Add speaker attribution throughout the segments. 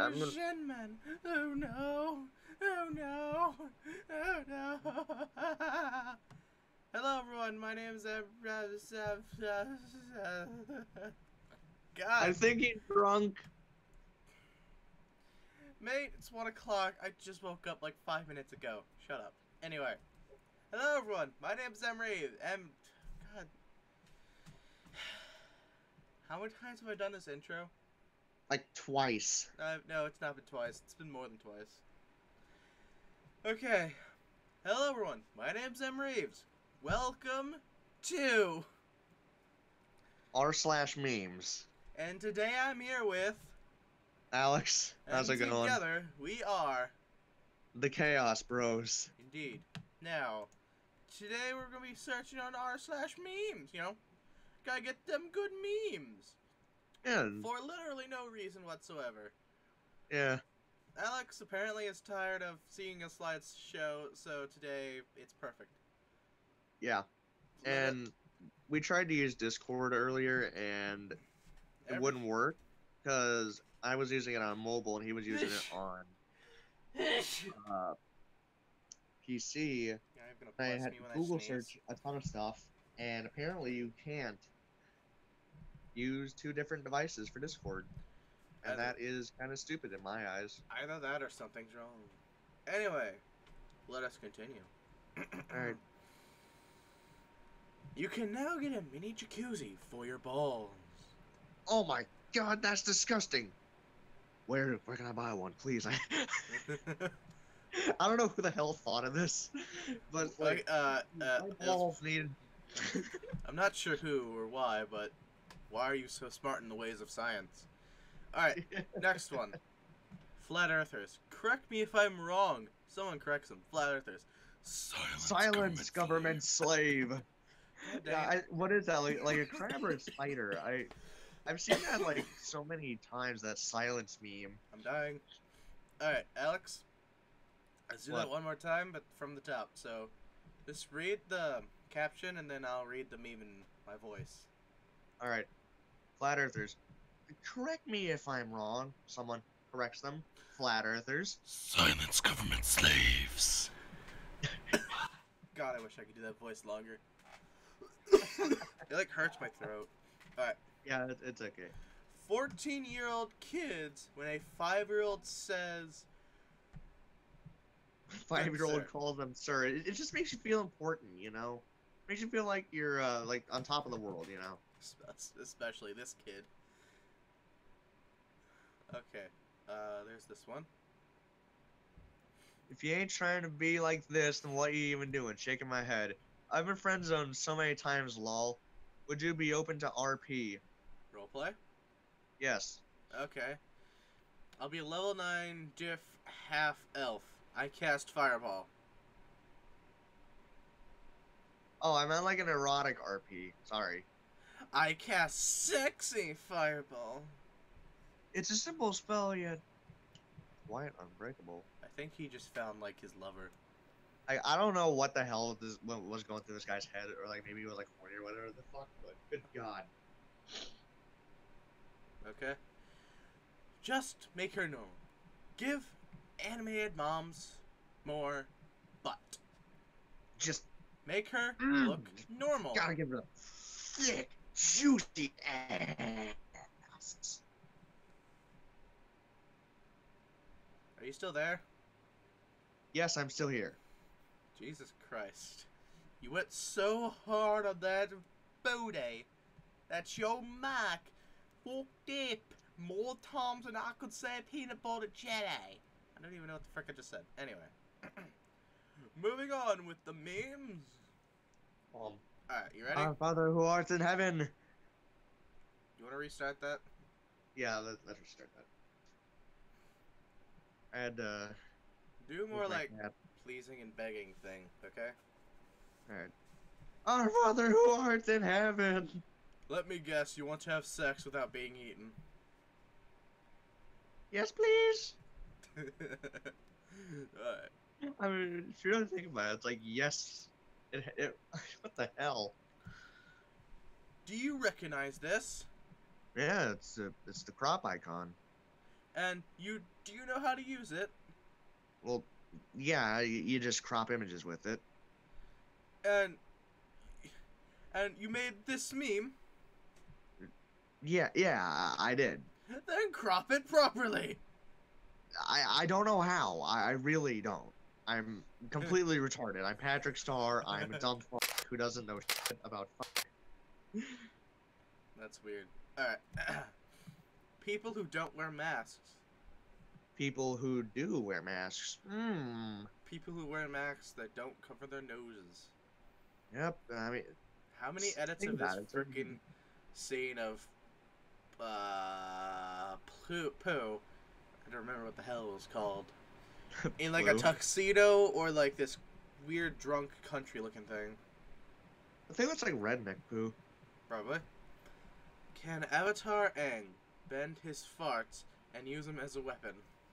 Speaker 1: I'm gonna...
Speaker 2: Shinman! Oh no! Oh no! Oh no! Hello everyone, my name is
Speaker 1: I
Speaker 2: God,
Speaker 1: think he's drunk.
Speaker 2: mate, it's 1 o'clock. I just woke up like 5 minutes ago. Shut up. Anyway, hello everyone, my name is Emre. God, how many times have I done this intro?
Speaker 1: Like, twice.
Speaker 2: No, it's not been twice. It's been more than twice. Okay. Hello, everyone. My name's Em Reeves. Welcome to...
Speaker 1: R/memes.
Speaker 2: And today I'm here with...
Speaker 1: Alex, how's
Speaker 2: And
Speaker 1: it going?
Speaker 2: together, we are...
Speaker 1: The Chaos Bros.
Speaker 2: Indeed. Now, today we're going to be searching on r/memes, you know? Gotta get them good memes.
Speaker 1: Yeah,
Speaker 2: For literally no reason whatsoever.
Speaker 1: yeah.
Speaker 2: Alex apparently is tired of seeing a slideshow, so today it's perfect.
Speaker 1: Yeah. And we tried to use Discord earlier, and it wouldn't work, because I was using it on mobile, and he was using it on PC.
Speaker 2: Yeah, I'm gonna
Speaker 1: I
Speaker 2: bless
Speaker 1: had
Speaker 2: me when
Speaker 1: Google
Speaker 2: I sneeze.
Speaker 1: search a ton of stuff, and apparently you can't use two different devices for Discord. And that is kind of stupid in my eyes.
Speaker 2: Either that or something's wrong. Anyway, let us continue.
Speaker 1: Alright.
Speaker 2: You can now get a mini jacuzzi for your balls.
Speaker 1: Oh my god, that's disgusting. Where can I buy one, please? I don't know who the hell thought of this, but like, my balls need.
Speaker 2: I'm not sure who or why, but why are you so smart in the ways of science? Alright, next one. Flat Earthers. Correct me if I'm wrong. Someone corrects them. Flat Earthers.
Speaker 1: Silence government slave. Yeah, what is that? Like a crab or a spider? I've seen that like so many times, that silence meme.
Speaker 2: I'm dying. Alright, Alex. Let's do that one more time, but from the top. So, just read the caption, and then I'll read the meme in my voice.
Speaker 1: Alright. Flat Earthers. Correct me if I'm wrong. Someone corrects them. Flat Earthers.
Speaker 2: Silence government slaves. God, I wish I could do that voice longer. It like hurts my throat. Alright.
Speaker 1: Yeah, it's okay.
Speaker 2: 14-year-old kids when a 5-year-old says...
Speaker 1: 5-year-old calls them sir. It just makes you feel important, you know? Makes you feel like you're like on top of the world, you know?
Speaker 2: Especially this kid. Okay, there's this one.
Speaker 1: If you ain't trying to be like this, then what you even doing? Shaking my head. I've been friend zoned so many times, lol. Would you be open to RP?
Speaker 2: Roleplay?
Speaker 1: Yes.
Speaker 2: Okay. I'll be level 9 diff half elf. I cast fireball.
Speaker 1: Oh, I meant like an erotic RP. Sorry.
Speaker 2: I cast sexy fireball.
Speaker 1: It's a simple spell, yet quite unbreakable.
Speaker 2: I think he just found like his lover.
Speaker 1: I don't know what the hell what was going through this guy's head, or like maybe he was like horny or whatever the fuck, but good god.
Speaker 2: Okay. Just make her known. Give animated moms more butt.
Speaker 1: Just
Speaker 2: make her look normal.
Speaker 1: Gotta give her a thick, juicy ass.
Speaker 2: Are you still there?
Speaker 1: Yes, I'm still here.
Speaker 2: Jesus Christ. You went so hard on that booty that your mic fucked up more times than I could say peanut butter jelly. I don't even know what the frick I just said. Anyway. Moving on with the memes. Alright, you ready?
Speaker 1: Our Father who art in heaven.
Speaker 2: You want to restart that?
Speaker 1: Yeah, let's restart that. And,
Speaker 2: do more like pleasing and begging thing, okay?
Speaker 1: Alright. Our Father who art in heaven.
Speaker 2: Let me guess, you want to have sex without being eaten.
Speaker 1: Yes, please.
Speaker 2: Alright.
Speaker 1: I mean, if you really think about it, it's like, yes. What the hell?
Speaker 2: Do you recognize this?
Speaker 1: Yeah, it's the crop icon.
Speaker 2: And do you know how to use it?
Speaker 1: Well, yeah, you just crop images with it.
Speaker 2: And you made this meme.
Speaker 1: Yeah, I did.
Speaker 2: Then crop it properly.
Speaker 1: I don't know how. I really don't. I'm completely retarded. I'm Patrick Starr. I'm a dumb fuck who doesn't know shit about fuck.
Speaker 2: That's weird. Alright. People who don't wear masks.
Speaker 1: People who do wear masks.
Speaker 2: People who wear masks that don't cover their noses.
Speaker 1: Yep. I mean,
Speaker 2: how many edits of this freaking scene of Pooh? I don't remember what the hell it was called. In like a tuxedo or like this weird drunk country looking thing.
Speaker 1: I think that's like redneck Pooh.
Speaker 2: Probably. Can Avatar Aang bend his farts and use them as a weapon?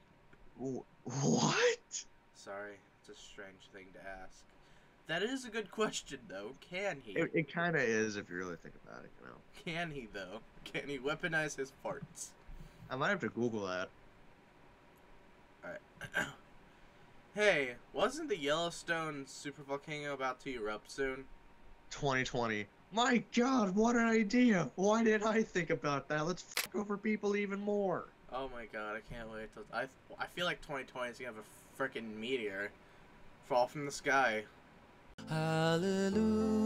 Speaker 1: What?
Speaker 2: Sorry, it's a strange thing to ask. That is a good question, though. Can he?
Speaker 1: It kind of is if you really think about it, you know.
Speaker 2: Can he, though? Can he weaponize his farts?
Speaker 1: I might have to Google that.
Speaker 2: Alright. Hey, wasn't the Yellowstone supervolcano about to erupt soon?
Speaker 1: 2020. My god, what an idea! Why didn't I think about that? Let's fuck over people even more.
Speaker 2: Oh my god, I can't wait till... I feel like 2020 is gonna have a frickin' meteor fall from the sky. Hallelujah.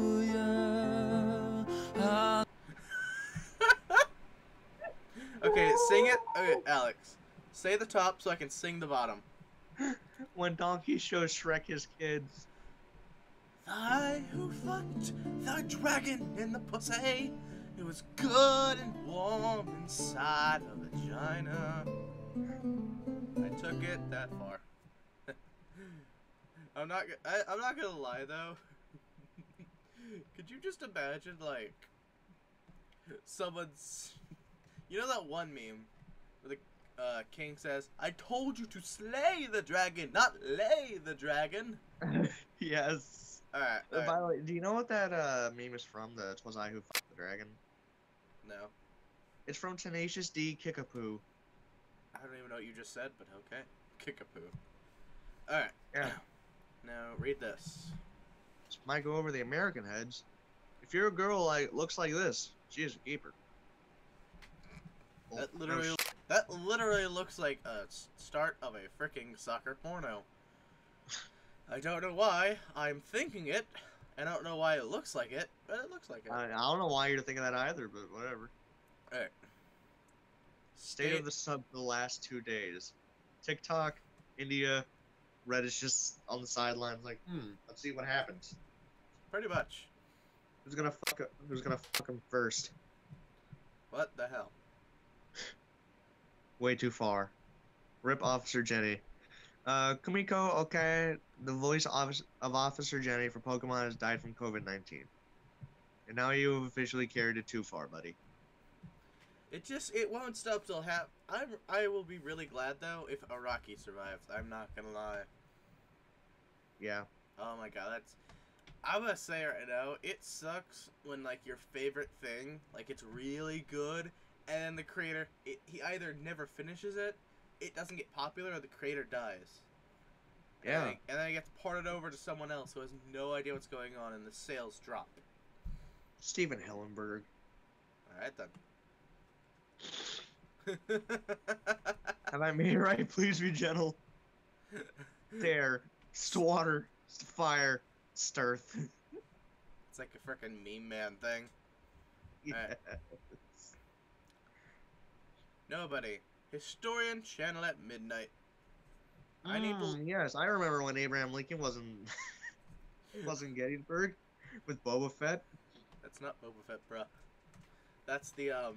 Speaker 2: Okay, sing it. Okay, Alex. Say the top so I can sing the bottom.
Speaker 1: When Donkey shows Shrek his kids.
Speaker 2: I who fucked the dragon in the pussy. It was good and warm inside a vagina. I took it that far. I'm not gonna lie though. Could you just imagine like someone's, you know that one meme where the king says, "I told you to slay the dragon, not lay the dragon."
Speaker 1: Yes.
Speaker 2: Alright.
Speaker 1: By the way, do you know what that meme is from? The "'Twas I Who Fucked the Dragon"?
Speaker 2: No.
Speaker 1: It's from Tenacious D Kickapoo.
Speaker 2: I don't even know what you just said, but okay. Kickapoo. Alright.
Speaker 1: Yeah.
Speaker 2: Now read this.
Speaker 1: This might go over the American heads. If your girl looks like this, she is a keeper.
Speaker 2: That literally looks like a start of a freaking soccer porno. I don't know why I'm thinking it. I don't know why it looks like it, but it looks like it.
Speaker 1: I don't know why you're thinking that either, but whatever.
Speaker 2: Alright.
Speaker 1: State of the sub for the last 2 days. TikTok, India, Reddit's just on the sidelines like, let's see what happens.
Speaker 2: Pretty much.
Speaker 1: Who's gonna fuck him first?
Speaker 2: What the hell?
Speaker 1: Way too far. Rip Officer Jenny. Kumiko, okay, the voice of Officer Jenny for Pokemon has died from COVID-19. And now you have officially carried it too far, buddy.
Speaker 2: It won't stop till I will be really glad though if Araki survives. I'm not gonna lie.
Speaker 1: Yeah.
Speaker 2: Oh my god, I'm gonna say right now, it sucks when like your favorite thing, like it's really good, and then the creator, he either never finishes it, it doesn't get popular, or the creator dies.
Speaker 1: Yeah.
Speaker 2: And then it gets ported over to someone else who has no idea what's going on, and the sales drop.
Speaker 1: Steven Hillenberg.
Speaker 2: Alright then.
Speaker 1: Have I made it right? Please be gentle. There. Water. Fire. Stirth.
Speaker 2: It's like a frickin' meme man thing.
Speaker 1: Yes.
Speaker 2: Right. Nobody. Historian channel at midnight.
Speaker 1: Yes, I remember when Abraham Lincoln wasn't Gettysburg with Boba Fett.
Speaker 2: That's not Boba Fett, bruh. That's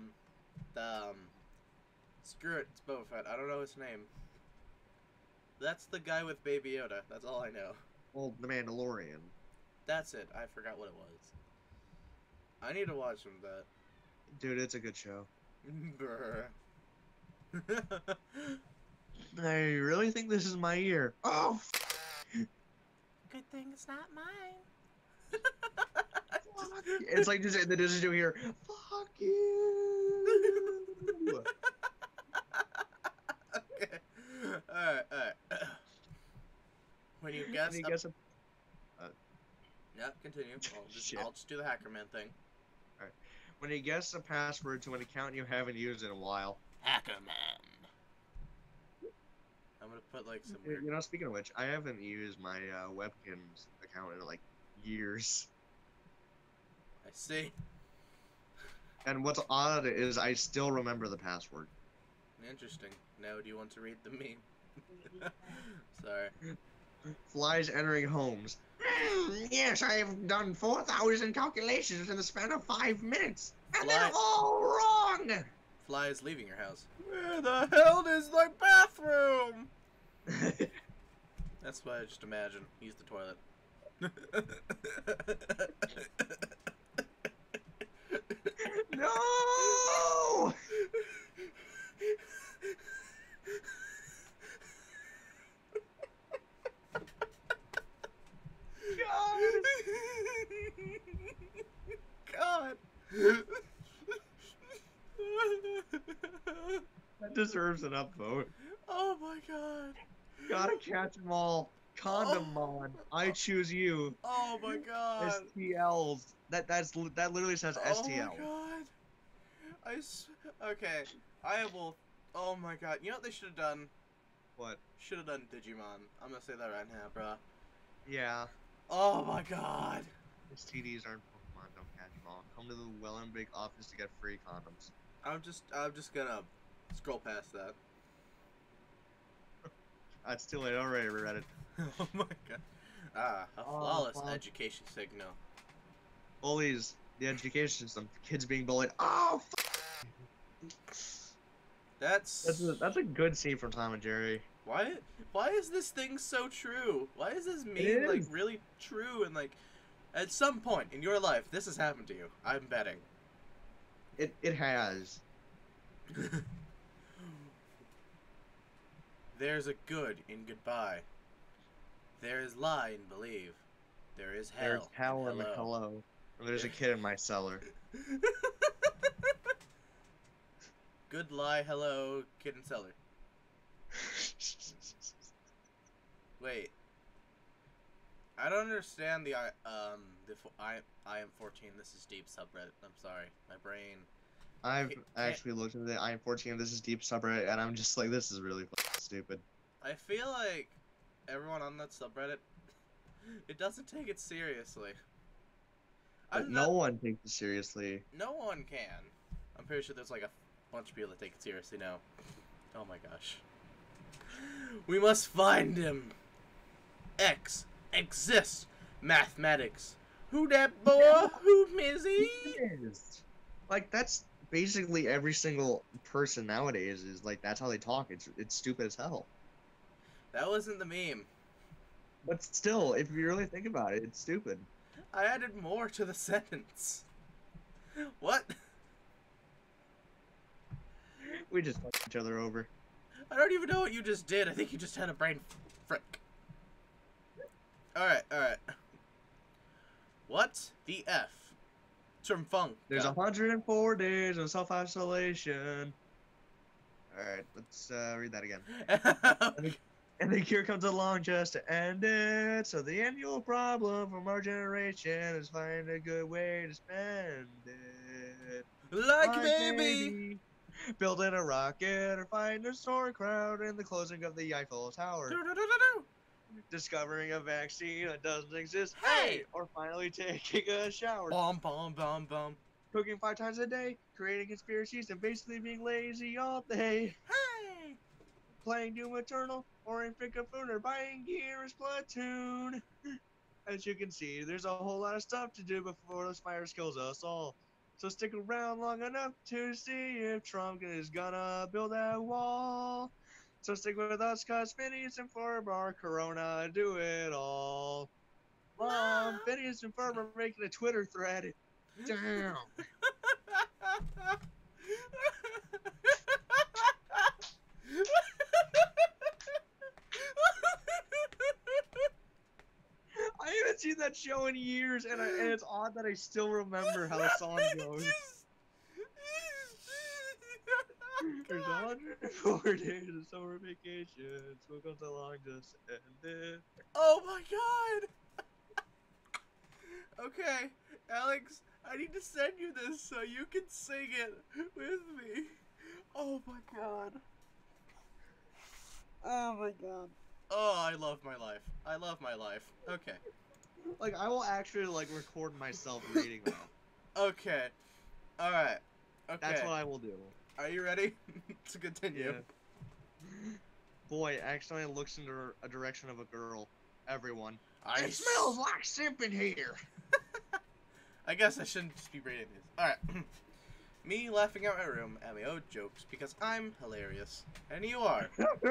Speaker 2: screw it, it's Boba Fett. I don't know his name. That's the guy with Baby Yoda. That's all I know.
Speaker 1: Well, the Mandalorian.
Speaker 2: That's it. I forgot what it was. I need to watch some of that.
Speaker 1: Dude, it's a good show.
Speaker 2: Brr.
Speaker 1: I really think this is my year. Oh!
Speaker 2: Good thing it's not mine.
Speaker 1: It's like just the Disney do here. Fuck you!
Speaker 2: Alright. When you guess
Speaker 1: When you
Speaker 2: a...
Speaker 1: guess a
Speaker 2: Yeah, continue.
Speaker 1: shit.
Speaker 2: I'll just do the hacker man thing.
Speaker 1: Alright. When you guess a password to an account you haven't used in a while.
Speaker 2: Hacker man. I'm gonna put like some weird...
Speaker 1: You know, speaking of which, I haven't used my webkins account in like years.
Speaker 2: I see.
Speaker 1: And what's odd is I still remember the password.
Speaker 2: Interesting. Now, do you want to read the meme? Sorry.
Speaker 1: Flies entering homes. Yes, I have done 4,000 calculations in the span of 5 minutes, and they're all wrong!
Speaker 2: Fly is leaving your house. Where the hell is the bathroom? That's what I just imagine. Use the toilet.
Speaker 1: No!
Speaker 2: God.
Speaker 1: That deserves an upvote.
Speaker 2: Oh my God.
Speaker 1: Gotta catch 'em all. Condom on. I choose you.
Speaker 2: Oh my God.
Speaker 1: STLs. That literally says STL.
Speaker 2: Oh my God. Okay. I will. Oh my God. You know what they should have done?
Speaker 1: What?
Speaker 2: Should have done Digimon. I'm gonna say that right now, bruh.
Speaker 1: Yeah.
Speaker 2: Oh my God.
Speaker 1: STDs aren't Pokemon. Don't catch 'em all. Come to the Wellenbig office to get free condoms.
Speaker 2: I'm just gonna scroll past that.
Speaker 1: It's too late. I already read it.
Speaker 2: Oh my God. Ah, a flawless education signal.
Speaker 1: Bullies. The education system. Kids being bullied. Oh, That's a good scene from Tom and Jerry.
Speaker 2: Why is this thing so true? Why is this meme like really true and like at some point in your life this has happened to you? I'm betting.
Speaker 1: It has.
Speaker 2: There's a good in goodbye. There is lie in believe. There is hell.
Speaker 1: There's hell in the hello. And there's a kid in my cellar.
Speaker 2: Good lie, hello, kid in cellar. Wait. I don't understand the I am 14. This is deep subreddit. I'm sorry, my brain.
Speaker 1: I've actually looked at the I am 14. This is deep subreddit, and I'm just like, this is really fucking stupid.
Speaker 2: I feel like everyone on that subreddit, it doesn't take it seriously.
Speaker 1: But no one takes it seriously.
Speaker 2: No one can. I'm pretty sure there's like a bunch of people that take it seriously now. Oh my gosh. We must find him. X exists. Mathematics. Who that boy? Who Mizzy?
Speaker 1: Like, that's basically every single person nowadays is like, that's how they talk. It's stupid as hell.
Speaker 2: That wasn't the meme.
Speaker 1: But still, if you really think about it, it's stupid.
Speaker 2: I added more to the sentence. What?
Speaker 1: We just fucked each other over.
Speaker 2: I don't even know what you just did. I think you just had a brain frick. Alright. What the F? From funk.
Speaker 1: There's 104 days of self-isolation. Alright, let's read that again. And the cure comes along just to end it. So the annual problem from our generation is find a good way to spend it.
Speaker 2: Like baby.
Speaker 1: Building a rocket or find a storm crowd in the closing of the Eiffel Tower. Discovering a vaccine that doesn't exist.
Speaker 2: Hey!
Speaker 1: Or finally taking a shower.
Speaker 2: Bum, bum, bum, bum.
Speaker 1: Cooking 5 times a day. Creating conspiracies and basically being lazy all day.
Speaker 2: Hey!
Speaker 1: Playing Doom Eternal or in Pick Up Food or buying gear is Platoon. As you can see, there's a whole lot of stuff to do before this virus kills us all. So stick around long enough to see if Trump is gonna build that wall. So stick with us, cause Phineas and Ferb are Corona, do it all. Mom, Phineas and Ferb are making a Twitter thread. Damn. I haven't seen that show in years, and it's odd that I still remember how the song goes.
Speaker 2: my
Speaker 1: There's
Speaker 2: god!
Speaker 1: 104 days of summer vacation. School comes along just ended.
Speaker 2: Oh my god! Okay, Alex, I need to send you this so you can sing it with me. Oh my god. Oh my god. Oh, I love my life. I love my life. Okay.
Speaker 1: Like, I will actually, like, record myself reading that.
Speaker 2: Okay. Alright. Okay.
Speaker 1: That's what I will do.
Speaker 2: Are you ready to continue?
Speaker 1: Yeah. Boy accidentally looks into a direction of a girl. Everyone.
Speaker 2: I
Speaker 1: It smells like simp in here.
Speaker 2: I guess I shouldn't just be reading these. Alright. Me laughing out my room at my own jokes because I'm hilarious. And you are.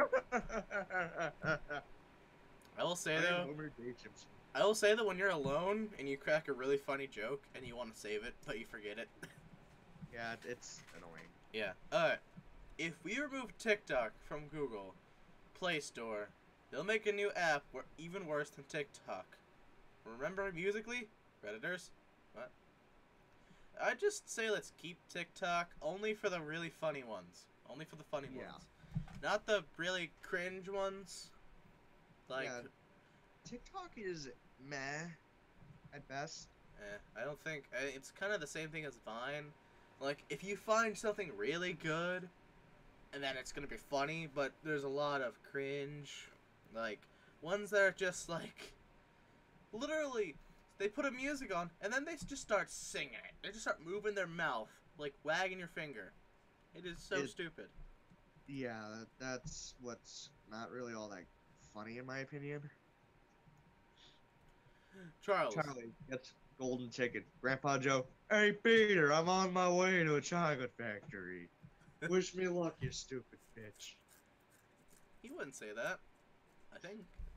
Speaker 2: I will say though, I will say that when you're alone and you crack a really funny joke and you want to save it, but you forget it.
Speaker 1: Yeah, it's annoying.
Speaker 2: Yeah. If we remove TikTok from Google Play Store, they'll make a new app even worse than TikTok. Remember Musically? Redditors? What? I'd just say let's keep TikTok only for the really funny ones. Only for the funny ones. Not the really cringe ones. Like,
Speaker 1: yeah. TikTok is meh at best.
Speaker 2: I don't think it's kind of the same thing as Vine. Like, if you find something really good, and then it's gonna be funny, but there's a lot of cringe, like ones that are just like, literally, they put a music on and then they just start singing it. They just start moving their mouth, like wagging your finger. It is so stupid.
Speaker 1: Yeah, that's what's not really all that funny in my opinion.
Speaker 2: Charlie
Speaker 1: gets golden ticket. Grandpa Joe, hey Peter, I'm on my way to a chocolate factory. Wish me luck, you stupid bitch.
Speaker 2: He wouldn't say that, I think.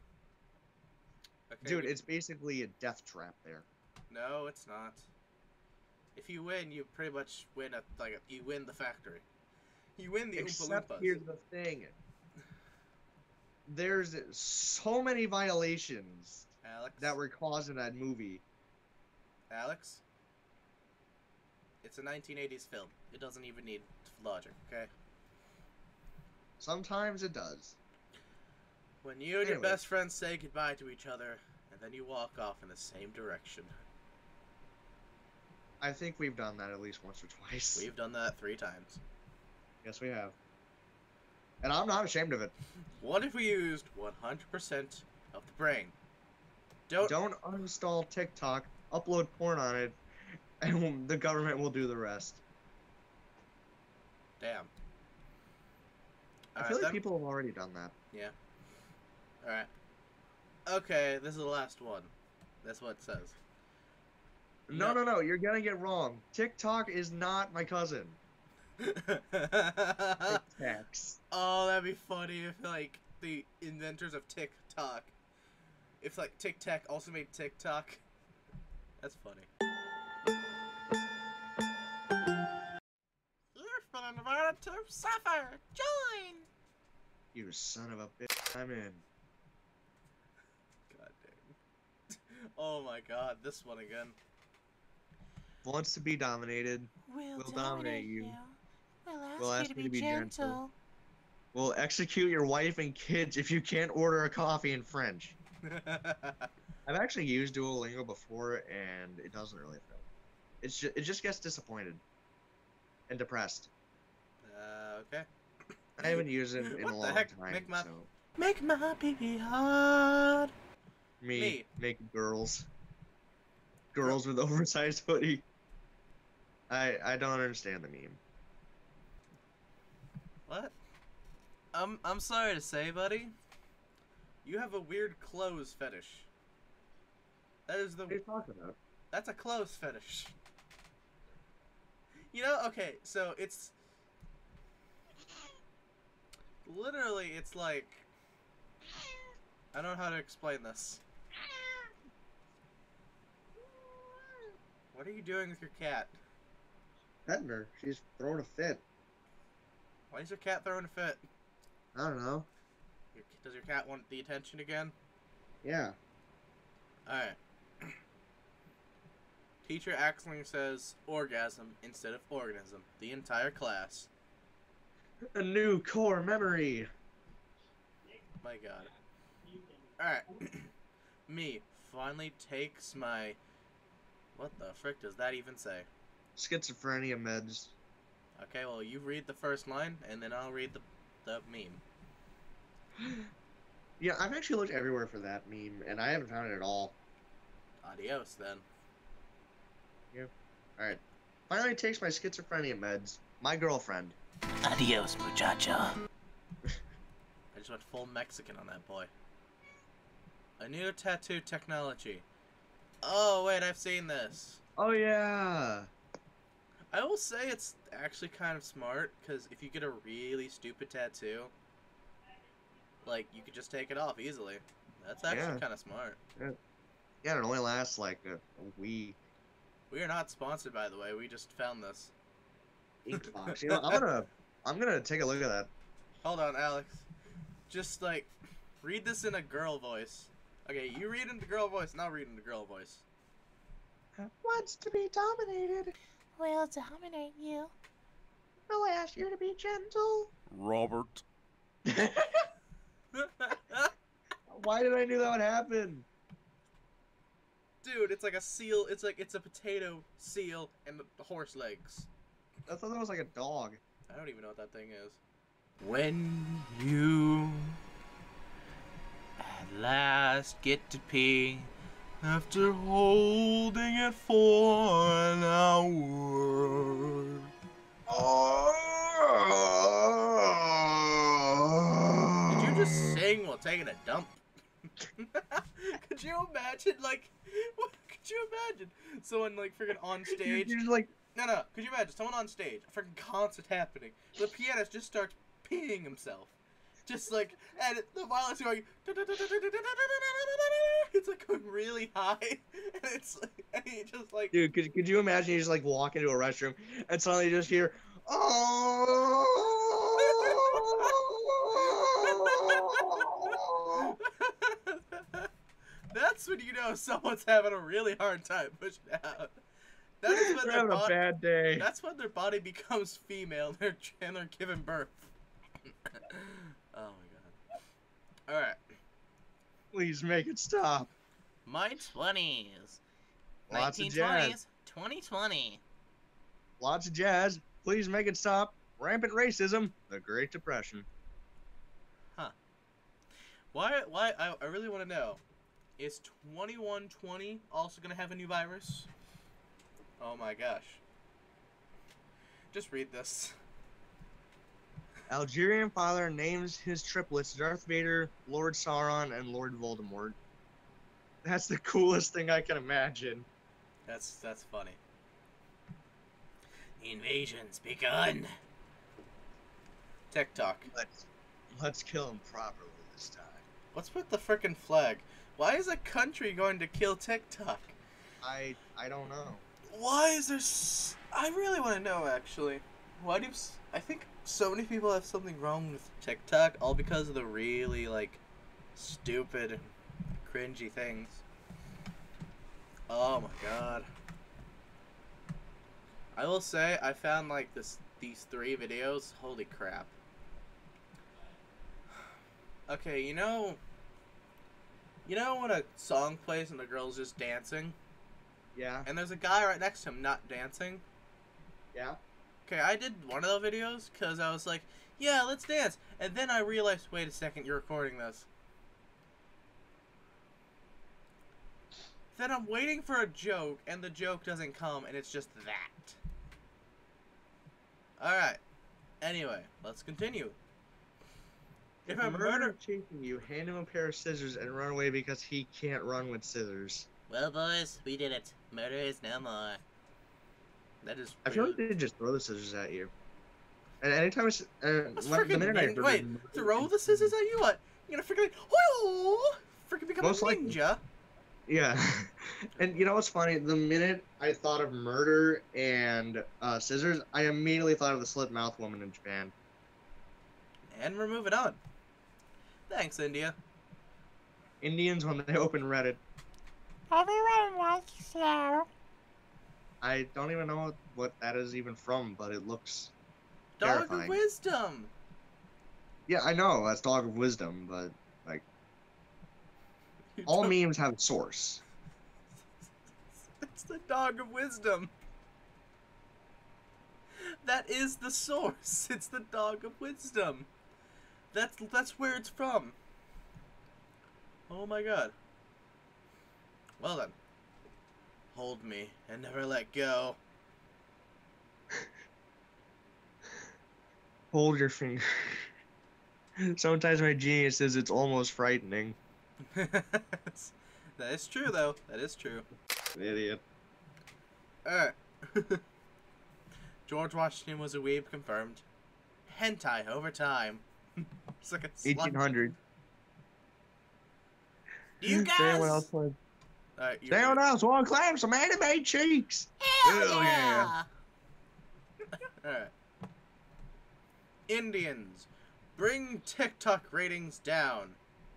Speaker 2: Okay,
Speaker 1: dude, it's basically a death trap there.
Speaker 2: No, it's not. If you win, you pretty much win you win the factory. You win the Oompa Loompas.
Speaker 1: Here's the thing. There's so many violations that were caused in that movie.
Speaker 2: Alex? It's a 1980s film. It doesn't even need logic, okay?
Speaker 1: Sometimes it does.
Speaker 2: When you and your best friend say goodbye to each other, and then you walk off in the same direction.
Speaker 1: I think we've done that at least once or twice.
Speaker 2: We've done that 3 times.
Speaker 1: Yes, we have. And I'm not ashamed of it.
Speaker 2: What if we used 100% of the brain?
Speaker 1: Don't uninstall TikTok, upload porn on it, and the government will do the rest.
Speaker 2: Damn.
Speaker 1: I feel like people have already done that.
Speaker 2: Yeah. Alright. Okay, this is the last one. That's what it says.
Speaker 1: No, you're getting it wrong. TikTok is not my cousin. Tic-tacs.
Speaker 2: Oh, that'd be funny if, like, the inventors of TikTok, if, like, Tic Tac also made TikTok. That's funny. You've been invited to suffer. Join!
Speaker 1: You son of a bitch. I'm in.
Speaker 2: God dang. Oh my god, this one again.
Speaker 1: Wants to be dominated. We'll dominate you.
Speaker 3: We'll ask you to be gentle.
Speaker 1: We'll execute your wife and kids if you can't order a coffee in French. I've actually used Duolingo before, and it doesn't really fit. It just gets disappointed and depressed.
Speaker 2: Okay.
Speaker 1: I haven't used it in a long time.
Speaker 2: Make my baby hard.
Speaker 1: Me. Make girls with oversized hoodie. I don't understand the meme.
Speaker 2: What? I'm sorry to say, buddy. You have a weird clothes fetish. That is the.
Speaker 1: What are you talking about?
Speaker 2: That's a clothes fetish. You know, okay, so it's literally, it's like, I don't know how to explain this. What are you doing with your cat?
Speaker 1: Petting her. She's throwing a fit.
Speaker 2: Why is your cat throwing a fit?
Speaker 1: I don't know.
Speaker 2: Does your cat want the attention again?
Speaker 1: Yeah.
Speaker 2: Alright. Teacher accidentally says orgasm instead of organism. The entire class.
Speaker 1: A new core memory.
Speaker 2: My God. Alright. Me finally takes my... What the frick does that even say?
Speaker 1: Schizophrenia meds.
Speaker 2: Okay, well, you read the first line, and then I'll read the meme.
Speaker 1: Yeah, I've actually looked everywhere for that meme, and I haven't found it at all.
Speaker 2: Adios, then.
Speaker 1: Yeah. Alright. Finally takes my schizophrenia meds. My girlfriend.
Speaker 3: Adios, muchacha.
Speaker 2: I just went full Mexican on that boy. A new tattoo technology. Oh, wait, I've seen this.
Speaker 1: Oh, yeah.
Speaker 2: I will say it's actually kind of smart, because if you get a really stupid tattoo, like, you could just take it off easily. That's actually kind of smart.
Speaker 1: Yeah, it only lasts like a week.
Speaker 2: We are not sponsored, by the way. We just found this.
Speaker 1: Inkbox. You know, I'm gonna take a look at that.
Speaker 2: Hold on, Alex. Just, like, read this in a girl voice. Okay, you read in the girl voice, and I'll read in the girl voice.
Speaker 1: Wants to be dominated.
Speaker 3: We'll dominate you.
Speaker 1: I'll ask you to be gentle.
Speaker 4: Robert.
Speaker 1: Why did I knew that would happen?
Speaker 2: Dude, it's like a seal. It's a potato seal and the horse legs.
Speaker 1: I thought that was like a dog.
Speaker 2: I don't even know what that thing is. When you at last get to pee after holding it for an hour. Did you just sing while taking a dump? Could you imagine, like, what could you imagine? Someone, like, freaking on stage.
Speaker 1: You're just like...
Speaker 2: No, could you imagine someone on stage, a freaking concert happening, the pianist just starts peeing himself. Just like, and the violin's going, it's like going really high, and it's like, and he just like...
Speaker 1: Dude, could you imagine you just like walk into a restroom, and suddenly you just hear, oh!
Speaker 2: That's when you know someone's having a really hard time pushing out. That is when
Speaker 1: They're having a bad day.
Speaker 2: That's when their body becomes female and they're giving birth. Oh my god. Alright.
Speaker 1: Please make it stop.
Speaker 3: My 20s.
Speaker 1: Lots of
Speaker 3: 1920s,
Speaker 1: jazz.
Speaker 3: 2020.
Speaker 1: Lots of jazz. Please make it stop. Rampant racism. The Great Depression.
Speaker 2: Huh. Why I really want to know. Is 2120 also going to have a new virus? Oh my gosh. Just read this.
Speaker 1: Algerian father names his triplets Darth Vader, Lord Sauron, and Lord Voldemort. That's the coolest thing I can imagine.
Speaker 2: That's funny.
Speaker 3: Invasion's begun.
Speaker 2: TikTok.
Speaker 1: Let's kill him properly this time.
Speaker 2: What's with the frickin' flag? Why is a country going to kill TikTok?
Speaker 1: I don't know.
Speaker 2: Why is there I really want to know, actually. Why do I think so many people have something wrong with TikTok, all because of the really, like, stupid, cringy things. Oh my god. I will say, I found, like, these 3 videos. Holy crap. Okay, you know when a song plays and the girl's just dancing?
Speaker 1: Yeah.
Speaker 2: And there's a guy right next to him not dancing?
Speaker 1: Yeah.
Speaker 2: Okay, I did one of those videos because I was like, yeah, let's dance. And then I realized, wait a second, you're recording this. Then I'm waiting for a joke, and the joke doesn't come, and it's just that. Alright. Anyway, let's continue. If a murder
Speaker 1: chasing you, hand him a pair of scissors and run away because he can't run with scissors.
Speaker 3: Well, boys, we did it. Murder is no more.
Speaker 2: That is.
Speaker 1: I feel like they just throw the scissors at you. And anytime it's
Speaker 2: That's
Speaker 1: the minute I heard
Speaker 2: wait, throw the scissors at you? What? You're gonna freaking freaking become
Speaker 1: Most
Speaker 2: a
Speaker 1: likely.
Speaker 2: ninja?
Speaker 1: Yeah. And you know what's funny? The minute I thought of murder and scissors, I immediately thought of the slit mouth woman in Japan.
Speaker 2: And we're moving on. Thanks, India.
Speaker 1: Indians when they open Reddit.
Speaker 3: Everyone likes so.
Speaker 1: I don't even know what that is even from, but it looks
Speaker 2: Dog
Speaker 1: terrifying.
Speaker 2: of wisdom.
Speaker 1: Yeah, I know that's dog of wisdom, but like
Speaker 2: You
Speaker 1: all
Speaker 2: don't-
Speaker 1: memes have a source.
Speaker 2: It's the dog of wisdom. That is the source. It's the dog of wisdom. That's where it's from. Oh my god. Well then. Hold me and never let go.
Speaker 1: Hold your finger. Sometimes my genius says it's almost frightening.
Speaker 2: That is true though. That is true.
Speaker 1: Idiot.
Speaker 2: Alright. George Washington was a weeb confirmed. Hentai over time. It's like a slut.
Speaker 1: 1800.
Speaker 2: Do you guys?
Speaker 1: Anyone else want?
Speaker 2: Alright, you're
Speaker 1: Anyone
Speaker 2: right.
Speaker 1: else want to claim some anime cheeks?
Speaker 3: Hell
Speaker 1: yeah.
Speaker 2: Alright. Indians, bring TikTok ratings down.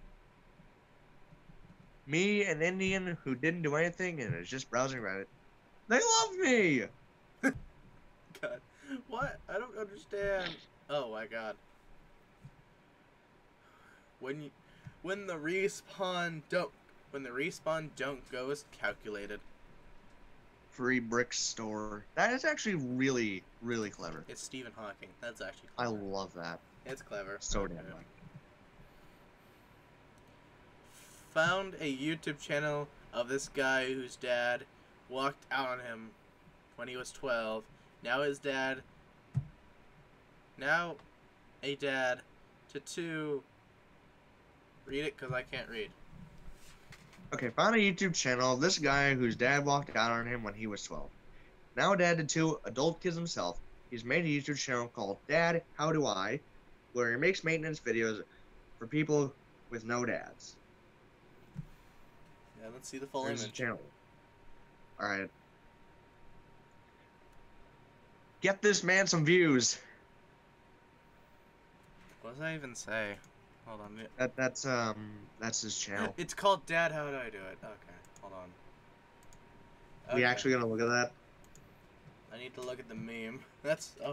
Speaker 1: Me, an Indian who didn't do anything and is just browsing Reddit. They love me.
Speaker 2: God. What? I don't understand. Oh my god. When the respawn don't go as calculated.
Speaker 1: Free brick store. That is actually really, really clever.
Speaker 2: It's Stephen Hawking. That's actually
Speaker 1: I
Speaker 2: clever.
Speaker 1: love that.
Speaker 2: It's clever.
Speaker 1: So
Speaker 2: Okay.
Speaker 1: damn like.
Speaker 2: Found a YouTube channel of this guy whose dad walked out on him when he was 12. Now a dad to 2. Read it because I can't read.
Speaker 1: Okay, found a YouTube channel of this guy whose dad walked out on him when he was 12. Now a dad to 2 adult kids himself. He's made a YouTube channel called Dad, How Do I, where he makes maintenance videos for people with no dads.
Speaker 2: Yeah, let's see the full
Speaker 1: There's his
Speaker 2: image.
Speaker 1: channel. Alright. Get this man some views.
Speaker 2: What does that even say? Hold on.
Speaker 1: That's his channel.
Speaker 2: It's called Dad, How Do I Do It? Okay, hold on.
Speaker 1: We actually gonna look at that?
Speaker 2: I need to look at the meme. That's... Oh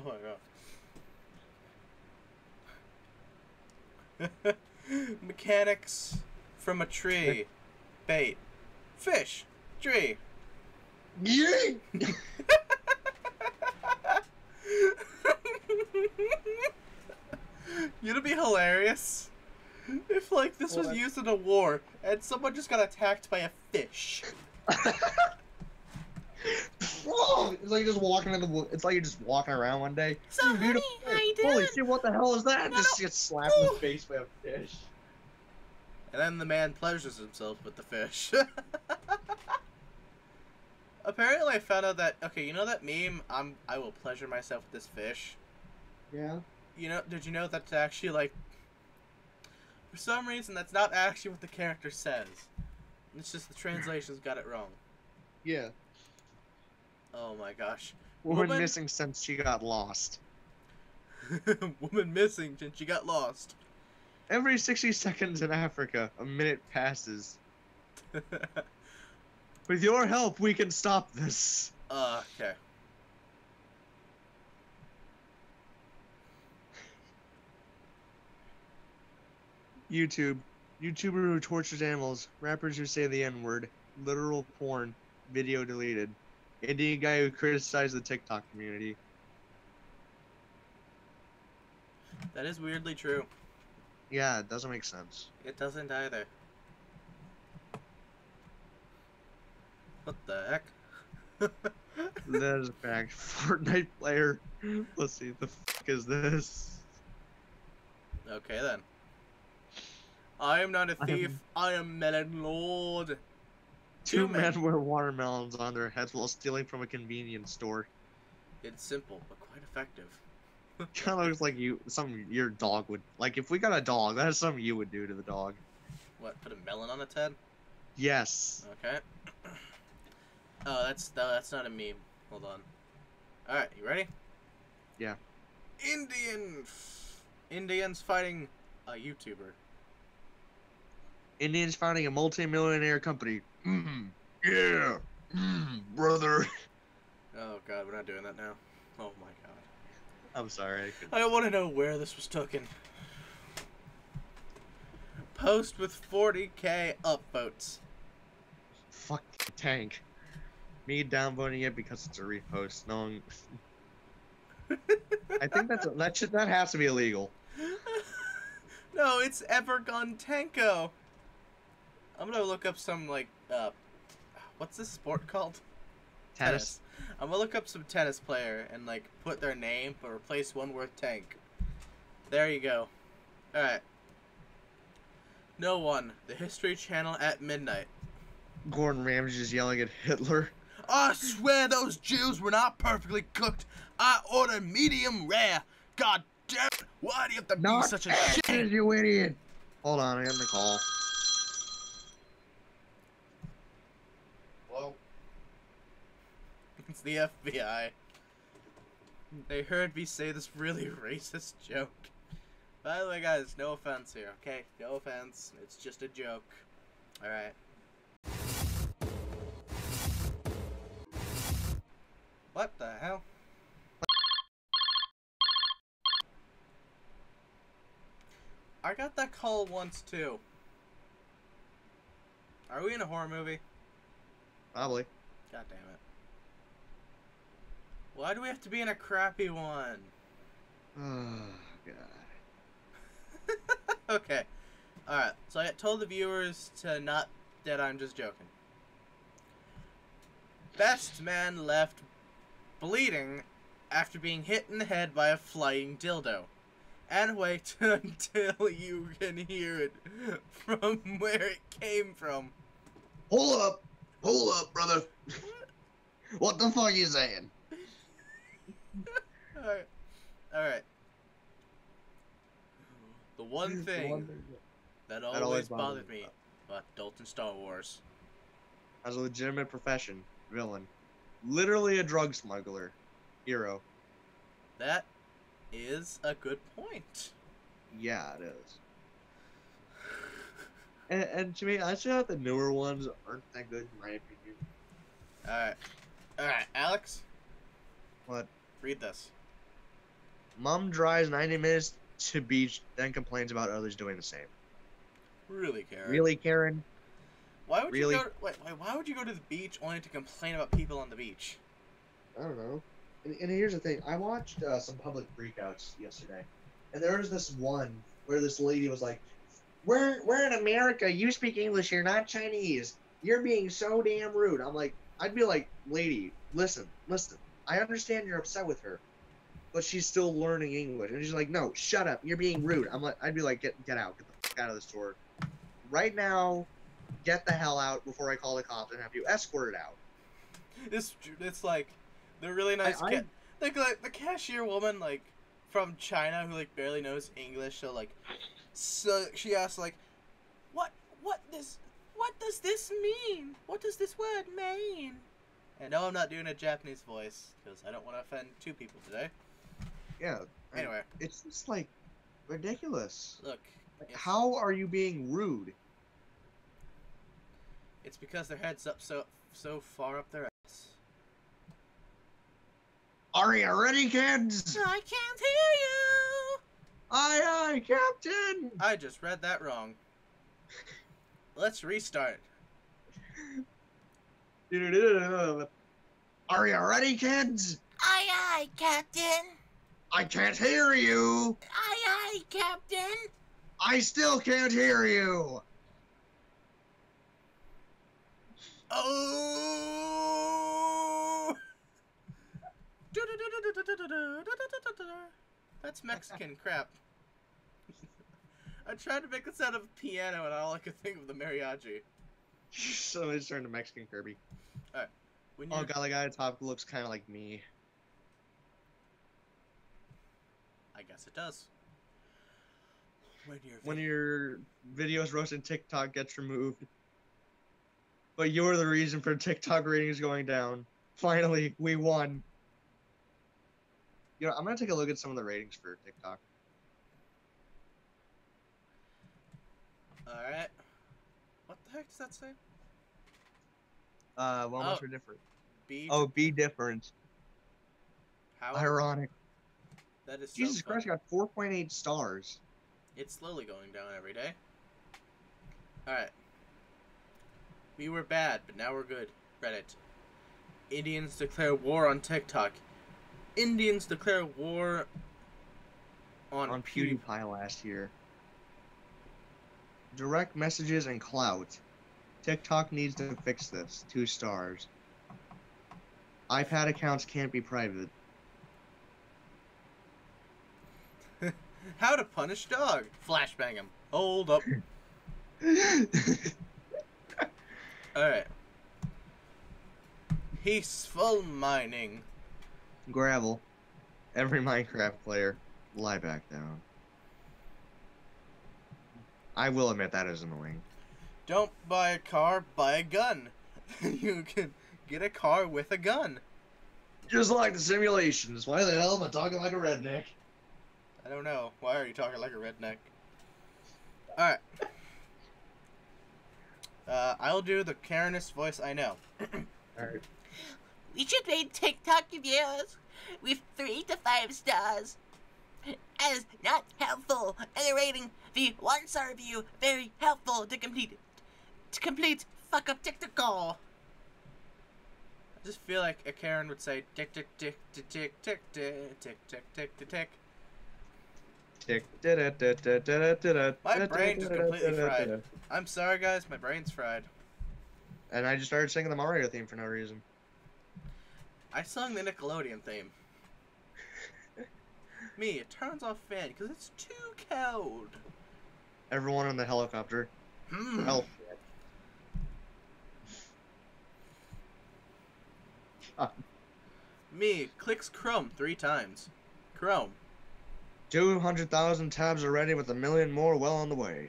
Speaker 2: my god. Mechanics from a tree. Bait. Fish. Tree.
Speaker 1: Yay!
Speaker 2: It'd be hilarious if, like, this was used in a war and someone just got attacked by a fish.
Speaker 1: Whoa! It's like just walking in the woods. It's like you're just walking around one day.
Speaker 3: So, honey,
Speaker 1: Beautiful.
Speaker 3: how you
Speaker 1: Holy
Speaker 3: doing?
Speaker 1: shit! What the hell is that?
Speaker 3: No,
Speaker 1: Just
Speaker 3: no.
Speaker 1: gets slapped in the face by a fish.
Speaker 2: And then the man pleasures himself with the fish. Apparently I found out that, okay, you know that meme, I will pleasure myself with this fish?
Speaker 1: Yeah.
Speaker 2: You know, did you know that's actually, like, for some reason that's not actually what the character says. It's just the translations got it wrong.
Speaker 1: Yeah.
Speaker 2: Oh my gosh.
Speaker 1: Woman missing since she got lost.
Speaker 2: Woman missing since she got lost.
Speaker 1: Every 60 seconds in Africa, a minute passes. With your help, we can stop this.
Speaker 2: Okay.
Speaker 1: YouTube. YouTuber who tortures animals. Rappers who say the N-word. Literal porn. Video deleted. Indian guy who criticized the TikTok community.
Speaker 2: That is weirdly true.
Speaker 1: Yeah, it doesn't make sense.
Speaker 2: It doesn't either. What the heck?
Speaker 1: That is a fact. Fortnite player. Let's see, the fuck is this?
Speaker 2: Okay then. I am not a thief. I am Melon Lord.
Speaker 1: Two men wear watermelons on their heads while stealing from a convenience store.
Speaker 2: It's simple, but quite effective.
Speaker 1: Kind of looks like something your dog would like. If we got a dog, that's something you would do to the dog.
Speaker 2: What? Put a melon on its head?
Speaker 1: Yes.
Speaker 2: Okay. Oh, that's not a meme. Hold on. All right, you ready?
Speaker 1: Yeah.
Speaker 2: Indians fighting a YouTuber.
Speaker 1: Indians founding a multi-millionaire company. Yeah. Brother.
Speaker 2: Oh god, we're not doing that now. Oh my god.
Speaker 1: I'm sorry.
Speaker 2: I don't want to know where this was taken. Post with 40k upvotes.
Speaker 1: Fuck the tank. Me downvoting it because it's a repost. No one... I think that has to be illegal.
Speaker 2: No, it's Evergon Tanko. I'm gonna look up some like what's this sport called?
Speaker 1: Tennis.
Speaker 2: I'm gonna look up some tennis player and like put their name but replace one word tank. There you go. Alright. No one. The History Channel at midnight.
Speaker 1: Gordon Ramsay just yelling at Hitler.
Speaker 2: I swear those Jews were not perfectly cooked. I ordered medium rare. God damn it. Why do you have to be such a shit?
Speaker 1: You idiot. Hold on, I got the call. Hello?
Speaker 2: It's the FBI. They heard me say this really racist joke. By the way, guys, no offense here, okay? No offense. It's just a joke. Alright. What the hell? I got that call once, too. Are we in a horror movie?
Speaker 1: Probably.
Speaker 2: God damn it. Why do we have to be in a crappy one?
Speaker 1: Oh, God.
Speaker 2: Okay. Alright, so I told the viewers to not that I'm just joking. Best man left bleeding after being hit in the head by a flying dildo. And wait until you can hear it from where it came from.
Speaker 1: Hold up, brother. What the fuck are you saying?
Speaker 2: Alright. The one thing that always bothered me about adult Star Wars.
Speaker 1: As a legitimate profession, villain. Literally a drug smuggler. Hero.
Speaker 2: That is a good point.
Speaker 1: Yeah, it is. And to me, I feel like the newer ones aren't that good in my opinion.
Speaker 2: Alright, Alex?
Speaker 1: What?
Speaker 2: Read this.
Speaker 1: Mom drives 90 minutes to beach, then complains about others doing the same.
Speaker 2: Really, Karen?
Speaker 1: Really, Karen?
Speaker 2: Why would
Speaker 1: Really?
Speaker 2: you go? Wait, why would you go to the beach only to complain about people on the beach?
Speaker 1: I don't know. And here's the thing. I watched some public freakouts yesterday. And there was this one where this lady was like, We're in America. You speak English. You're not Chinese. You're being so damn rude. I'm like, I'd be like, lady, listen. I understand you're upset with her, but she's still learning English. And she's like, no, shut up. You're being rude. I'd be like, get out. Get the fuck out of the store. Right now, get the hell out before I call the cops and have you escorted out.
Speaker 2: It's like, they're really nice. Like the cashier woman, like, from China who, like, barely knows English. So she asks, like, what does this mean? What does this word mean? And no, I'm not doing a Japanese voice, because I don't want to offend two people today.
Speaker 1: Yeah.
Speaker 2: Anyway.
Speaker 1: It's just, like, ridiculous.
Speaker 2: Look.
Speaker 1: How are you being rude?
Speaker 2: It's because their head's up so far up their ass.
Speaker 1: Are you ready, kids?
Speaker 2: I can't hear you!
Speaker 1: Aye, Captain!
Speaker 2: I just read that wrong. Let's restart.
Speaker 1: Are you ready, kids?
Speaker 3: Aye, Captain.
Speaker 1: I can't hear you!
Speaker 3: Aye, Captain.
Speaker 1: I still can't hear you!
Speaker 2: Oh! That's Mexican crap. I tried to make it sound of a piano and all I could think of the mariachi.
Speaker 1: So I just turned to Mexican Kirby.
Speaker 2: Alright.
Speaker 1: Oh god, the guy at the top looks kind of like me.
Speaker 2: I guess it does.
Speaker 1: When your videos roasting TikTok gets removed. But you're the reason for TikTok ratings going down. Finally, we won. You know, I'm gonna take a look at some of the ratings for TikTok.
Speaker 2: Alright. What the heck does that say?
Speaker 1: Well, much are different.
Speaker 2: Be
Speaker 1: be different.
Speaker 2: How?
Speaker 1: Ironic.
Speaker 2: That is so
Speaker 1: Jesus
Speaker 2: funny.
Speaker 1: Christ, got 4.8 stars.
Speaker 2: It's slowly going down every day. Alright. We were bad, but now we're good. Reddit. Indians declare war on TikTok. Indians declare war on
Speaker 1: PewDiePie last year. Direct messages and clout. TikTok needs to fix this. 2 stars. iPad accounts can't be private.
Speaker 2: How to punish dog. Flashbang him. Hold up. Alright. Peaceful mining.
Speaker 1: Gravel. Every Minecraft player, lie back down. I will admit that is annoying.
Speaker 2: Don't buy a car, buy a gun. You can get a car with a gun.
Speaker 1: Just like the simulations. Why the hell am I talking like a redneck?
Speaker 2: I don't know. Why are you talking like a redneck? Alright. I'll do the Karenist voice I know.
Speaker 1: Alright.
Speaker 3: We should rate TikTok videos with 3 to 5 stars as not helpful, and a rating the 1-star review very helpful to complete fuck up TikTok goal.
Speaker 2: I just feel like a Karen would say tick tick tick tick tick tick tick tick tick tick tick tick. My brain just completely fried. I'm sorry guys, my brain's fried.
Speaker 1: And I just started singing the Mario theme for no reason.
Speaker 2: I sung the Nickelodeon theme. Me, it turns off fan because it's too cold.
Speaker 1: Everyone in the helicopter. Help.
Speaker 2: Me, clicks Chrome 3 times. Chrome.
Speaker 1: 200,000 tabs already with 1 million more well on the way.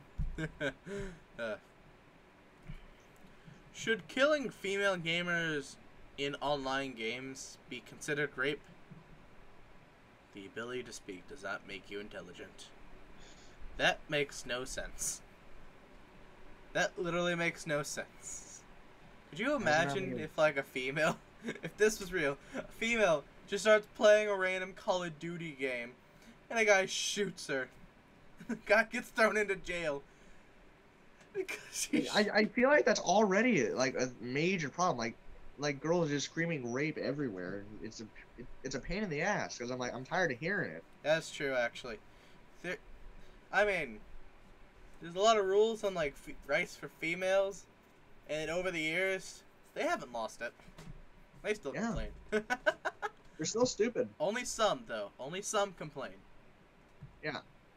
Speaker 2: Should killing female gamers in online games be considered rape? The ability to speak does not make you intelligent. That makes no sense. That literally makes no sense. Could you imagine if, like, a female, if this was real, a female just starts playing a random Call of Duty game, and a guy shoots her. The guy gets thrown into jail. Because
Speaker 1: I feel like that's already like a major problem. Like girls just screaming rape everywhere. It's a pain in the ass because I'm tired of hearing it.
Speaker 2: That's true, actually. I mean, there's a lot of rules on like rights for females, and over the years, they haven't lost it. They still complain.
Speaker 1: They're still stupid.
Speaker 2: Only some, though. Only some complain.
Speaker 1: Yeah.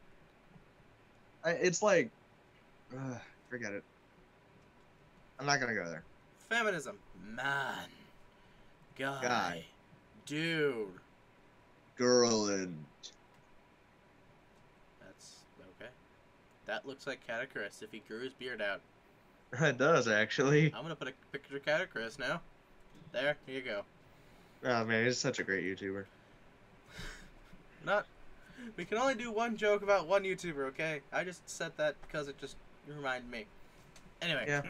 Speaker 1: It's like, forget it. I'm not gonna go there.
Speaker 2: Feminism. Man. Guy. Dude.
Speaker 1: Girl and...
Speaker 2: That's okay. That looks like Catachris if he grew his beard out.
Speaker 1: It does, actually.
Speaker 2: I'm gonna put a picture of Catachris now. There, here you go.
Speaker 1: Oh man, he's such a great YouTuber.
Speaker 2: We can only do one joke about one YouTuber, okay? I just said that because it just reminded me. Anyway.
Speaker 1: Yeah.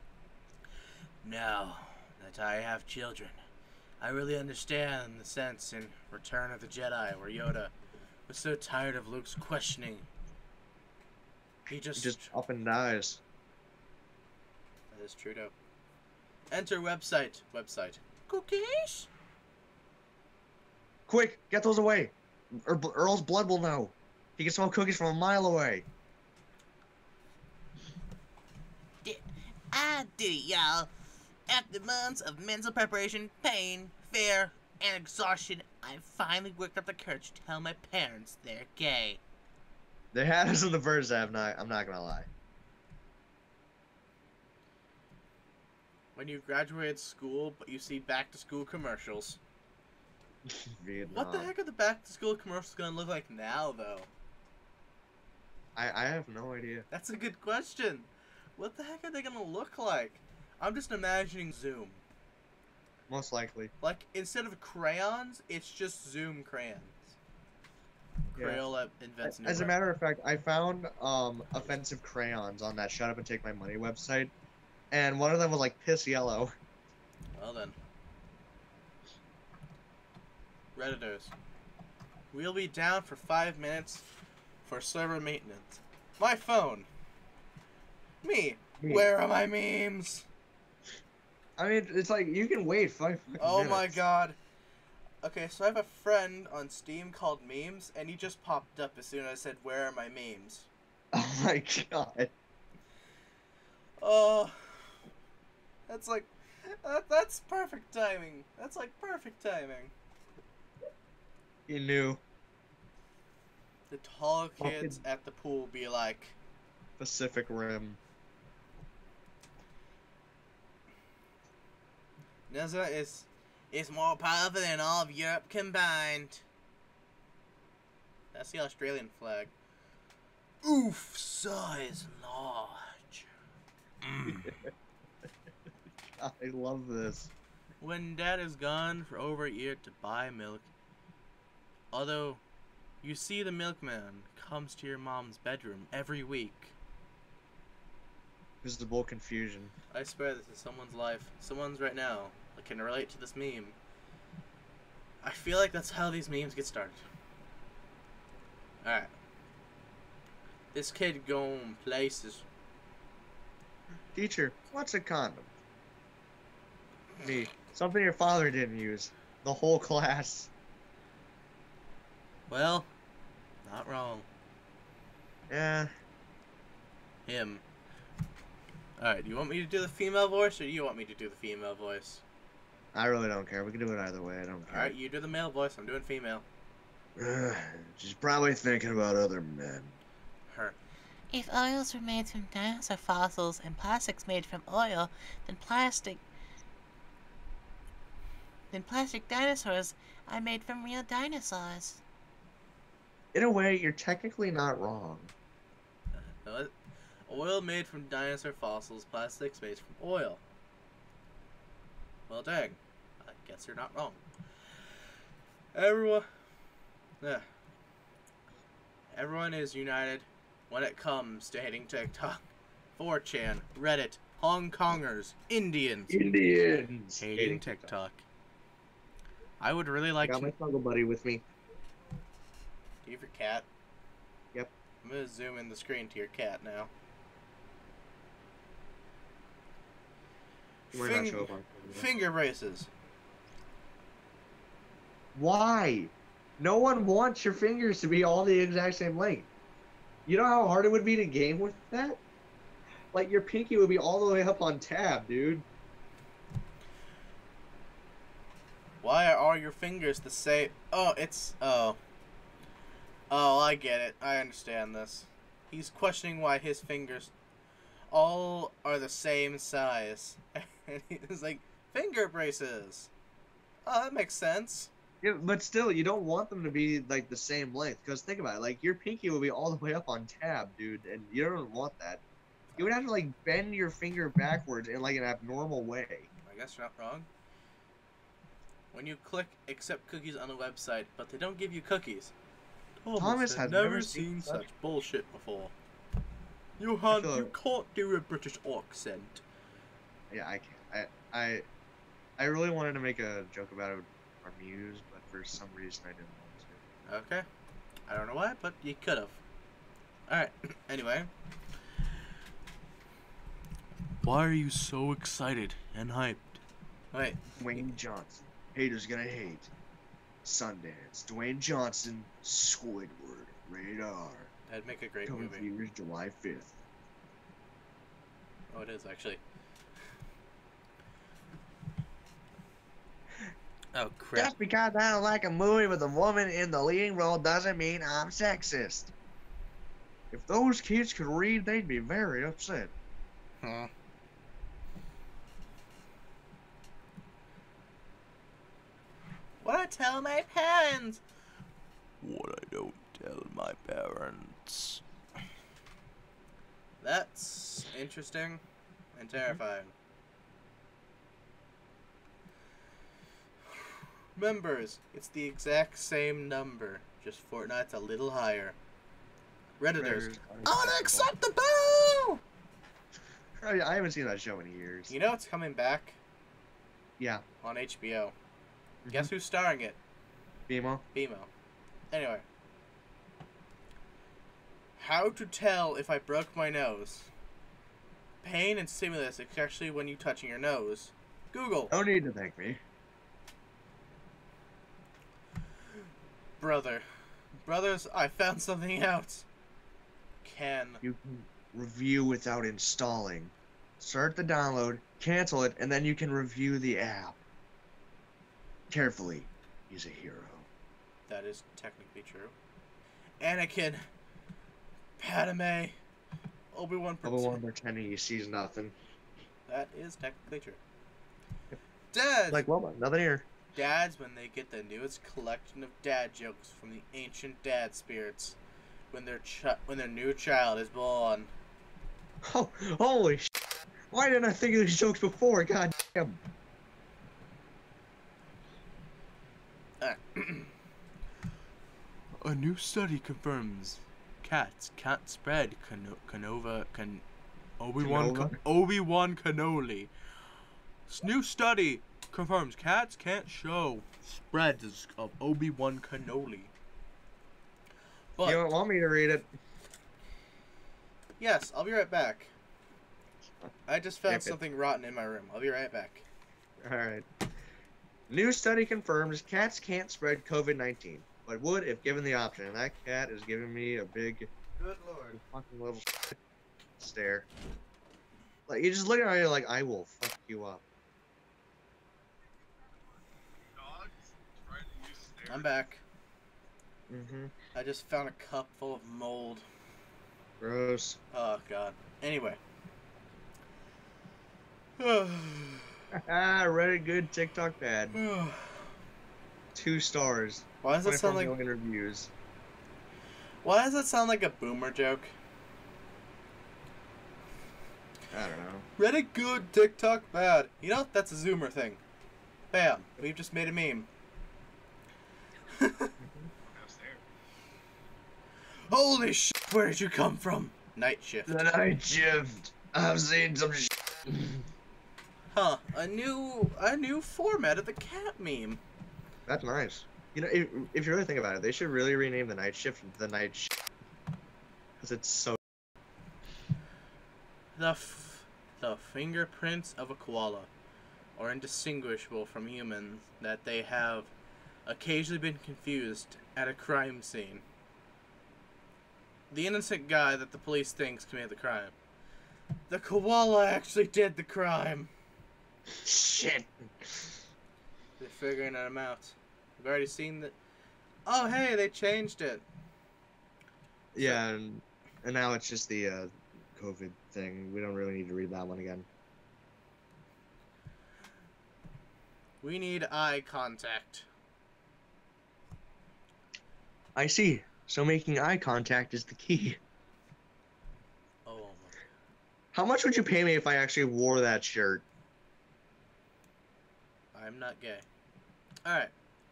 Speaker 2: Now that I have children, I really understand the sense in Return of the Jedi where Yoda was so tired of Luke's questioning. He just
Speaker 1: up and dies.
Speaker 2: That is true, though. Enter website. Cookies?
Speaker 1: Quick, get those away. Or Earl's blood will know. He can smell cookies from a mile away.
Speaker 3: I did it, y'all. After months of mental preparation, pain, fear, and exhaustion, I finally worked up the courage to tell my parents they're gay.
Speaker 1: They had us in the first half, I'm not gonna lie.
Speaker 2: When you graduated school, but you see back-to-school commercials.
Speaker 1: Vietnam.
Speaker 2: What the heck are the back-to-school commercials gonna look like now, though?
Speaker 1: I have no idea.
Speaker 2: That's a good question. What the heck are they gonna look like? I'm just imagining Zoom.
Speaker 1: Most likely.
Speaker 2: Like, instead of crayons, it's just Zoom crayons.
Speaker 1: Yeah.
Speaker 2: Crayola invents new
Speaker 1: As a
Speaker 2: brand.
Speaker 1: matter of fact, I found offensive crayons on that Shut Up and Take My Money website, and one of them was like piss yellow.
Speaker 2: Well then. Redditors. We'll be down for 5 minutes for server maintenance. My phone. Me. Where are my memes?
Speaker 1: I mean, it's like, you can wait 5
Speaker 2: Oh
Speaker 1: minutes.
Speaker 2: my god. Okay, so I have a friend on Steam called Memes, and he just popped up as soon as I said, where are my memes?
Speaker 1: Oh my god.
Speaker 2: Oh. That's like... that's perfect timing. That's like perfect timing.
Speaker 1: You knew.
Speaker 2: The tall kids at the pool be like...
Speaker 1: Pacific Rim.
Speaker 2: NASA is more powerful than all of Europe combined. That's the Australian flag. Oof, size large.
Speaker 1: I love this.
Speaker 2: When Dad is gone for over a year to buy milk, although you see the milkman comes to your mom's bedroom every week.
Speaker 1: Visible confusion.
Speaker 2: I swear this is someone's life. Someone's right now that can relate to this meme. I feel like that's how these memes get started. Alright. This kid going places.
Speaker 1: Teacher, what's a condom? Me. Something your father didn't use. The whole class.
Speaker 2: Well, not wrong.
Speaker 1: Yeah.
Speaker 2: Him. Alright, do you want me to do the female voice or do you want me to do the female voice?
Speaker 1: I really don't care. We can do it either way. I don't care.
Speaker 2: Alright, you do the male voice. I'm doing female.
Speaker 1: She's probably thinking about other men.
Speaker 2: Her.
Speaker 3: If oils were made from dinosaur fossils and plastics made from oil, then plastic dinosaurs are made from real dinosaurs.
Speaker 1: In a way, you're technically not wrong.
Speaker 2: Oil made from dinosaur fossils, plastics made from oil. Well, dang. I guess you're not wrong. Everyone is united when it comes to hating TikTok. 4chan, Reddit, Hong Kongers, Indians. Hating TikTok. I would really like
Speaker 1: I got
Speaker 2: to...
Speaker 1: my snuggle buddy with me.
Speaker 2: Do you have your cat?
Speaker 1: Yep.
Speaker 2: I'm gonna zoom in the screen to your cat now.
Speaker 1: We're not show up on
Speaker 2: Finger braces.
Speaker 1: Why? No one wants your fingers to be all the exact same length. You know how hard it would be to game with that? Like, your pinky would be all the way up on tab, dude.
Speaker 2: Why are all your fingers the same? Oh, it's... Oh. Oh, I get it. I understand this. He's questioning why his fingers all are the same size. And he's like, finger braces. Oh, that makes sense.
Speaker 1: Yeah, but still, you don't want them to be, like, the same length. Because think about it. Like, your pinky would be all the way up on tab, dude. And you don't want that. You would have to, like, bend your finger backwards in, like, an abnormal way.
Speaker 2: I guess you're not wrong. When you click accept cookies on a website, but they don't give you cookies.
Speaker 1: Thomas has never seen
Speaker 2: such bullshit before.
Speaker 1: feel
Speaker 2: You can't do a British accent.
Speaker 1: Yeah, I can't. I really wanted to make a joke about our muse, but for some reason I didn't want to.
Speaker 2: Okay. I don't know why, but you could have. Alright, anyway. Why are you so excited and hyped? Wait.
Speaker 1: Dwayne Johnson. Haters gonna hate. Sundance. Dwayne Johnson. Squidward. Rated R.
Speaker 2: That'd make a great
Speaker 1: Coming
Speaker 2: movie.
Speaker 1: theaters July 5th.
Speaker 2: Oh, it is, actually. Oh, crap.
Speaker 1: Just because I don't like a movie with a woman in the leading role doesn't mean I'm sexist. If those kids could read, they'd be very upset.
Speaker 2: Huh. What I tell my parents? What I don't tell my parents. That's interesting and terrifying. Members, it's the exact same number, just Fortnite's a little higher. Redditors, unacceptable!
Speaker 1: I haven't seen that show in years.
Speaker 2: You know it's coming back
Speaker 1: Yeah.
Speaker 2: on HBO. Guess who's starring it?
Speaker 1: BMO?
Speaker 2: BMO. Anyway. How to tell if I broke my nose. Pain and stimulus, especially when you touching your nose. Google.
Speaker 1: No need to thank me.
Speaker 2: Brothers, I found something out.
Speaker 1: You can review without installing. Start the download, cancel it, and then you can review the app. Carefully. He's a hero.
Speaker 2: That is technically true. Anakin. Padme. Obi-Wan
Speaker 1: pretending he sees nothing.
Speaker 2: That is technically true. Dads!
Speaker 1: Like, well, nothing here.
Speaker 2: Dads, when they get the newest collection of dad jokes from the ancient dad spirits when their new child is born.
Speaker 1: Oh, holy sh**. Why didn't I think of these jokes before? God damn.
Speaker 2: A new study confirms cats can't spread Obi-Wan Kenobi. New study confirms cats can't show spreads of Obi-Wan Kenobi. But
Speaker 1: You don't want me to read it?
Speaker 2: yes, I'll be right back. I just found something rotten in my room. I'll be right back.
Speaker 1: Alright. New study confirms cats can't spread COVID-19, but would if given the option. And that cat is giving me a big,
Speaker 2: Good lord.
Speaker 1: fucking little stare. Like, you just look at it like, I will fuck you up.
Speaker 2: I'm back.
Speaker 1: Mm-hmm.
Speaker 2: I just found a cup full of mold.
Speaker 1: Gross.
Speaker 2: Oh god. Anyway.
Speaker 1: Reddit good, TikTok bad. 2 stars.
Speaker 2: Why does that sound
Speaker 1: 24
Speaker 2: like?
Speaker 1: million reviews.
Speaker 2: Why does that sound like a boomer joke?
Speaker 1: I don't know.
Speaker 2: Reddit good, TikTok bad. You know, that's a Zoomer thing. Bam. We've just made a meme. Holy shit, where did you come from? Night shift.
Speaker 1: The night shift. I've seen some shit.
Speaker 2: Huh. A new format of the cat meme.
Speaker 1: That's nice. You know, if you really think about it, they should really rename the night shift the night shift. Because it's so...
Speaker 2: The fingerprints of a koala are indistinguishable from humans, that they have occasionally been confused at a crime scene. The innocent guy that the police thinks committed the crime. The koala actually did the crime.
Speaker 1: Shit.
Speaker 2: They're figuring them out. We've already seen that. Oh, hey, they changed it.
Speaker 1: Yeah, and now it's just the COVID thing. We don't really need to read that one again.
Speaker 2: We need eye contact.
Speaker 1: I see. So making eye contact is the key.
Speaker 2: Oh my.
Speaker 1: How much would you pay me if I actually wore that shirt?
Speaker 2: I'm not gay. Alright.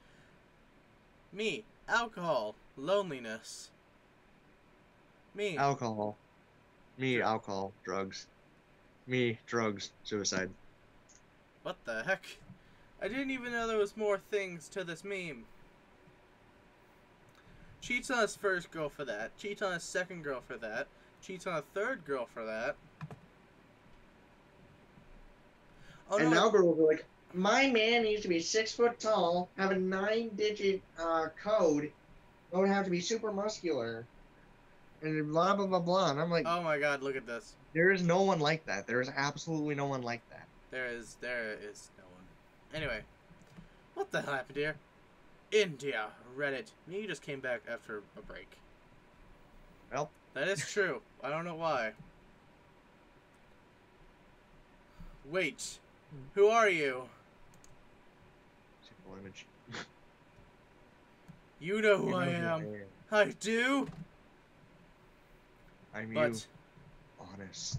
Speaker 2: Me. Alcohol. Loneliness. Me.
Speaker 1: Alcohol. Me, alcohol. Drugs. Me, drugs. Suicide.
Speaker 2: What the heck? I didn't even know there was more things to this meme. Cheats on his first girl for that. Cheats on his second girl for that. Cheats on a third girl for that. Oh,
Speaker 1: And
Speaker 2: no.
Speaker 1: now girls are like, my man needs to be 6 foot tall, have a 9-digit code, don't have to be super muscular, and blah blah blah blah. And I'm like,
Speaker 2: Oh my god, look at this.
Speaker 1: there is no one like that. There is absolutely no one like that.
Speaker 2: There is no one. Anyway. What the hell happened here? India, Reddit. You just came back after a break.
Speaker 1: Well,
Speaker 2: That is true. I don't know why. Wait. Who are you?
Speaker 1: simple image.
Speaker 2: You know who
Speaker 1: You
Speaker 2: I
Speaker 1: know who
Speaker 2: am.
Speaker 1: I am.
Speaker 2: I do.
Speaker 1: I'm
Speaker 2: But
Speaker 1: you, honest.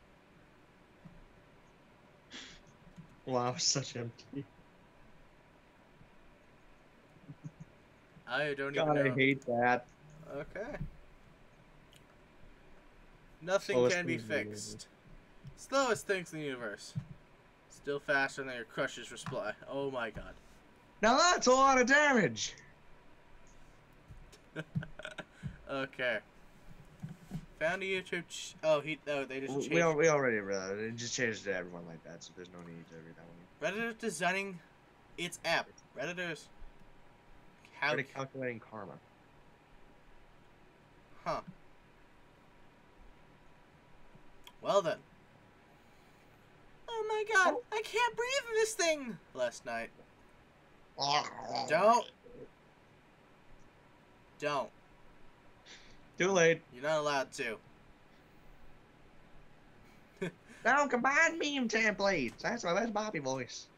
Speaker 1: Wow, such empty.
Speaker 2: I don't
Speaker 1: God,
Speaker 2: even
Speaker 1: I
Speaker 2: know.
Speaker 1: hate that.
Speaker 2: Okay. Nothing
Speaker 1: Slowest
Speaker 2: can be
Speaker 1: things in the universe.
Speaker 2: fixed. Slowest things in the universe. Still faster than your crush's reply. Oh my god.
Speaker 1: Now that's a lot of damage.
Speaker 2: Okay. Found a YouTube. They just changed.
Speaker 1: We already read that. It just changed to everyone like that, so there's no need to read that one.
Speaker 2: Redditors designing its app. Redditors. How?
Speaker 1: Reddit calculating karma.
Speaker 2: Huh. Well then. Oh my god, I can't breathe in this thing! Last night. Don't. Don't.
Speaker 1: Too late.
Speaker 2: You're not allowed to.
Speaker 1: Now combine meme templates. That's my best Bobby voice.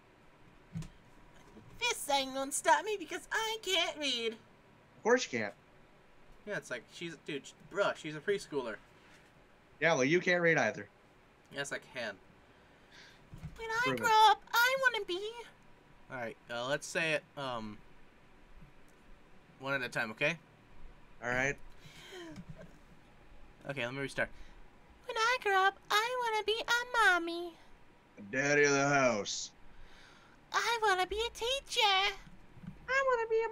Speaker 3: This ain't gonna stop me because I can't read.
Speaker 1: Of course you can't.
Speaker 2: Yeah, it's like, she's a preschooler.
Speaker 1: Yeah, well, you can't read either.
Speaker 2: Yes, I can.
Speaker 3: When I
Speaker 1: Prove it.
Speaker 3: grow up, I wanna be.
Speaker 2: Alright, let's say it, one at a time, okay?
Speaker 1: All right.
Speaker 2: Okay, let me restart.
Speaker 3: When I grow up, I wanna be a mommy.
Speaker 1: Daddy of the house.
Speaker 3: I wanna be a teacher. I wanna be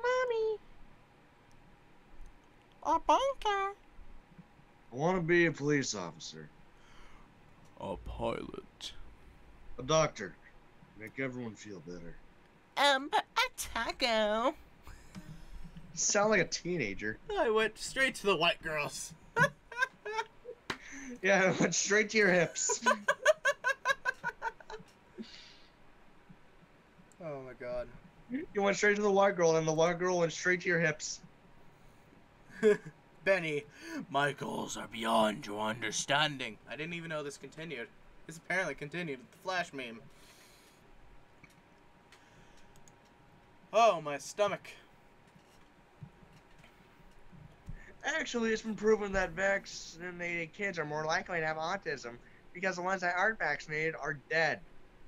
Speaker 3: a mommy. A banker.
Speaker 1: I want to be a police officer.
Speaker 2: A pilot.
Speaker 1: A doctor. Make everyone feel better.
Speaker 3: A taco.
Speaker 1: Sound like a teenager.
Speaker 2: I went straight to the white girls.
Speaker 1: Yeah, it went straight to your hips.
Speaker 2: Oh my god.
Speaker 1: You went straight to the white girl, and the white girl went straight to your hips.
Speaker 2: Benny, my goals are beyond your understanding. I didn't even know this continued. This apparently continued with the Flash meme. Oh, my stomach.
Speaker 1: Actually, it's been proven that vaccinated kids are more likely to have autism because the ones that aren't vaccinated are dead.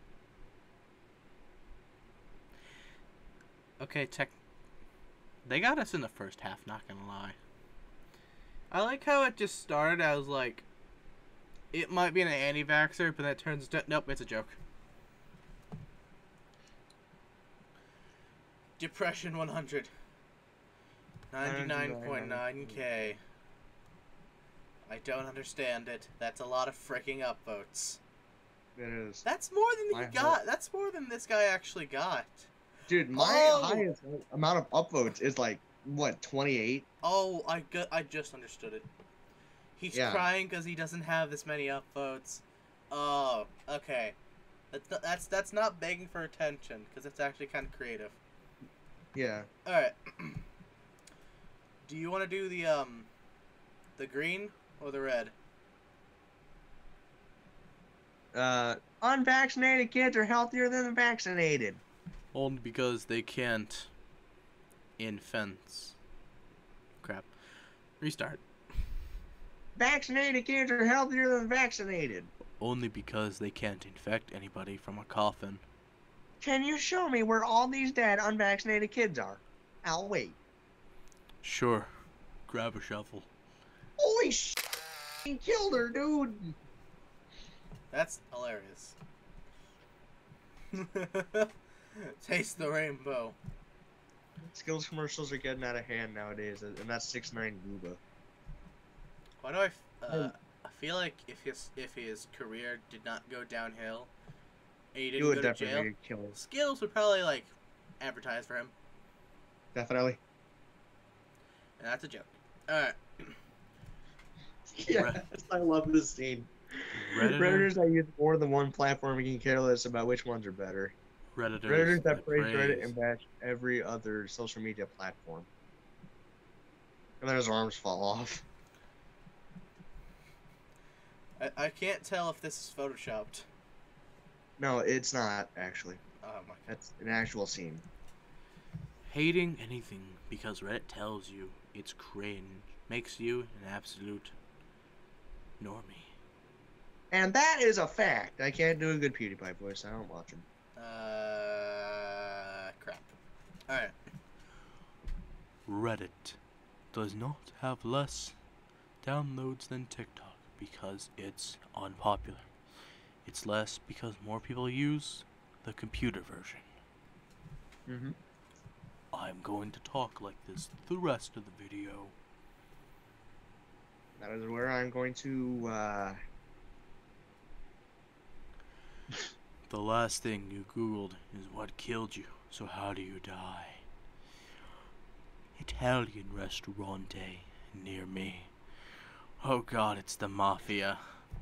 Speaker 2: Okay, they got us in the first half, not gonna lie. I like how it just started as like, it might be an anti-vaxxer, but that turns to, nope, it's a joke. Depression 100. 99.9k. I don't understand it. That's a lot of freaking upvotes.
Speaker 1: It is.
Speaker 2: That's more than he got. That's more than this guy actually got.
Speaker 1: Dude, my highest amount of upvotes is like, what, 28?
Speaker 2: Oh, I just understood it. He's crying because he doesn't have this many upvotes. Oh, okay. That's not begging for attention, because it's actually kind of creative.
Speaker 1: Yeah.
Speaker 2: Alright. Do you want to do the green or the red?
Speaker 1: Unvaccinated kids are healthier than the vaccinated.
Speaker 2: Only because they can't infence. Crap. Restart.
Speaker 1: Vaccinated kids are healthier than vaccinated.
Speaker 2: Only because they can't infect anybody from a coffin.
Speaker 1: Can you show me where all these dead unvaccinated kids are? I'll wait.
Speaker 2: Sure. Grab a shovel.
Speaker 1: Holy sh! He killed her, dude!
Speaker 2: That's hilarious. Taste the rainbow.
Speaker 1: Skills commercials are getting out of hand nowadays, and that's 6ix9ine Gooba.
Speaker 2: Why do I feel like if his career did not go downhill, and he didn't go to jail, Skills would probably like advertise for him.
Speaker 1: Definitely.
Speaker 2: And that's a joke. Alright.
Speaker 1: Yes, I love this scene. Redditors that use more than one platform can care less about which ones are better. Redditors that praise Reddit and bash every other social media platform. And then his arms fall off.
Speaker 2: I can't tell if this is photoshopped.
Speaker 1: No, it's not, actually.
Speaker 2: Oh my god.
Speaker 1: That's an actual scene.
Speaker 2: Hating anything because Reddit tells you it's cringe makes you an absolute normie.
Speaker 1: And that is a fact. I can't do a good PewDiePie voice. I don't watch him.
Speaker 2: Crap. Alright. Reddit does not have less downloads than TikTok because it's unpopular. It's less because more people use the computer version.
Speaker 1: Mm-hmm.
Speaker 2: I'm going to talk like this the rest of the video.
Speaker 1: That is where I'm going to,
Speaker 2: The last thing you Googled is what killed you, so how do you die? Italian restaurante near me. Oh god, it's the mafia.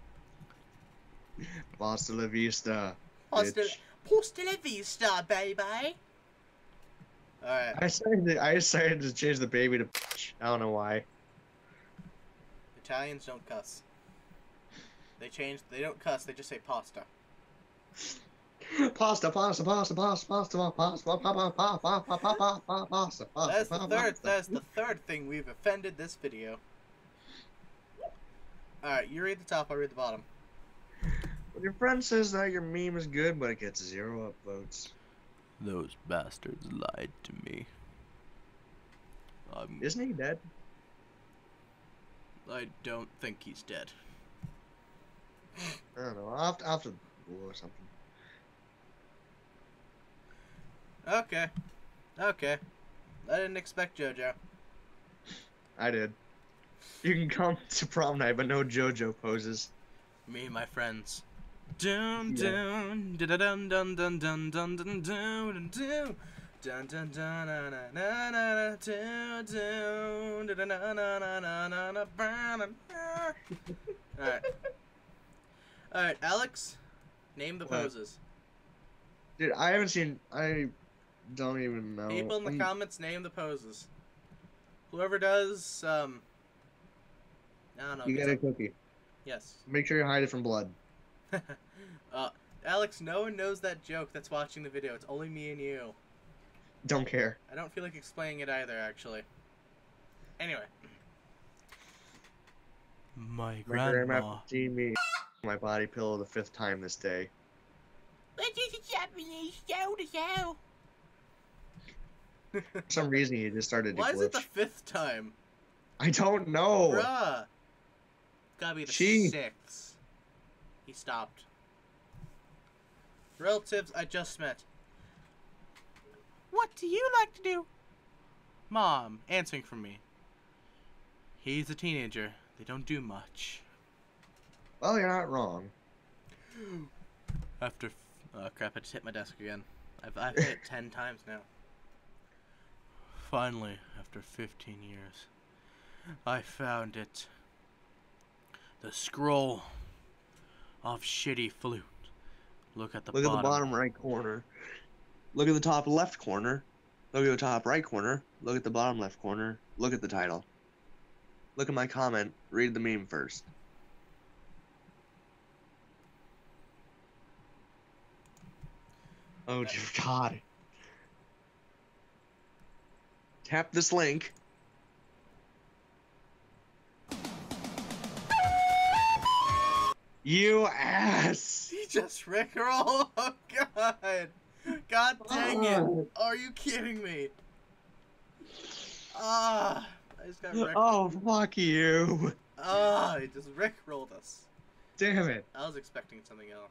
Speaker 1: Hasta la vista,
Speaker 3: Posta
Speaker 1: bitch.
Speaker 3: la vista, baby.
Speaker 2: Alright,
Speaker 1: I decided to change the baby to bitch. I don't know why.
Speaker 2: Italians don't cuss. They don't cuss, they just say pasta.
Speaker 1: Pasta, pasta, pasta, pasta, pasta, pasta, pasta,
Speaker 2: That's the third thing we've offended this video. Alright, you read the top, I read the bottom.
Speaker 1: When your friend says that your meme is good, but it gets 0 upvotes.
Speaker 2: Those bastards lied to me.
Speaker 1: Isn't he dead?
Speaker 2: I don't think he's dead.
Speaker 1: I don't know. I'll have to Google or something.
Speaker 2: Okay. Okay. I didn't expect JoJo.
Speaker 1: I did. You can come to prom night, but no JoJo poses.
Speaker 2: Me and my friends. Dun
Speaker 1: Yeah.
Speaker 2: dun dun dun dun dun dun dun dun dun dun dun dun dun dun na na na na dun dun dun na na na na na na na. Alright. Alright, Alex, name the
Speaker 1: What?
Speaker 2: poses.
Speaker 1: Dude, I haven't seen. I don't even know.
Speaker 2: People in the comments name the poses. Whoever does, I don't know.
Speaker 1: You get a cookie.
Speaker 2: Yes.
Speaker 1: Make sure you hide it from blood.
Speaker 2: Alex, no one knows that joke that's watching the video. It's only me and you.
Speaker 1: Don't care.
Speaker 2: I don't feel like explaining it either, actually. Anyway. My grandma.
Speaker 1: See me. My body pillow the 5th time this day.
Speaker 3: What is a Japanese show to show?
Speaker 1: For some reason, he just started to
Speaker 2: Why is it
Speaker 1: glitch.
Speaker 2: the 5th time?
Speaker 1: I don't know.
Speaker 2: Bruh. Gotta be the
Speaker 1: She-
Speaker 2: 6th. He stopped. Relatives I just met. What do you like to do? Mom, answering for me. He's a teenager. They don't do much.
Speaker 1: Well, you're not wrong.
Speaker 2: After... Oh crap, I just hit my desk again. I've hit it 10 times now. Finally, after 15 years, I found it. The scroll of shitty flute. Look at the
Speaker 1: Look
Speaker 2: bottom.
Speaker 1: at the bottom right corner. Look at the top left corner. Look at the top right corner. Look at the bottom left corner. Look at the title. Look at my comment. Read the meme first. Oh dear God. Tap this link. You ass!
Speaker 2: He just rickrolled. Oh god. God dang it. Are you kidding me? Ah. I just got rickrolled.
Speaker 1: Oh, fuck you.
Speaker 2: Ah, he just rickrolled us.
Speaker 1: Damn it.
Speaker 2: I was expecting something else.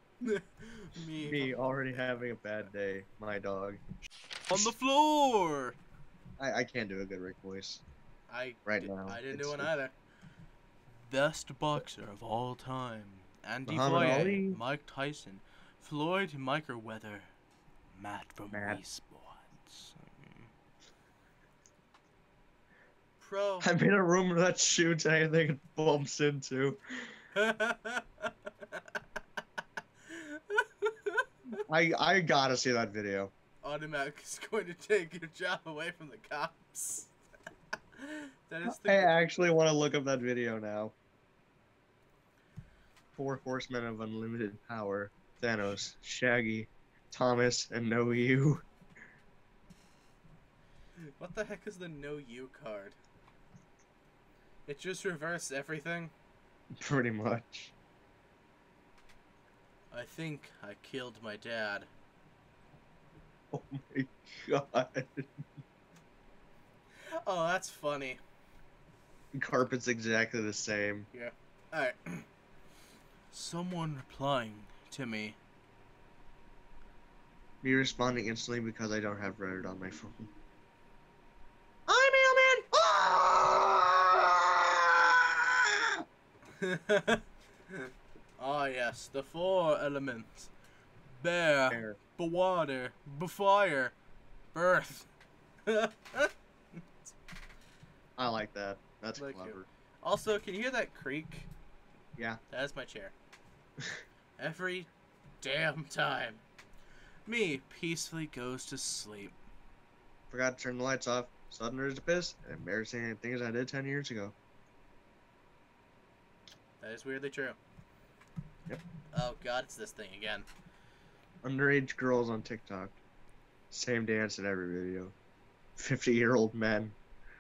Speaker 1: Me already having a bad day. My dog.
Speaker 2: On the floor.
Speaker 1: I can't do a good Rick voice.
Speaker 2: I
Speaker 1: now.
Speaker 2: I didn't
Speaker 1: It's-
Speaker 2: do one either. Best boxer of all time. Andy
Speaker 1: Muhammad
Speaker 2: Boye,
Speaker 1: Ali?
Speaker 2: Mike Tyson, Floyd Mayweather, Matt from
Speaker 1: Matt.
Speaker 2: Wii Sports. Pro.
Speaker 1: I'm in a room that shoots anything it bumps into. I gotta see that video.
Speaker 2: Automatic is going to take your job away from the cops. That is
Speaker 1: I
Speaker 2: the
Speaker 1: actually want to look up that video now. 4 horsemen of unlimited power. Thanos, Shaggy, Thomas, and No You.
Speaker 2: What the heck is the no you card? It just reversed everything.
Speaker 1: Pretty much.
Speaker 2: I think I killed my dad.
Speaker 1: Oh my god.
Speaker 2: Oh, that's funny.
Speaker 1: Carpet's exactly the same.
Speaker 2: Yeah. Alright. Someone replying to me.
Speaker 1: Me responding instantly because I don't have Reddit on my phone.
Speaker 2: Ah, yes, the four elements: bear,
Speaker 1: Air.
Speaker 2: water, fire, earth.
Speaker 1: I like that. That's
Speaker 2: Thank you.
Speaker 1: clever.
Speaker 2: Also, can you hear that creak?
Speaker 1: Yeah.
Speaker 2: That's my chair. Every damn time. Me peacefully goes to sleep.
Speaker 1: Forgot to turn the lights off. Sudden urge to piss. And embarrassing things I did 10 years ago.
Speaker 2: That is weirdly true.
Speaker 1: Yep.
Speaker 2: Oh god, it's this thing again.
Speaker 1: Underage girls on TikTok. Same dance in every video. 50-year-old men.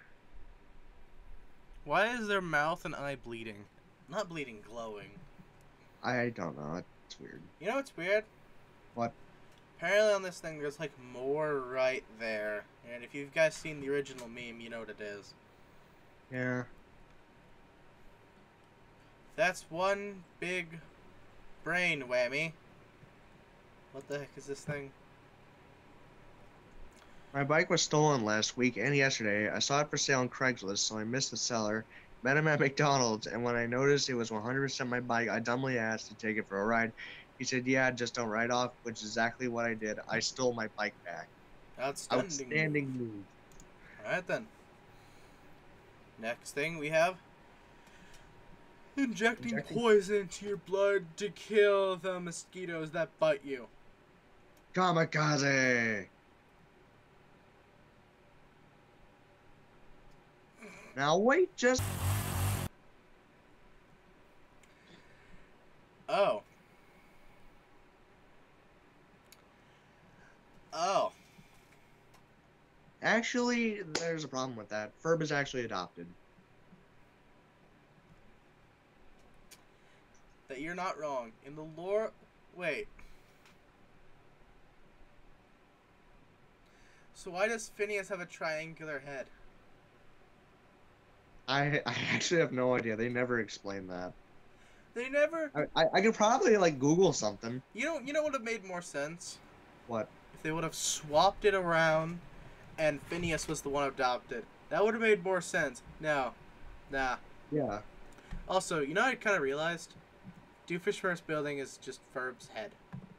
Speaker 2: Why is their mouth and eye bleeding? Not bleeding, glowing.
Speaker 1: I don't know. It's weird.
Speaker 2: You know what's weird?
Speaker 1: What?
Speaker 2: Apparently on this thing there's like more right there. And if you guys seen the original meme, you know what it is.
Speaker 1: Yeah.
Speaker 2: That's one big brain whammy. What the heck is this thing?
Speaker 1: My bike was stolen last week and yesterday. I saw it for sale on Craigslist, so I missed the seller. Met him at McDonald's, and when I noticed it was 100% my bike, I dumbly asked to take it for a ride. He said, yeah, just don't ride off, which is exactly what I did. I stole my bike back. Outstanding move.
Speaker 2: Alright then. Next thing we have injecting poison into your blood to kill the mosquitoes that bite you.
Speaker 1: Kamikaze! Now wait just...
Speaker 2: Oh. Oh.
Speaker 1: Actually, there's a problem with that. Ferb is actually adopted.
Speaker 2: That you're not wrong. In the lore... Wait. So why does Phineas have a triangular head?
Speaker 1: I actually have no idea. They never explained that.
Speaker 2: They never...
Speaker 1: I could probably, like, Google something.
Speaker 2: You know what would have made more sense?
Speaker 1: What?
Speaker 2: If they would have swapped it around and Phineas was the one adopted. That would have made more sense. No. Nah.
Speaker 1: Yeah.
Speaker 2: Also, you know I kind of realized? Doofus First Building is just Ferb's head.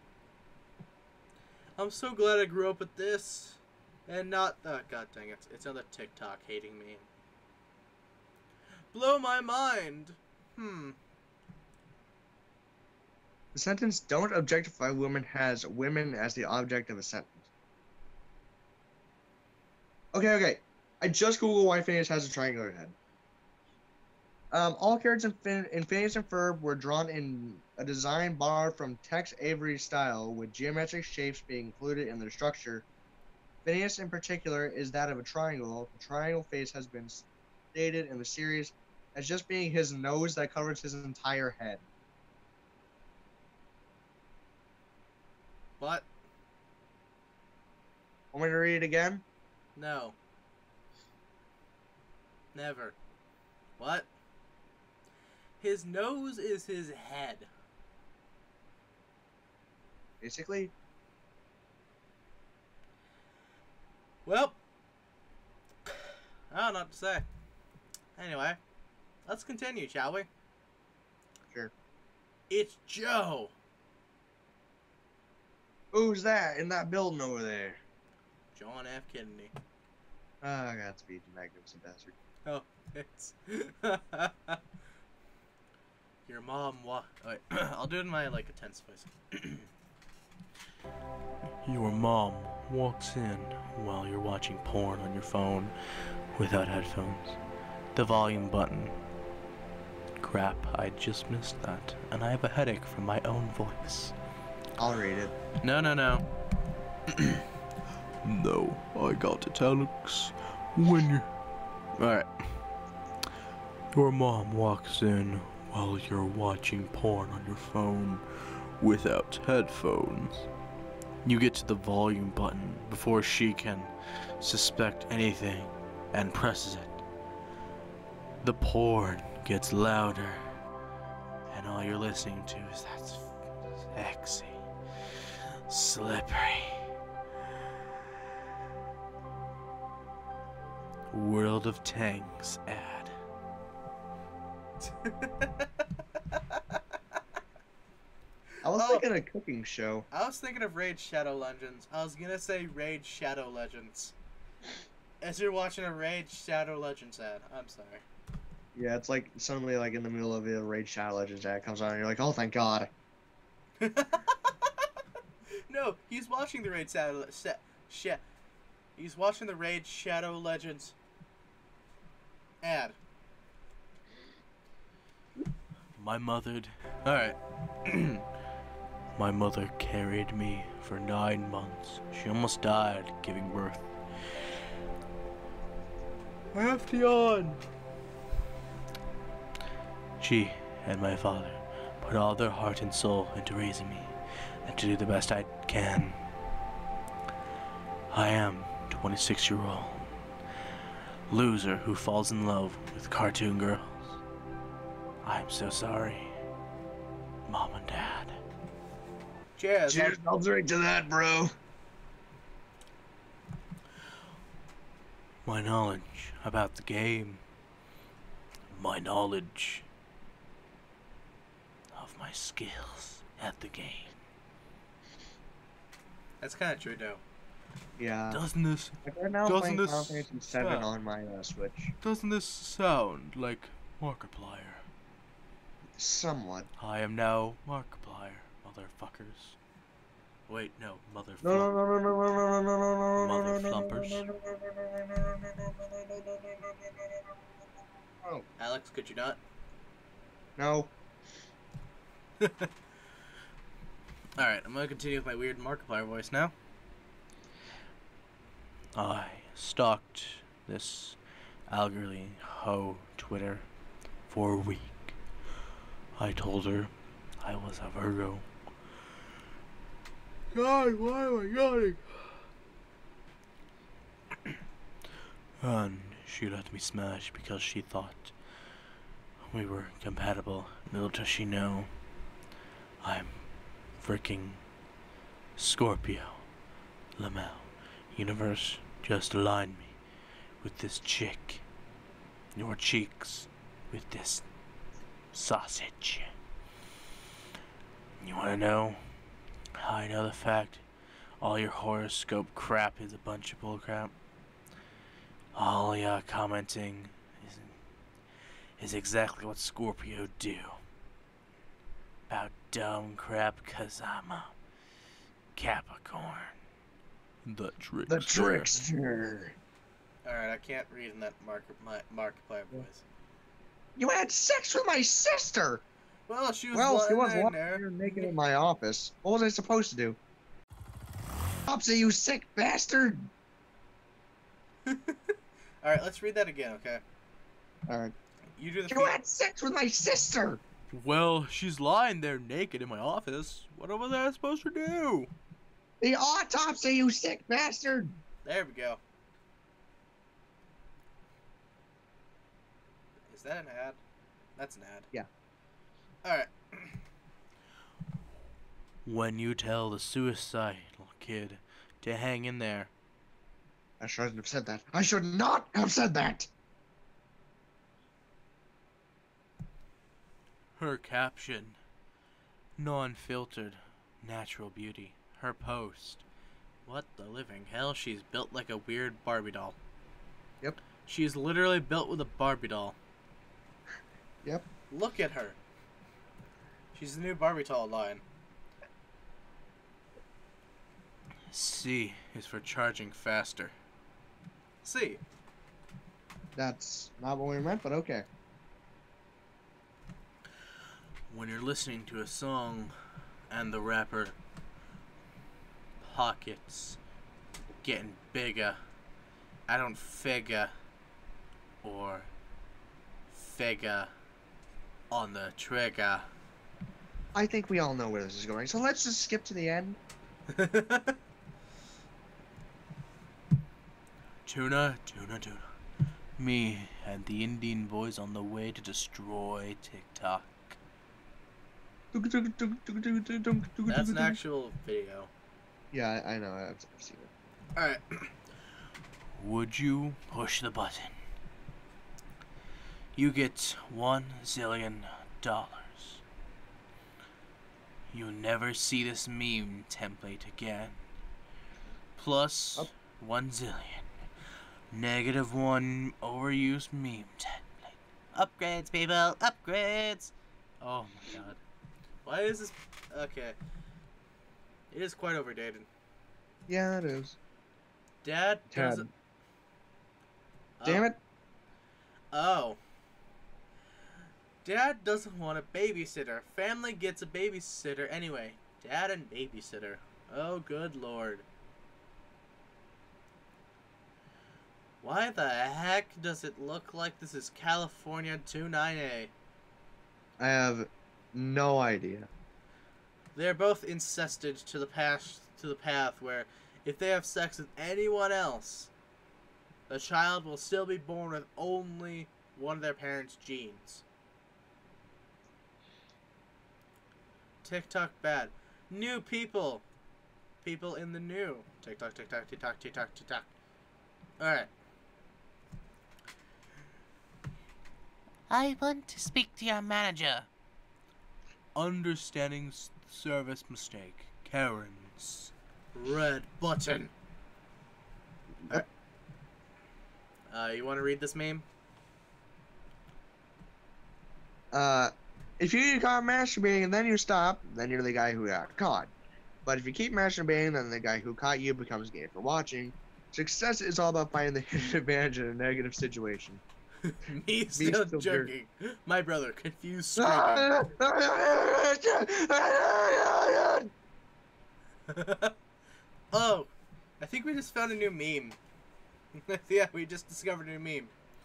Speaker 2: I'm so glad I grew up with this. And not... Oh, god dang it. It's another TikTok hating me. Blow my mind.
Speaker 1: The sentence, don't objectify women, has women as the object of a sentence. Okay. I just Googled why Phineas has a triangular head. All characters in Phineas and Ferb were drawn in a design borrowed from Tex Avery's style, with geometric shapes being included in their structure. Phineas, in particular, is that of a triangle. The triangle face has been stated in the series as just being his nose that covers his entire head.
Speaker 2: What?
Speaker 1: Want me to read it again?
Speaker 2: No. Never. What? His nose is his head.
Speaker 1: Basically.
Speaker 2: Well, I don't know what to say. Anyway, let's continue, shall we?
Speaker 1: Sure.
Speaker 2: It's Joe.
Speaker 1: Who's that in that building over there?
Speaker 2: John F. Kennedy.
Speaker 1: Ah, Godspeed, you magnificent bastard.
Speaker 2: Oh, it's... Your mom wait, I'll do it in my, like, a tense voice. Your mom walks in while you're watching porn on your phone without headphones. The volume button. Crap, I just missed that. And I have a headache from my own voice.
Speaker 1: I'll read it.
Speaker 2: No. No, I got italics. When you're... Alright. Your mom walks in while you're watching porn on your phone without headphones. You get to the volume button before she can suspect anything and presses it. The porn gets louder, and all you're listening to is that sexy, slippery World of Tanks ad.
Speaker 1: at a cooking show.
Speaker 2: I was thinking of Raid Shadow Legends. I was gonna say Raid Shadow Legends. As you're watching a Raid Shadow Legends ad. I'm sorry.
Speaker 1: Yeah, it's like suddenly like in the middle of a Raid Shadow Legends ad comes on and you're like, oh, thank God.
Speaker 2: No, he's watching the Raid Shadow... He's watching the Raid Shadow Legends ad. My mother... Alright. My mother carried me for 9 months. She almost died giving birth. I have to yawn. She and my father put all their heart and soul into raising me and to do the best I can. I am 26-year-old loser who falls in love with cartoon girls. I'm so sorry, Mom and Dad. Cheers.
Speaker 1: Cheers, I'll drink to that, bro.
Speaker 2: My knowledge about the game. My knowledge of my skills at the game. That's kind of true, though.
Speaker 1: Yeah.
Speaker 2: Doesn't this...
Speaker 1: Like right now, I'm
Speaker 2: doesn't
Speaker 1: playing
Speaker 2: this
Speaker 1: Final Fantasy 7
Speaker 2: sound-
Speaker 1: on my Switch.
Speaker 2: Doesn't this sound like Markiplier?
Speaker 1: Somewhat.
Speaker 2: I am now Markiplier, motherfuckers. Wait, no, mother
Speaker 1: No, no, no, no, no, no, no, no, no, no,
Speaker 2: Mother
Speaker 1: no, no,
Speaker 2: flumpers.
Speaker 1: Oh,
Speaker 2: Alex, could you not?
Speaker 1: no.
Speaker 2: Alright, I'm gonna continue with my weird Markiplier voice now. I stalked this elderly hoe Twitter for a week. I told her I was a Virgo. God, why am I yawning? And she let me smash because she thought we were compatible. Little does she know, I'm freaking Scorpio. Lamau. Universe just aligned me with this chick. Your cheeks with this sausage. You wanna know how I know the fact all your horoscope crap is a bunch of bullcrap? All ya commenting is exactly what Scorpio do. About dumb crap, 'cause I'm a Capricorn. The trickster.
Speaker 1: The trickster.
Speaker 2: Alright, I can't read in that Markiplier voice.
Speaker 1: You had sex with my sister!
Speaker 2: Well, she was
Speaker 1: She was
Speaker 2: lying
Speaker 1: lying
Speaker 2: there.
Speaker 1: there naked in my office. What was I supposed to do? Topsy, you sick bastard!
Speaker 2: Alright, let's read that again, okay?
Speaker 1: Alright.
Speaker 2: You do the
Speaker 1: You had sex with my sister!
Speaker 2: Well, she's lying there naked in my office. What was I supposed to do?
Speaker 1: The autopsy, you sick bastard!
Speaker 2: There we go. Is that an ad? That's an ad.
Speaker 1: Yeah.
Speaker 2: Alright. When you tell the suicidal kid to hang in there.
Speaker 1: I shouldn't have said that. I should not have said that!
Speaker 2: Her caption. Non-filtered. Natural beauty. Her post. What the living hell? She's built like a weird Barbie doll.
Speaker 1: Yep.
Speaker 2: She's literally built with a Barbie doll.
Speaker 1: Yep.
Speaker 2: Look at her. She's the new Barbie doll line. C is for charging faster. C.
Speaker 1: That's not what we meant, but okay.
Speaker 2: When you're listening to a song and the rapper pockets getting bigger, I don't figure or figure on the trigger.
Speaker 1: I think we all know where this is going, so let's just skip to the end.
Speaker 2: Tuna, tuna, tuna. Me and the Indian boys on the way to destroy TikTok. That's an actual video.
Speaker 1: Yeah, I know. I've seen it.
Speaker 2: Alright. Would you push the button? You get $1 zillion. You'll never see this meme template again. Plus
Speaker 1: Oh.
Speaker 2: 1 zillion. -1 overused meme template. Upgrades, people! Upgrades! Oh my god. Why is this... Okay. It is quite overdated.
Speaker 1: Yeah, it is.
Speaker 2: Dad
Speaker 1: Tad.
Speaker 2: doesn't...
Speaker 1: Damn it.
Speaker 2: Oh. Dad doesn't want a babysitter. Family gets a babysitter anyway. Dad and babysitter. Oh, good lord. Why the heck does it look like this is California 29A?
Speaker 1: I have no idea.
Speaker 2: They're both incested to the path where if they have sex with anyone else, the child will still be born with only one of their parents' genes. TikTok bad. New people. People in the new. TikTok, TikTok, TikTok, TikTok, TikTok. Alright.
Speaker 3: I want to speak to your manager.
Speaker 2: Understanding service mistake. Karen's. Red button.
Speaker 1: Yep.
Speaker 2: You want to read this meme?
Speaker 1: If you got masturbating and then you stop, then you're the guy who got caught. But if you keep masturbating, then the guy who caught you becomes gay for watching. Success is all about finding the hidden advantage in a negative situation.
Speaker 2: Me still joking. My brother, confused screaming. Oh, I think we just found a new meme. Yeah, we just discovered a new meme.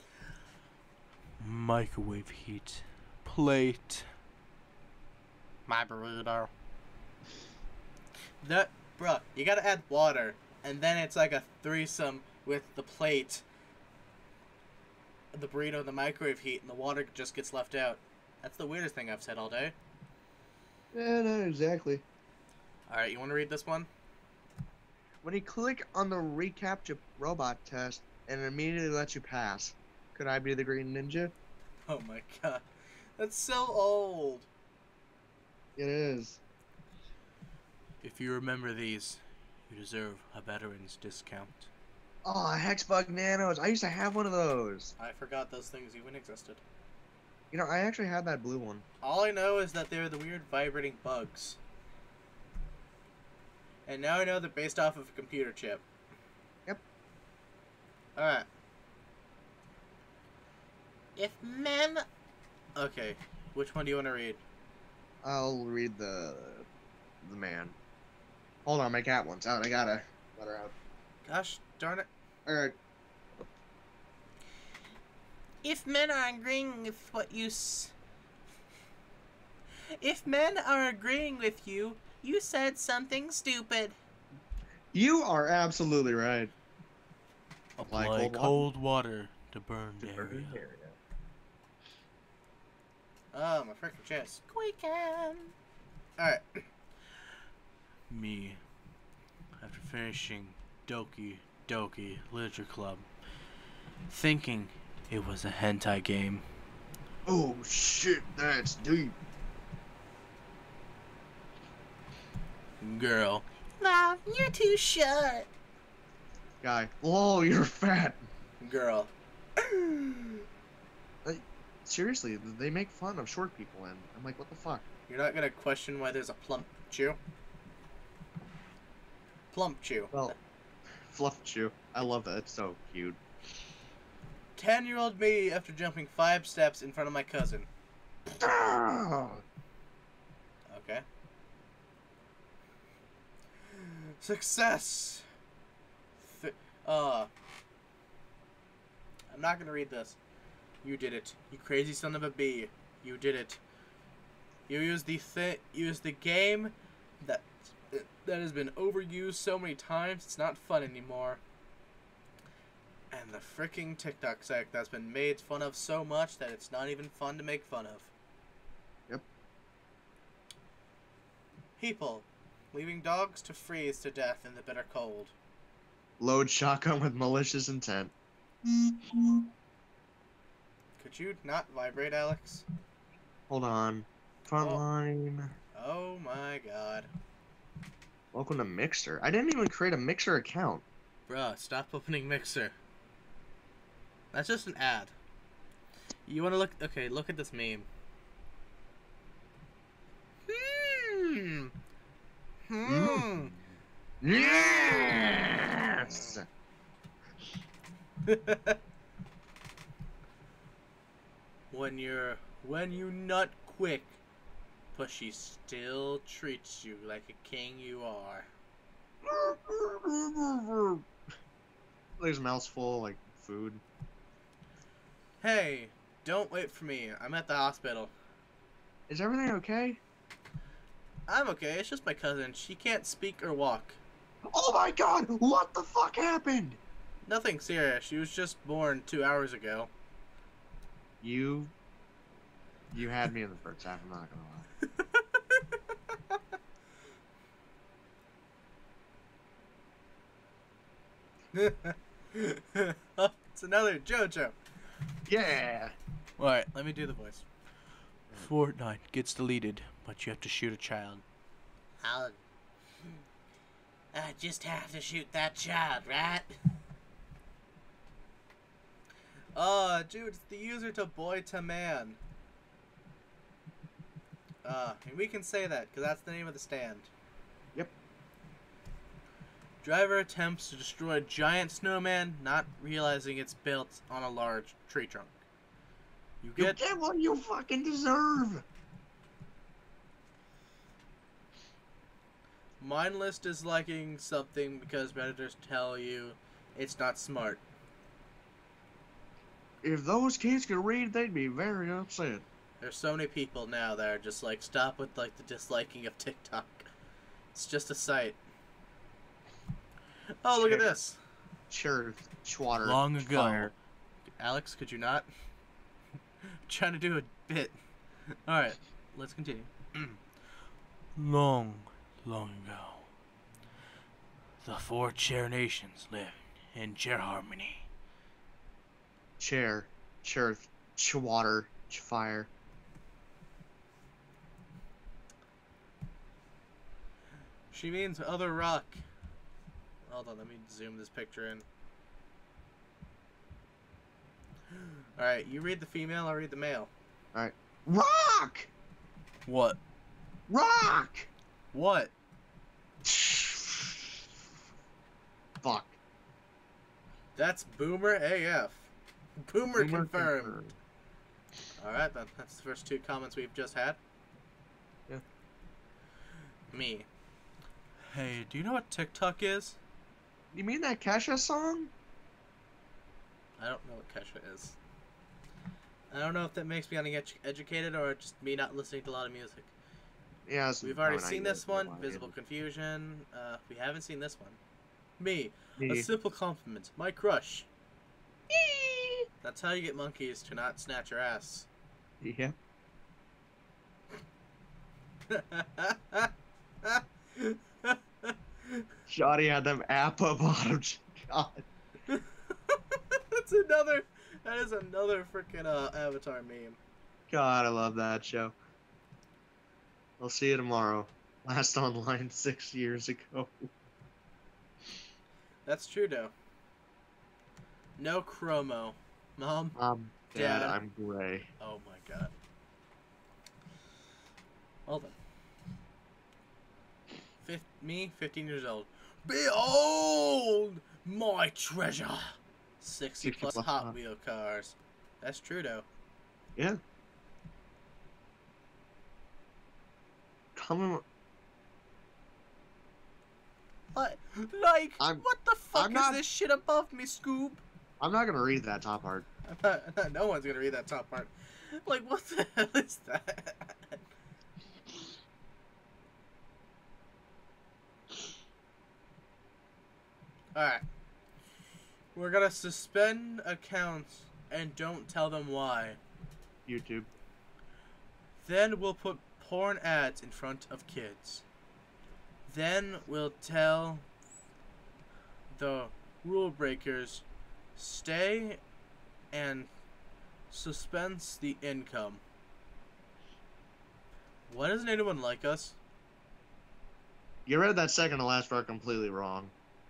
Speaker 2: Microwave heat. Plate. My burrito. That, bruh, you gotta add water, and then it's like a threesome with the plate, the burrito, and the microwave heat, and the water just gets left out. That's the weirdest thing I've said all day.
Speaker 1: Yeah, not exactly.
Speaker 2: Alright, you want to read this one?
Speaker 1: When you click on the reCAPTCHA robot test, and it immediately lets you pass. Could I be the green ninja?
Speaker 2: Oh my god. That's so old.
Speaker 1: It is.
Speaker 2: If you remember these, you deserve a veteran's discount.
Speaker 1: Oh, Hexbug Nanos. I used to have one of those.
Speaker 2: I forgot those things even existed.
Speaker 1: You know, I actually had that blue one.
Speaker 2: All I know is that they're the weird vibrating bugs. And now I know they're based off of a computer chip.
Speaker 1: Yep.
Speaker 2: Alright.
Speaker 3: If men...
Speaker 2: Okay. Which one do you want to read?
Speaker 1: I'll read the man. Hold on, my cat wants out. I gotta let her out.
Speaker 2: Gosh darn it.
Speaker 1: Alright.
Speaker 3: If men are agreeing with what you
Speaker 2: If men are agreeing with you, you said something stupid.
Speaker 1: You are absolutely right.
Speaker 2: Apply cold water to burned area. Oh, my freaking chest.
Speaker 3: Quicken.
Speaker 2: Alright. Me, after finishing Doki Doki Literature Club, thinking it was a hentai game.
Speaker 1: Oh shit, that's deep.
Speaker 2: Girl.
Speaker 3: Wow, you're too short.
Speaker 1: Guy. Oh, you're fat.
Speaker 2: Girl.
Speaker 1: Seriously, they make fun of short people, and I'm like, what the fuck?
Speaker 2: You're not gonna question why there's a plump chew? Plump chew.
Speaker 1: Well, fluff chew. I love that. It's so cute.
Speaker 2: 10-year-old me after jumping 5 steps in front of my cousin.
Speaker 1: Ah!
Speaker 2: Okay. Success! I'm not gonna read this. You did it. You crazy son of a bee. You did it. You used the game that has been overused so many times it's not fun anymore. And the freaking TikTok site that's been made fun of so much that it's not even fun to make fun of.
Speaker 1: Yep.
Speaker 2: People leaving dogs to freeze to death in the bitter cold.
Speaker 1: Load shotgun with malicious intent.
Speaker 2: Could you not vibrate, Alex?
Speaker 1: Hold on. Frontline.
Speaker 2: Oh my god.
Speaker 1: Welcome to Mixer. I didn't even create a Mixer account.
Speaker 2: Bruh, stop opening Mixer. That's just an ad. You wanna look? Okay, look at this meme.
Speaker 1: Yes!
Speaker 2: When you nut quick, but she still treats you like a king you are.
Speaker 1: Like his mouth's full, like, food.
Speaker 2: Hey, don't wait for me. I'm at the hospital.
Speaker 1: Is everything okay?
Speaker 2: I'm okay. It's just my cousin. She can't speak or walk.
Speaker 1: Oh my god! What the fuck happened?
Speaker 2: Nothing serious. She was just born 2 hours ago.
Speaker 1: You had me in the first half, I'm not gonna lie.
Speaker 2: Oh, it's another JoJo.
Speaker 1: Yeah!
Speaker 2: Alright, let me do the voice. Fortnite gets deleted, but you have to shoot a child.
Speaker 3: I just have to shoot that child, right?
Speaker 2: Dude, it's the user to boy to man. And we can say that, because that's the name of the stand.
Speaker 1: Yep.
Speaker 2: Driver attempts to destroy a giant snowman, not realizing it's built on a large tree trunk. You
Speaker 1: You
Speaker 2: get...
Speaker 1: get what you fucking deserve!
Speaker 2: Mindless disliking something because predators tell you it's not smart.
Speaker 1: If those kids could read, they'd be very upset.
Speaker 2: There's so many people now that are just like, stop with like the disliking of TikTok. It's just a site. Oh, look at this.
Speaker 1: Sure, Schwatter.
Speaker 2: Long ago.
Speaker 1: Fire.
Speaker 2: Alex, could you not? Trying to do a bit. Alright, let's continue. Long ago, the four chair nations lived in chair harmony.
Speaker 1: Chair. Chirth. Schwatter. Fire.
Speaker 2: She means other rock. Hold on, let me zoom this picture in. Alright, you read the female, I'll read the male.
Speaker 1: Alright. Rock!
Speaker 2: What?
Speaker 1: Rock!
Speaker 2: What?
Speaker 1: Fuck.
Speaker 2: That's Boomer AF. Boomer confirmed. Alright then, that's the first two comments we've just had.
Speaker 1: Yeah.
Speaker 2: Me. Hey, do you know what TikTok is?
Speaker 1: You mean that Kesha song?
Speaker 2: I don't know what Kesha is. I don't know if that makes me uneducated or just me not listening to a lot of music.
Speaker 1: Yeah,
Speaker 2: We've already seen this one, Visible Confusion. We haven't seen this one. Me. A simple compliment. My crush. That's how you get monkeys to not snatch your ass.
Speaker 1: Yeah. Shoddy had them apple bottoms. God.
Speaker 2: That is another freaking Avatar meme.
Speaker 1: God, I love that show. I'll see you tomorrow. Last online 6 years ago.
Speaker 2: That's true, though. No chromo. Mom?
Speaker 1: Dad,
Speaker 2: Dad.
Speaker 1: I'm gray.
Speaker 2: Oh my god. Hold on. Me, 15 years old. Behold my treasure! 60 plus Hot Wheel cars. That's true, though.
Speaker 1: Yeah. Come
Speaker 2: What? Like,
Speaker 1: I'm-
Speaker 2: what the fuck
Speaker 1: I'm
Speaker 2: is
Speaker 1: not-
Speaker 2: this shit above me, Scoop?
Speaker 1: I'm not gonna read that top part.
Speaker 2: No one's gonna read that top part. Like, what the hell is that? Alright. We're gonna suspend accounts and don't tell them why.
Speaker 1: YouTube.
Speaker 2: Then we'll put porn ads in front of kids. Then we'll tell the rule breakers stay and suspense the income. Why doesn't anyone like us?
Speaker 1: You read that second to last part completely wrong.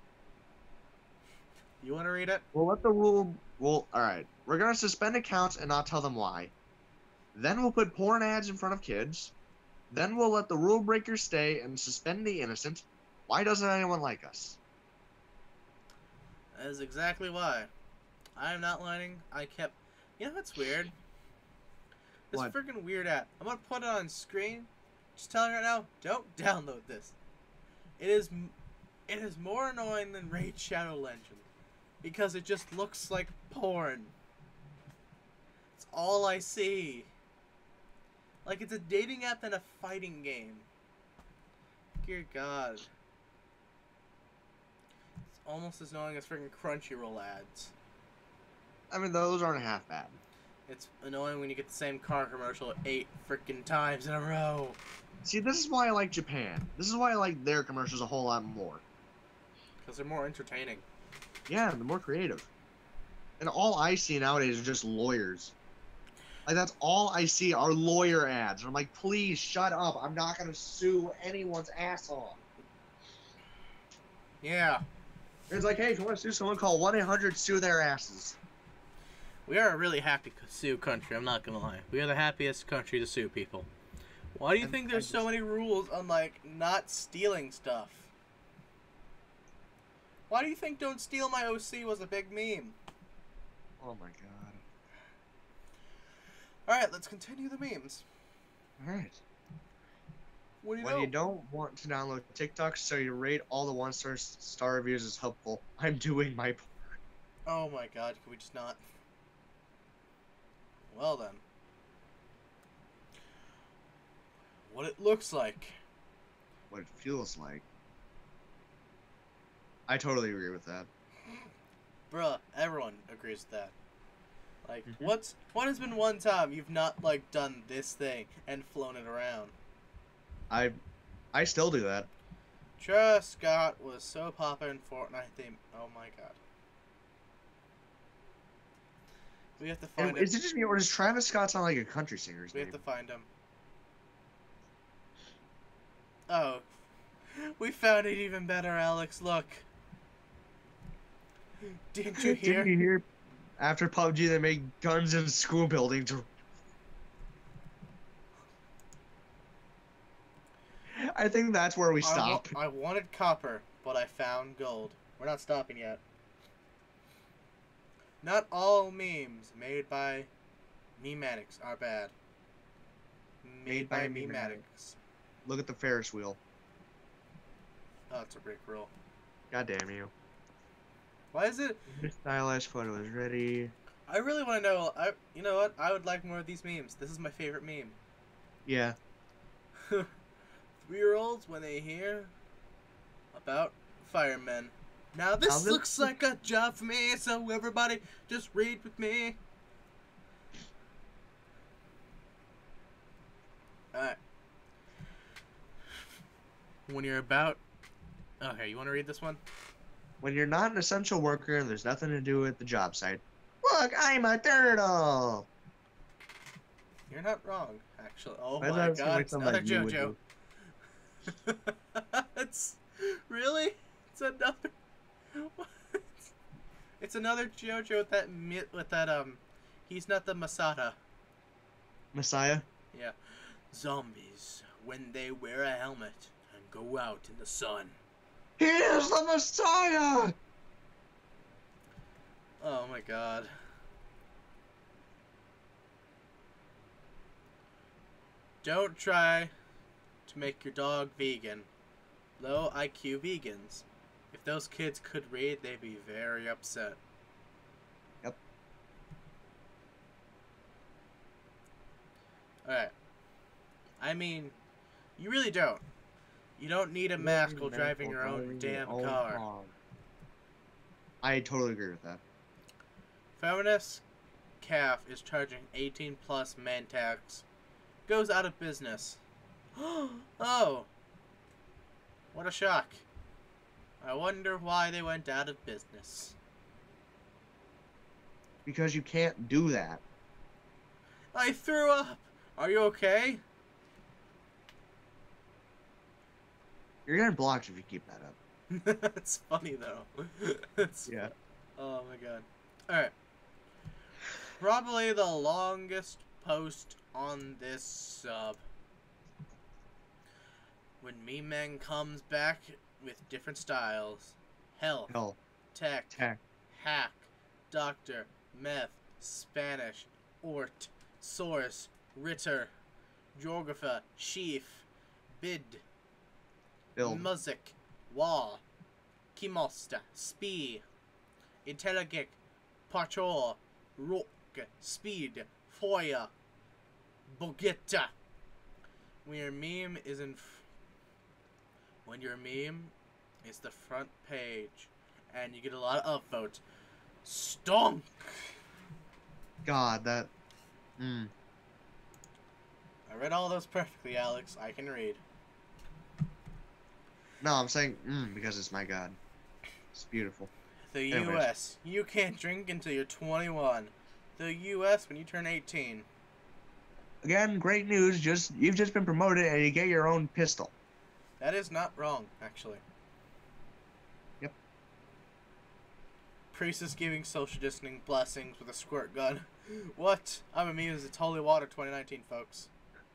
Speaker 2: You want to read it?
Speaker 1: We'll let the rule. Well, all right. We're gonna suspend accounts and not tell them why. Then we'll put porn ads in front of kids. Then we'll let the rule breakers stay and suspend the innocent. Why doesn't anyone like us?
Speaker 2: That is exactly why. I am not lying. I kept... You know what's weird? This
Speaker 1: What?
Speaker 2: freaking weird app. I'm gonna put it on screen. Just telling you right now, don't download this. It is more annoying than Raid Shadow Legend. Because it just looks like porn. It's all I see. Like it's a dating app and a fighting game. Dear God. It's almost as annoying as freaking Crunchyroll ads.
Speaker 1: I mean, those aren't half bad.
Speaker 2: It's annoying when you get the same car commercial 8 freaking times in a row.
Speaker 1: See, this is why I like Japan. This is why I like their commercials a whole lot more.
Speaker 2: Because they're more entertaining.
Speaker 1: Yeah, they're more creative. And all I see nowadays are just lawyers. Like, that's all I see are lawyer ads. I'm like, please, shut up. I'm not going to sue anyone's ass off.
Speaker 2: Yeah.
Speaker 1: It's like, hey, if you want to sue someone, call 1-800-SUE their asses.
Speaker 2: We are a really happy sue country, I'm not gonna lie. We are the happiest country to sue people. Why do you think there's so many rules on, like, not stealing stuff? Why do you think Don't Steal My OC was a big meme?
Speaker 1: Oh my god.
Speaker 2: Alright, let's continue the memes.
Speaker 1: Alright.
Speaker 2: What do you
Speaker 1: When
Speaker 2: know?
Speaker 1: you don't want to download TikTok, so you rate all the one-star reviews as helpful. I'm doing my part.
Speaker 2: Oh my god, can we just not? Well then. What it looks like.
Speaker 1: What it feels like. I totally agree with that.
Speaker 2: Bruh, everyone agrees with that. Like, what has been one time you've not, like, done this thing and flown it around?
Speaker 1: I still do that.
Speaker 2: Travis Scott was so popular in Fortnite theme. Oh my god. We have to find him.
Speaker 1: Is it just me, or does Travis Scott sound like a country singer's
Speaker 2: We
Speaker 1: name?
Speaker 2: have to find him. Oh. We found it even better, Alex. Look. Didn't you hear?
Speaker 1: Didn't you hear? After PUBG, they made guns in school buildings. I think that's where we stop.
Speaker 2: I wanted copper, but I found gold. We're not stopping yet. Not all memes made by mematics are bad. Made by mematics.
Speaker 1: Look at the Ferris wheel.
Speaker 2: Oh, it's a brick roll.
Speaker 1: God damn you.
Speaker 2: Why is it?
Speaker 1: Your stylized photo is ready.
Speaker 2: I really want to know. You know what? I would like more of these memes. This is my favorite meme.
Speaker 1: Yeah.
Speaker 2: 3-year-olds when they hear about firemen. Now this looks like a job for me, so everybody just read with me. Alright. When you're about... Okay, you want to read this one?
Speaker 1: When you're not an essential worker and there's nothing to do at the job site. Look, I'm a turtle!
Speaker 2: You're not wrong, actually. Oh
Speaker 1: I
Speaker 2: my
Speaker 1: thought it
Speaker 2: god,
Speaker 1: like
Speaker 2: it's
Speaker 1: something
Speaker 2: another
Speaker 1: you would
Speaker 2: JoJo. It's... Really? It's another... What? It's another JoJo with that, he's not the Masada.
Speaker 1: Messiah?
Speaker 2: Yeah. Zombies, when they wear a helmet and go out in the sun.
Speaker 1: He is the Messiah!
Speaker 2: Oh my god. Don't try to make your dog vegan. Low IQ vegans. If those kids could read, they'd be very upset.
Speaker 1: Yep.
Speaker 2: Alright. I mean, you really don't. You don't need a mask while driving your own damn car.
Speaker 1: I totally agree with that.
Speaker 2: Feminist calf is charging 18 plus man tax. Goes out of business. Oh. What a shock. I wonder why they went out of business.
Speaker 1: Because you can't do that.
Speaker 2: I threw up. Are you okay?
Speaker 1: You're getting blocked if you keep that up.
Speaker 2: It's funny though. It's
Speaker 1: Yeah.
Speaker 2: Oh my god. Alright. Probably the longest post on this sub. When Meme Man comes back with different styles. Health,
Speaker 1: Hell.
Speaker 2: tech,
Speaker 1: Tech.
Speaker 2: hack, doctor, meth, Spanish, ort, source, ritter, geographer, sheaf, bid,
Speaker 1: Build.
Speaker 2: music, wall, kimosta, spee, intelligic, patrol, rock, speed, foya, bogetta. When your meme is when your meme is the front page and you get a lot of upvotes, stonk.
Speaker 1: God, that.
Speaker 2: I read all those perfectly, Alex. I can read.
Speaker 1: No, I'm saying because it's my god. It's beautiful.
Speaker 2: The
Speaker 1: Anyways.
Speaker 2: U.S. You can't drink until you're 21. The U.S. when you turn 18.
Speaker 1: Again, great news. You've just been promoted and you get your own pistol.
Speaker 2: That is not wrong, actually.
Speaker 1: Yep.
Speaker 2: Priest is giving social distancing blessings with a squirt gun. What? I'm amused. It's Holy Water 2019, folks.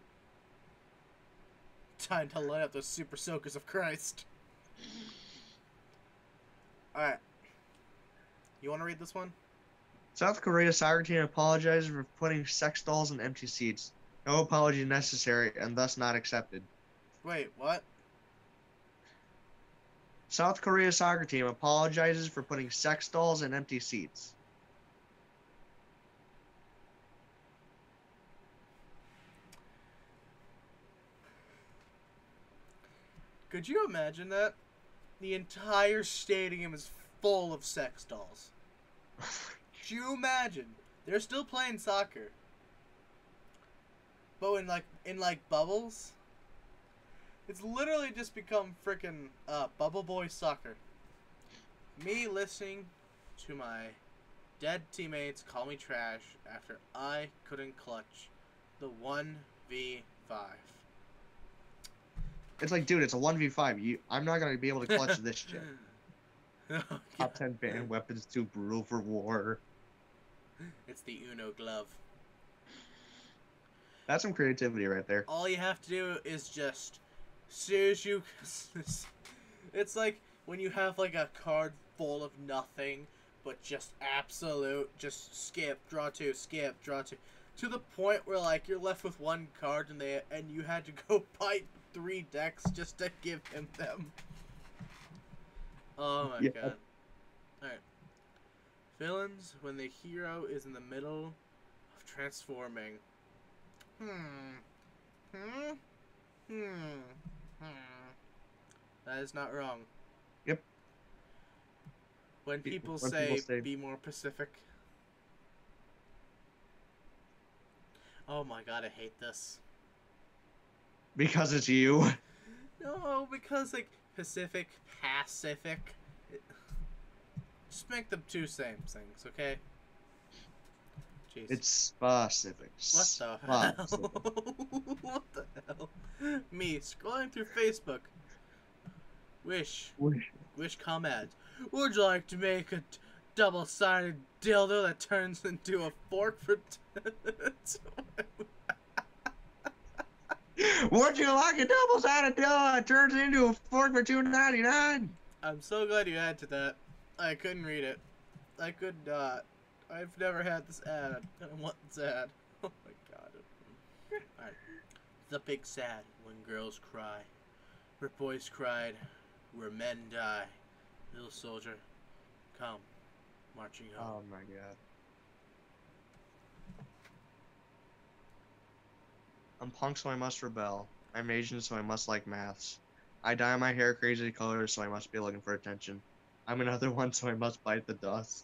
Speaker 2: Time to light up those super soakers of Christ. Alright. You want to read this one?
Speaker 1: South Korea soccer team apologizes for putting sex dolls in empty seats. No apology necessary and thus not accepted.
Speaker 2: Wait, what?
Speaker 1: South Korea soccer team apologizes for putting sex dolls in empty seats.
Speaker 2: Could you imagine that? The entire stadium is full of sex dolls. Could you imagine? They're still playing soccer. But in bubbles, it's literally just become frickin' bubble boy soccer. Me listening to my dead teammates call me trash after I couldn't clutch the 1v5.
Speaker 1: It's like, dude, it's a 1v5. I'm not going to be able to clutch this shit.
Speaker 2: Oh,
Speaker 1: Top 10 banned weapons too brutal for war.
Speaker 2: it's the Uno glove.
Speaker 1: That's some creativity right there.
Speaker 2: All you have to do is just, as you, it's like when you have like a card full of nothing, but just absolute, just skip, draw two, skip, draw two, to the point where like you're left with one card and you had to go buy 3 decks just to give him them. Oh my god. Alright. Villains when the hero is in the middle of transforming. That is not wrong.
Speaker 1: Yep.
Speaker 2: When people say be more Pacific. Oh my god, I hate this.
Speaker 1: Because it's you.
Speaker 2: No, because like Pacific, Pacific. Just make them two same things, okay? Jeez.
Speaker 1: It's specific.
Speaker 2: What the hell? What the hell? Me scrolling through Facebook. Wish comments. Would you like to make a double-sided dildo that turns into a fork for?
Speaker 1: Would you like a double-sided dildo that turns into a fork for $2.99?
Speaker 2: I'm so glad you added to that. I couldn't read it. I could not. I've never had this ad. I want this ad. Oh my god. Alright. The big sad when girls cry. Where boys cried. Where men die. Little soldier, come. Marching home.
Speaker 1: Oh my god. I'm punk, so I must rebel. I'm Asian, so I must like maths. I dye my hair crazy colors, so I must be looking for attention. I'm another one, so I must bite the dust.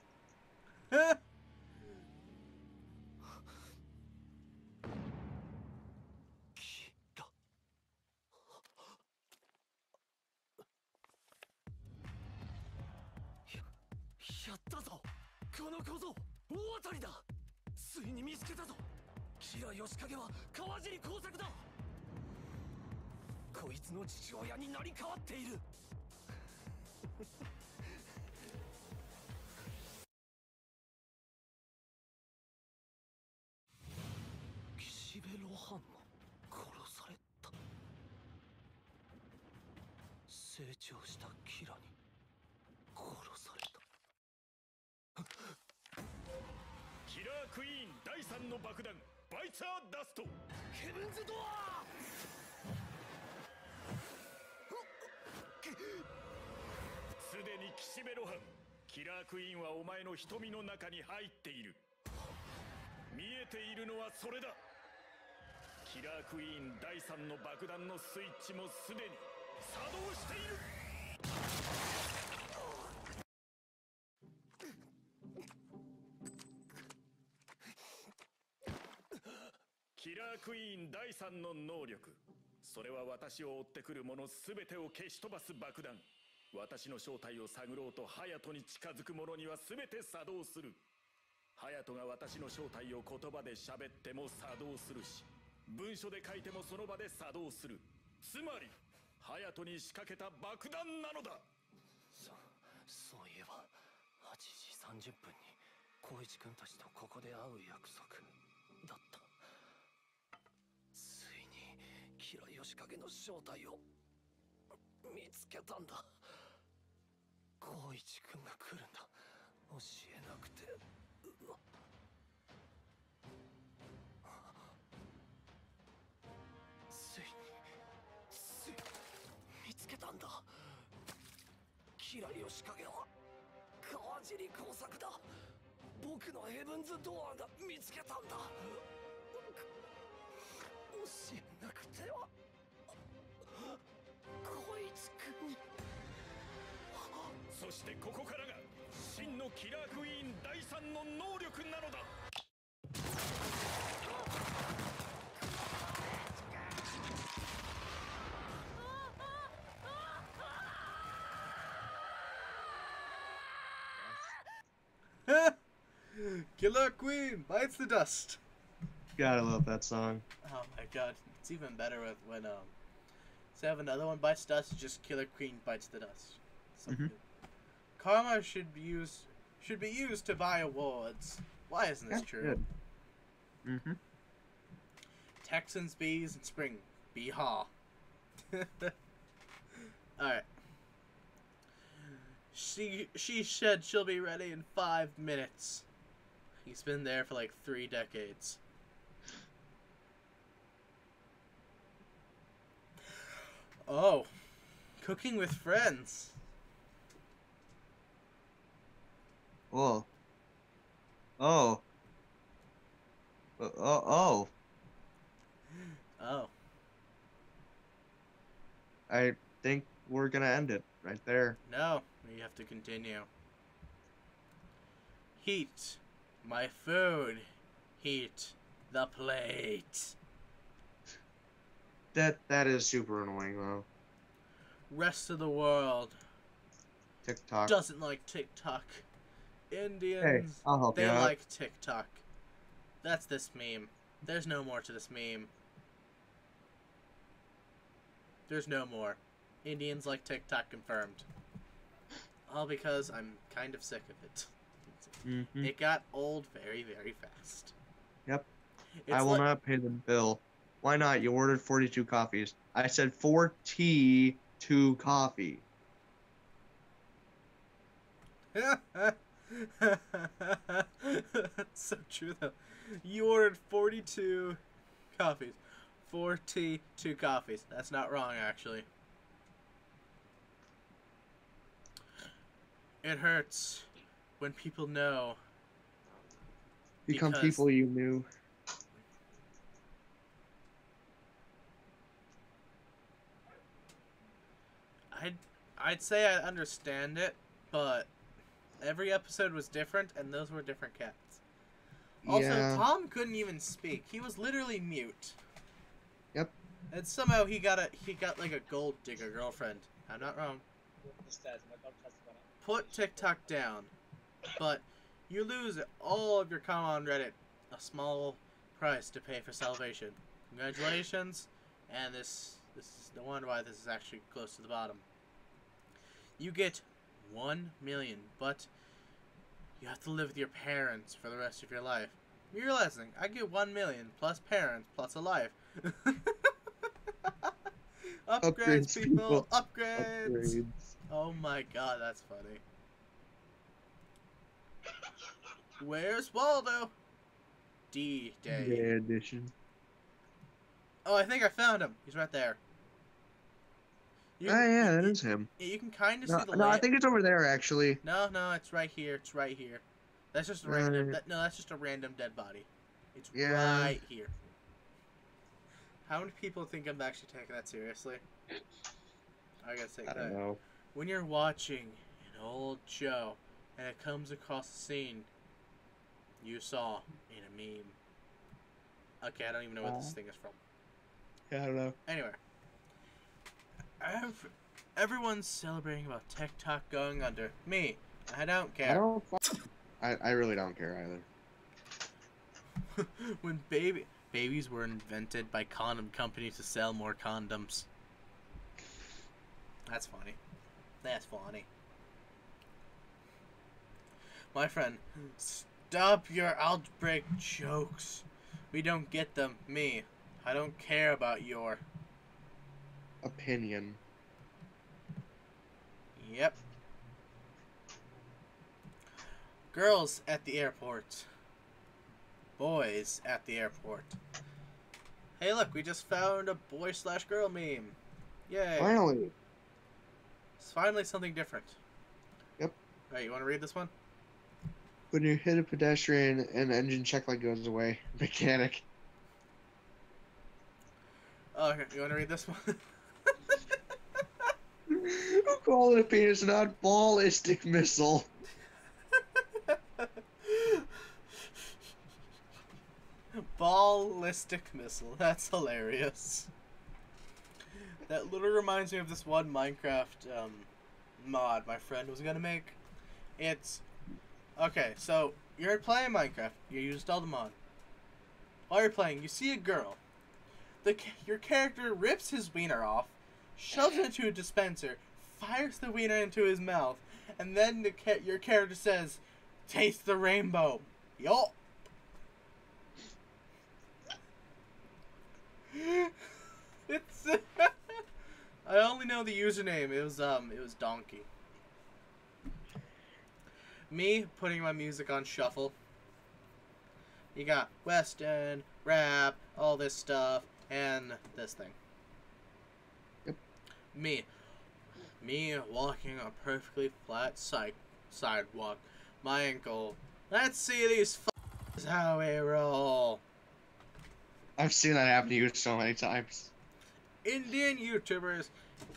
Speaker 4: こいつの父親になり変わっている。岸辺露伴も殺された。成長したキラに殺された。
Speaker 5: キラークイーン第3の爆弾バイツァーダスト。
Speaker 4: ヘブンズドア
Speaker 5: すでに岸辺露伴、キラークイーンはお前の瞳の中に入っている。見えているのはそれだ。キラークイーン第3の爆弾のスイッチもすでに作動している。キラークイーン第3の能力、それは私を追ってくる者全てを消し飛ばす爆弾。私の正体を探ろうとハヤトに近づく者には全て作動する。ハヤトが私の正体を言葉で喋っても作動するし、文書で書いてもその場で作動する。つまりハヤトに仕掛けた爆弾なのだ。
Speaker 4: そういえば8時30分に光一君たちとここで会う約束だった。ついにキラヨシカゲの正体を見つけたんだ。光一君が来るんだ。教えなくて。ついに見つけたんだ。キラヨシカゲは川尻工作だ。僕のヘブンズドアーが見つけたんだ。教えなくては。こいつくん。
Speaker 5: そしてここからが真のキラークイーン第3の能力なのだ。
Speaker 2: Killer Queen bites the dust.
Speaker 1: Gotta love that song.
Speaker 2: Oh my god, it's even better when instead of another one bites dust, it's just Killer Queen bites the dust. So good. Karma should be used to buy awards. Why isn't this true?
Speaker 1: Good.
Speaker 2: Texans, bees, and spring. Bee-haw. Alright. She said she'll be ready in 5 minutes. He's been there for like 3 decades. Oh. Cooking with friends.
Speaker 1: Whoa. Oh. Oh.
Speaker 2: Oh.
Speaker 1: I think we're gonna end it right there.
Speaker 2: No, we have to continue. Heat my food. Heat the plate.
Speaker 1: That is super annoying though.
Speaker 2: Rest of the world
Speaker 1: TikTok.
Speaker 2: doesn't like TikTok. Indians,
Speaker 1: Hey, I'll help
Speaker 2: they
Speaker 1: you out.
Speaker 2: like TikTok. That's this meme. There's no more to this meme. There's no more. Indians like TikTok confirmed. All because I'm kind of sick of it. It got old very, very fast.
Speaker 1: Yep.
Speaker 2: It's
Speaker 1: I will not pay the bill. Why not? You ordered 42 coffees. I said 42 coffee.
Speaker 2: That's so true, though. You ordered 42 coffees. 42 coffees. That's not wrong, actually. It hurts when people know.
Speaker 1: Become
Speaker 2: Because-
Speaker 1: people you knew.
Speaker 2: I'd say I understand it, but every episode was different, and those were different cats. Also,
Speaker 1: Yeah.
Speaker 2: Tom couldn't even speak. He was literally mute.
Speaker 1: Yep.
Speaker 2: And somehow he got like a gold digger girlfriend. I'm not wrong. Put TikTok down, but you lose all of your karma on Reddit. A small price to pay for salvation. Congratulations, and this This is no wonder why this is actually close to the bottom. You get 1 million, but you have to live with your parents for the rest of your life. You're realizing, I get 1 million plus parents plus a life. Upgrades, people! Upgrades! Oh my god, that's funny. Where's Waldo? D-Day.
Speaker 1: Yeah, edition.
Speaker 2: Oh, I think I found him. He's right there.
Speaker 1: Oh yeah, that is him.
Speaker 2: You can kind of
Speaker 1: No,
Speaker 2: see the
Speaker 1: no, I think it's over there actually.
Speaker 2: No, it's right here. It's right here. That's just a random. No, that's just a random dead body. It's right here. How many people think I'm actually taking that seriously? I gotta say
Speaker 1: I don't know.
Speaker 2: When you're watching an old show and it comes across a scene you saw in a meme. Okay, I don't even know where this thing is from.
Speaker 1: Yeah, I don't know.
Speaker 2: Anyway. Everyone's celebrating about TikTok going under. Me, I don't care.
Speaker 1: I really don't care either.
Speaker 2: When babies were invented by condom companies to sell more condoms. That's funny. That's funny. My friend, stop your outbreak jokes. We don't get them. Me, I don't care about your
Speaker 1: opinion.
Speaker 2: Yep. Girls at the airport. Boys at the airport. Hey look, we just found a boy/girl meme. Yay.
Speaker 1: Finally.
Speaker 2: It's finally something different.
Speaker 1: Yep.
Speaker 2: Alright, you want to read this one?
Speaker 1: When you hit a pedestrian and engine check light goes away. Mechanic.
Speaker 2: Oh, okay. You want to read this one?
Speaker 1: Who called it a penis, not ballistic missile?
Speaker 2: Ballistic missile. That's hilarious. That literally reminds me of this one Minecraft mod my friend was gonna make. It's okay. So you're playing Minecraft. You installed the mod. While you're playing, you see a girl. Your character rips his wiener off, shoves it into a dispenser, fires the wiener into his mouth, and then your character says, "Taste the rainbow." Yup. It's. I only know the username. It was Donkey. Me putting my music on shuffle. You got Western, rap, all this stuff, and this thing.
Speaker 1: Yep.
Speaker 2: Me walking a perfectly flat sidewalk. My ankle. Let's see these f***s how we roll.
Speaker 1: I've seen that happen to you so many times.
Speaker 2: Indian YouTubers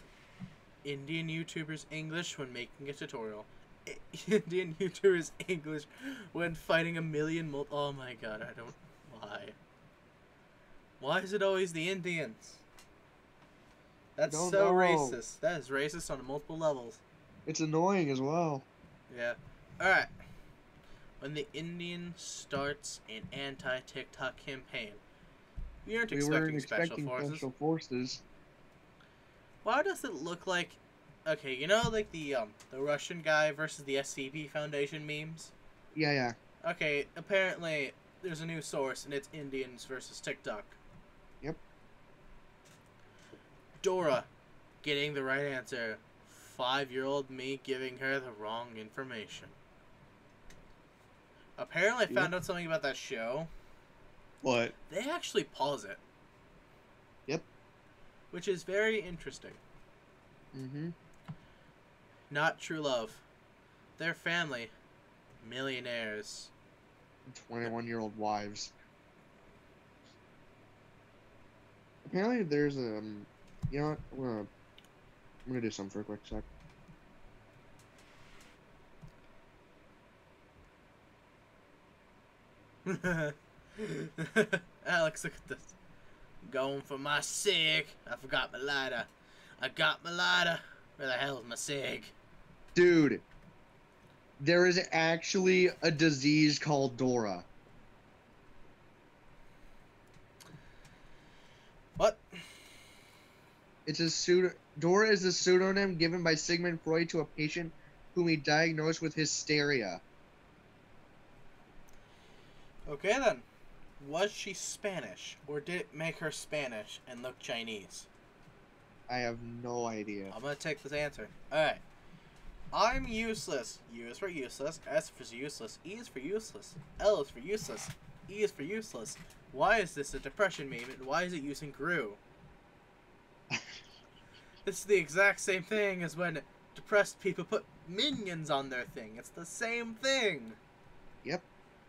Speaker 2: English when making a tutorial. Indian YouTubers English when fighting a million oh my god, I don't... Why? Why is it always the Indians? That's so racist. That is racist on multiple levels.
Speaker 1: It's annoying as well.
Speaker 2: Yeah. Alright. When the Indian starts an anti-TikTok campaign, we weren't expecting special forces. Why does it look like... Okay, you know like the Russian guy versus the SCP Foundation memes?
Speaker 1: Yeah.
Speaker 2: Okay, apparently there's a new source and it's Indians versus TikTok.
Speaker 1: Yep.
Speaker 2: Dora getting the right answer. 5-year-old me giving her the wrong information. Apparently I found out something about that show.
Speaker 1: What?
Speaker 2: They actually pause it.
Speaker 1: Yep.
Speaker 2: Which is very interesting.
Speaker 1: Mm-hmm.
Speaker 2: Not true love. Their family, millionaires.
Speaker 1: 21-year-old wives. Apparently there's a... you know what? I'm gonna do something for a quick sec.
Speaker 2: Alex, look at this. Going for my cig. I forgot my lighter. I got my lighter. Where the hell is my cig?
Speaker 1: Dude, there is actually a disease called Dora.
Speaker 2: What?
Speaker 1: It's a Dora is a pseudonym given by Sigmund Freud to a patient whom he diagnosed with hysteria.
Speaker 2: Okay then. Was she Spanish, or did it make her Spanish and look Chinese?
Speaker 1: I have no idea.
Speaker 2: I'm gonna take this answer. Alright. I'm useless. U is for useless. S is for useless. E is for useless. L is for useless. E is for useless. Why is this a depression meme, and why is it using Gru? This is the exact same thing as when depressed people put minions on their thing. It's the same thing.
Speaker 1: Yep.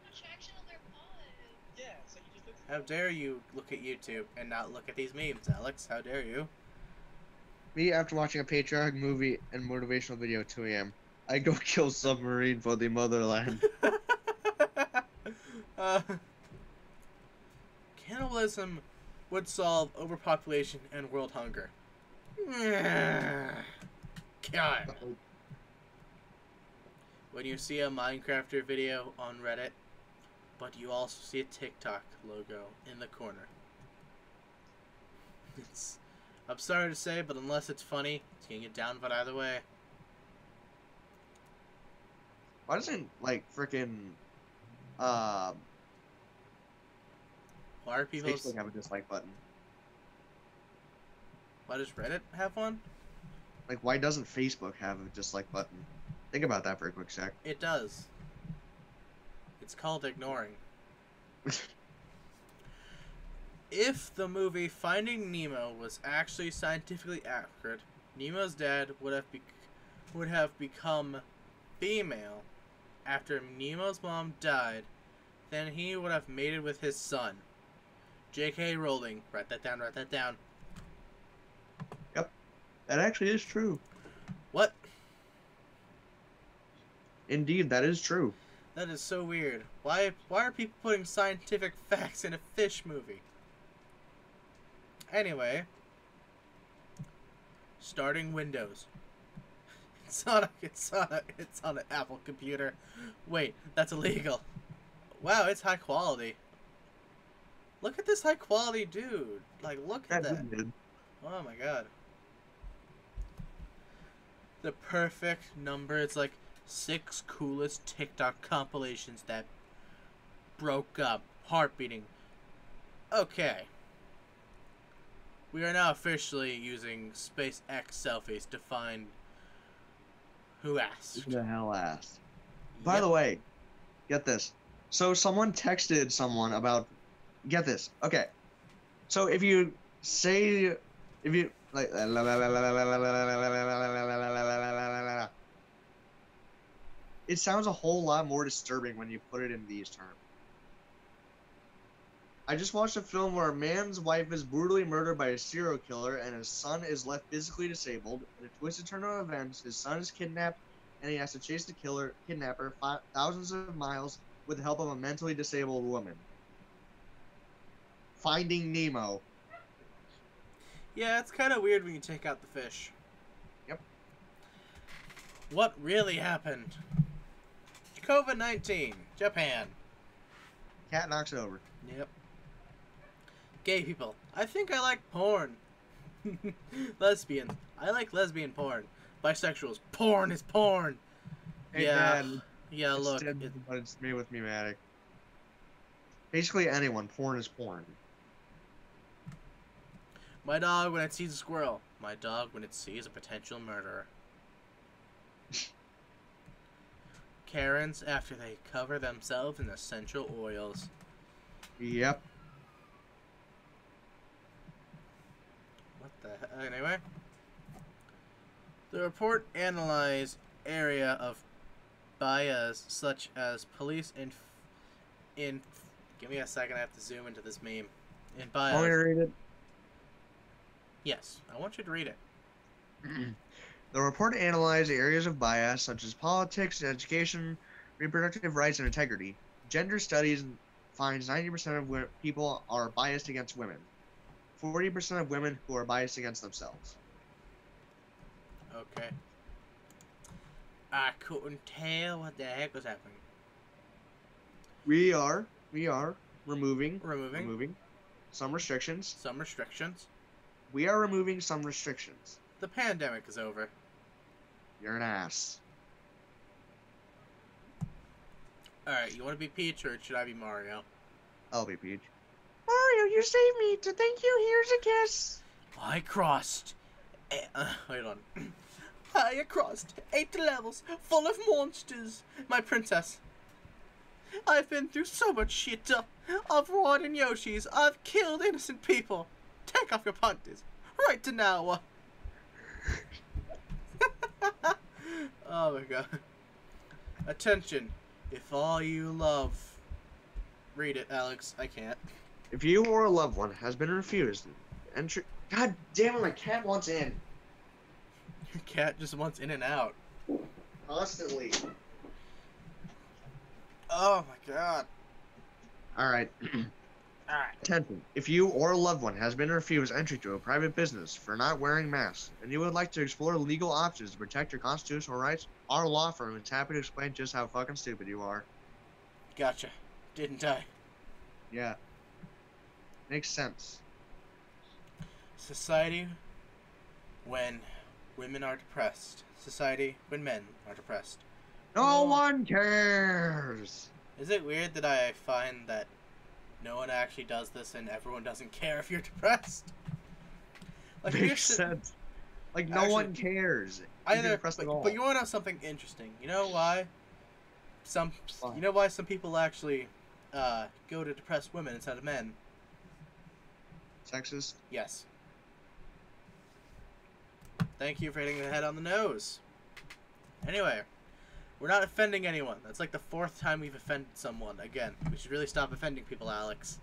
Speaker 2: How dare you look at YouTube and not look at these memes, Alex? How dare you?
Speaker 1: Me, after watching a patriotic movie and motivational video at 2 a.m., I go kill submarine for the motherland.
Speaker 2: Cannibalism would solve overpopulation and world hunger. God. When you see a Minecrafter video on Reddit, but you also see a TikTok logo in the corner. I'm sorry to say, but unless it's funny, it's gonna get down but either way.
Speaker 1: Why doesn't, like, frickin',
Speaker 2: Why are people...
Speaker 1: Facebook have a dislike button?
Speaker 2: Why does Reddit have one?
Speaker 1: Like, why doesn't Facebook have a dislike button? Think about that for a quick sec.
Speaker 2: It does. It's called ignoring. If the movie Finding Nemo was actually scientifically accurate, Nemo's dad would have become female after Nemo's mom died. Then he would have mated with his son. J.K. Rowling. Write that down, write that down.
Speaker 1: Yep. That actually is true.
Speaker 2: What?
Speaker 1: Indeed, that is true.
Speaker 2: That is so weird. Why are people putting scientific facts in a fish movie? Anyway, starting Windows. It's on an Apple computer. Wait, that's illegal. Wow, it's high quality. Look at this high quality dude. Like, look at that. Oh my god. The perfect number. It's like 6 coolest TikTok compilations that broke up. Heart beating. Okay. We are now officially using SpaceX selfies to find who asked.
Speaker 1: Who the hell asked? By the way, get this. So someone texted someone about... Get this. Okay. So if you say... If you... Like... It sounds a whole lot more disturbing when you put it in these terms. I just watched a film where a man's wife is brutally murdered by a serial killer and his son is left physically disabled. In a twisted turn of events, his son is kidnapped and he has to chase the kidnapper thousands of miles with the help of a mentally disabled woman. Finding Nemo.
Speaker 2: Yeah, it's kind of weird when you take out the fish.
Speaker 1: Yep.
Speaker 2: What really happened? COVID-19, Japan.
Speaker 1: Cat knocks it over.
Speaker 2: Yep. Gay people. I think I like porn. Lesbians. I like lesbian porn. Bisexuals. Porn is porn.
Speaker 1: Hey,
Speaker 2: yeah.
Speaker 1: Dad,
Speaker 2: Yeah,
Speaker 1: it's
Speaker 2: look.
Speaker 1: dead, but it's made with pneumatic. Basically anyone. Porn is porn.
Speaker 2: My dog when it sees a squirrel. My dog when it sees a potential murderer. Karens after they cover themselves in essential oils.
Speaker 1: Yep.
Speaker 2: What the hell? Anyway. The report analyzed area of bias such as police in give me a second, I have to zoom into this meme. In bias.
Speaker 1: Want me to read it?
Speaker 2: Yes, I want you to read it.
Speaker 1: The report analyzed areas of bias such as politics, education, reproductive rights, and integrity. Gender studies finds 90% of people are biased against women. 40% of women who are biased against themselves.
Speaker 2: Okay. I couldn't tell what the heck was happening.
Speaker 1: We are removing
Speaker 2: Removing
Speaker 1: some restrictions.
Speaker 2: some restrictions.
Speaker 1: We are removing some restrictions.
Speaker 2: The pandemic is over.
Speaker 1: You're an ass.
Speaker 2: Alright, you want to be Peach or should I be Mario?
Speaker 1: I'll be Peach. Mario, you saved me. To thank you, here's a kiss.
Speaker 2: I crossed. Wait on. I crossed 8 levels full of monsters, my princess. I've been through so much shit. I've ridden Yoshis. I've killed innocent people. Take off your panties. Right to now. Oh my god. Attention. If all you love... Read it, Alex. I can't.
Speaker 1: If you or a loved one has been refused entry... God damn it, my cat wants in.
Speaker 2: Your cat just wants in and out.
Speaker 1: Constantly.
Speaker 2: Oh my god.
Speaker 1: Alright.
Speaker 2: Alright.
Speaker 1: Attention. If you or a loved one has been refused entry to a private business for not wearing masks, and you would like to explore legal options to protect your constitutional rights, our law firm is happy to explain just how fucking stupid you are.
Speaker 2: Gotcha. Didn't I?
Speaker 1: Yeah. Makes sense.
Speaker 2: Society when women are depressed. Society when men are depressed.
Speaker 1: No one cares!
Speaker 2: Is it weird that I find that no one actually does this and everyone doesn't care if you're depressed? Like,
Speaker 1: Makes sense. Like, no
Speaker 2: Actually,
Speaker 1: one cares. If
Speaker 2: Either,
Speaker 1: you're depressed at all.
Speaker 2: but you want to know something interesting? You know why?
Speaker 1: Why?
Speaker 2: You know why some people actually go to depressed women instead of men?
Speaker 1: Sexist?
Speaker 2: Yes. Thank you for hitting the head on the nose. Anyway, we're not offending anyone. That's like the 4th time we've offended someone. Again, we should really stop offending people, Alex.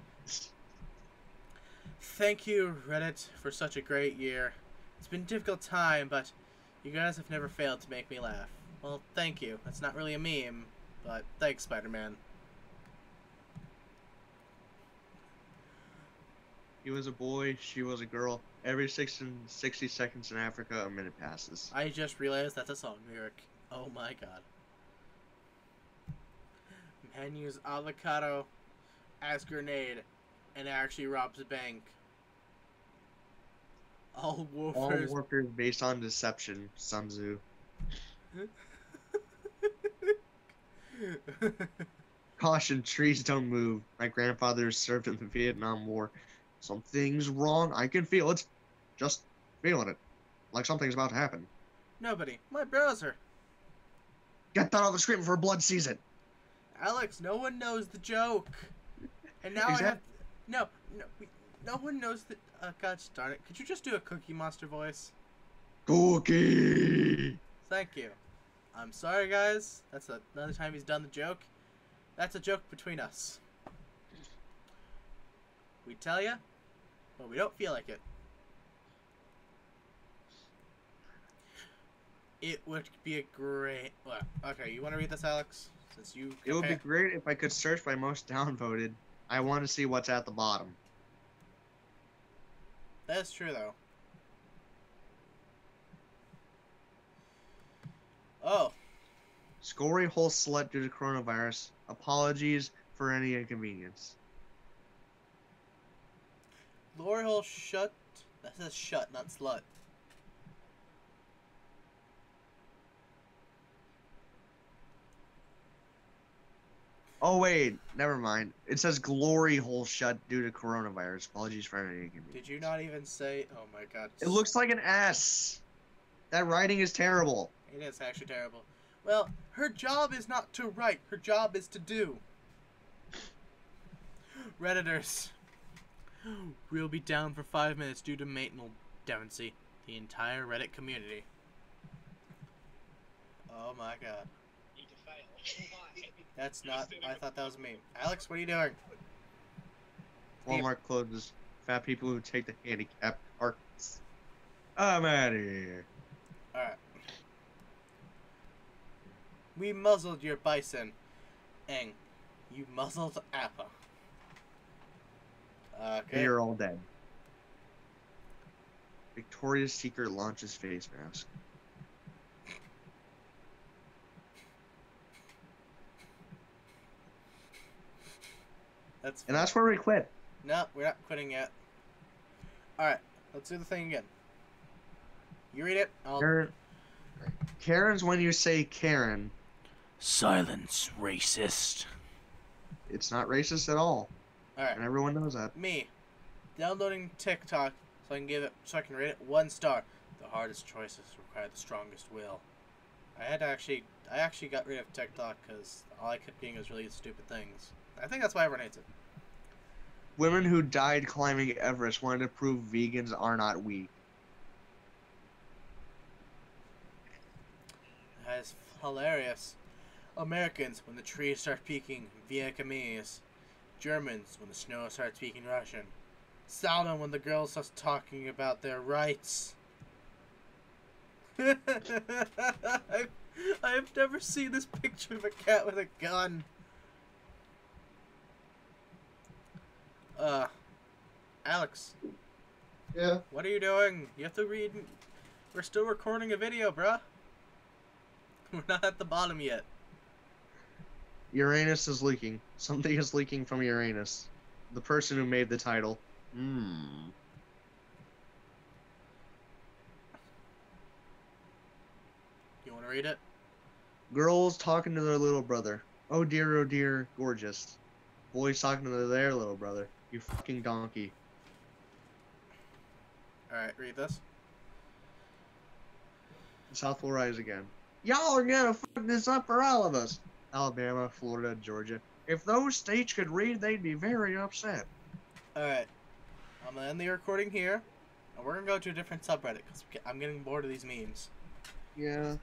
Speaker 2: Thank you, Reddit, for such a great year. It's been a difficult time, but you guys have never failed to make me laugh. Well, thank you. That's not really a meme, but thanks, Spider-Man.
Speaker 1: He was a boy, she was a girl. Every 60 seconds in Africa, a minute passes.
Speaker 2: I just realized that's a song lyric. Oh my god. Man used avocado as grenade and actually robs a bank. All
Speaker 1: All
Speaker 2: woofers.
Speaker 1: warfare is based on deception, Sun Tzu. Caution, trees don't move. My grandfather served in the Vietnam War. Something's wrong. I can feel it. Just feeling it. Like something's about to happen.
Speaker 2: Nobody. My browser.
Speaker 1: Get that off the screen before blood sees it.
Speaker 2: Alex, no one knows the joke. And now
Speaker 1: Is
Speaker 2: I
Speaker 1: that-
Speaker 2: have... No one knows the... gosh darn it. Could you just do a Cookie Monster voice?
Speaker 1: Cookie!
Speaker 2: Thank you. I'm sorry, guys. That's another time he's done the joke. That's a joke between us. We tell ya, but we don't feel like it. It would be a great... Well, okay, you want to read this, Alex? Since you...
Speaker 1: It would be great if I could search by most downvoted. I want to see what's at the bottom.
Speaker 2: That's true, though. Oh.
Speaker 1: Scory hole slut due to coronavirus. Apologies for any inconvenience.
Speaker 2: Glory hole shut. That says shut, not slut.
Speaker 1: Oh wait, never mind. It says glory hole shut due to coronavirus. Apologies for any inconvenience.
Speaker 2: Did you not even say... Oh my god.
Speaker 1: It looks like an S. That writing is terrible.
Speaker 2: It is actually terrible. Well, her job is not to write. Her job is to do. Redditors. We'll be down for 5 minutes due to maintenance deficiency. The entire Reddit community. Oh my god.
Speaker 6: Need to fail. Why?
Speaker 2: That's not... I thought that was me. Alex, what are you doing?
Speaker 1: Walmart closes. Fat people who take the handicap carts. I'm out of here.
Speaker 2: Alright. We muzzled your bison. Eng. You muzzled Appa. Okay.
Speaker 1: You're all dead. Victoria's Secret launches face mask.
Speaker 2: That's
Speaker 1: And that's where we quit.
Speaker 2: No, we're not quitting yet. Alright. Let's do the thing again. You read it.
Speaker 1: Karen's when you say Karen.
Speaker 2: Silence, racist.
Speaker 1: It's not racist at all.
Speaker 2: Alright.
Speaker 1: And everyone knows that.
Speaker 2: Me. Downloading TikTok so I can rate it 1 star. The hardest choices require the strongest will. I actually got rid of TikTok because all I kept doing was really stupid things. I think that's why everyone hates it.
Speaker 1: Women who died climbing Everest wanted to prove vegans are not weak.
Speaker 2: That's hilarious. Americans when the trees start speaking Vietnamese. Germans when the snow starts speaking Russian. Seldom when the girl starts talking about their rights. I've never seen this picture of a cat with a gun. Alex.
Speaker 1: Yeah.
Speaker 2: What are you doing? You have to read. We're still recording a video, bruh. We're not at the bottom yet.
Speaker 1: Uranus is leaking. Something is leaking from Uranus. The person who made the title.
Speaker 2: You want to read it?
Speaker 1: Girls talking to their little brother. Oh dear, gorgeous. Boys talking to their little brother. You fucking donkey.
Speaker 2: Alright, read this.
Speaker 1: The South will rise again. Y'all are gonna fuck this up for all of us. Alabama, Florida, Georgia. If those states could read, they'd be very upset.
Speaker 2: Alright. I'm gonna end the recording here. And we're gonna go to a different subreddit because I'm getting bored of these memes.
Speaker 1: Yeah.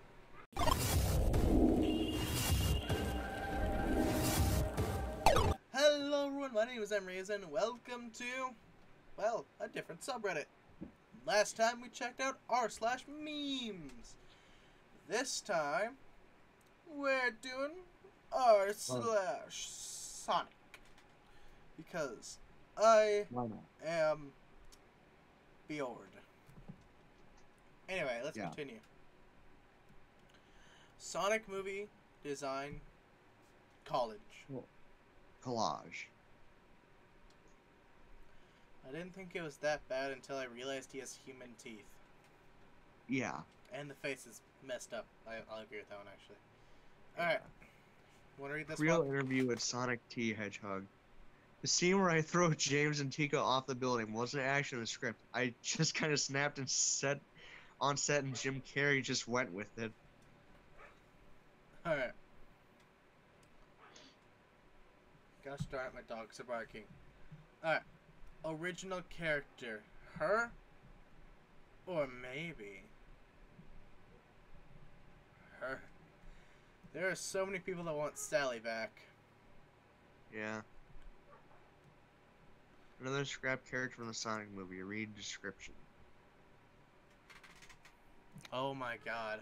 Speaker 2: Hello everyone, my name is Emreason and welcome to, well, a different subreddit. Last time we checked out r/memes. This time, we're doing r/Sonic. Because I am bored. Anyway, let's continue. Sonic movie design college.
Speaker 1: Collage.
Speaker 2: I didn't think it was that bad until I realized he has human teeth.
Speaker 1: Yeah.
Speaker 2: And the face is messed up. I'll agree with that one, actually. Alright. Want to read this
Speaker 1: Real
Speaker 2: one?
Speaker 1: interview with Sonic T. Hedgehog. The scene where I throw James and Tico off the building wasn't actually in the script. I just kind of snapped and on set, and Jim Carrey just went with it.
Speaker 2: Alright. Gosh darn it, my dogs are barking. Alright. Original character. Her? Or maybe her. There are so many people that want Sally back.
Speaker 1: Yeah. Another scrap character from the Sonic movie. Read description.
Speaker 2: Oh my god.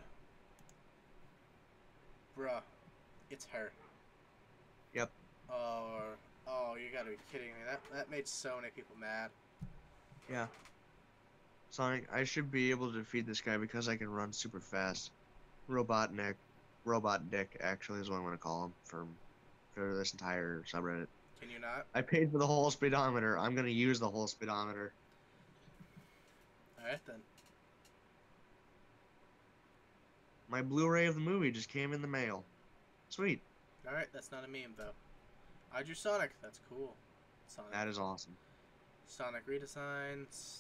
Speaker 2: Bruh. It's her.
Speaker 1: Yep.
Speaker 2: Oh, you gotta be kidding me. That made so many people mad.
Speaker 1: Yeah. Sonic, I should be able to defeat this guy because I can run super fast. Robot Dick, actually, is what I'm going to call him for this entire subreddit.
Speaker 2: Can you not?
Speaker 1: I paid for the whole speedometer. I'm going to use the whole speedometer.
Speaker 2: Alright then.
Speaker 1: My Blu-ray of the movie just came in the mail. Sweet.
Speaker 2: Alright, that's not a meme though. I drew Sonic. That's cool. Sonic.
Speaker 1: That is awesome.
Speaker 2: Sonic redesigns.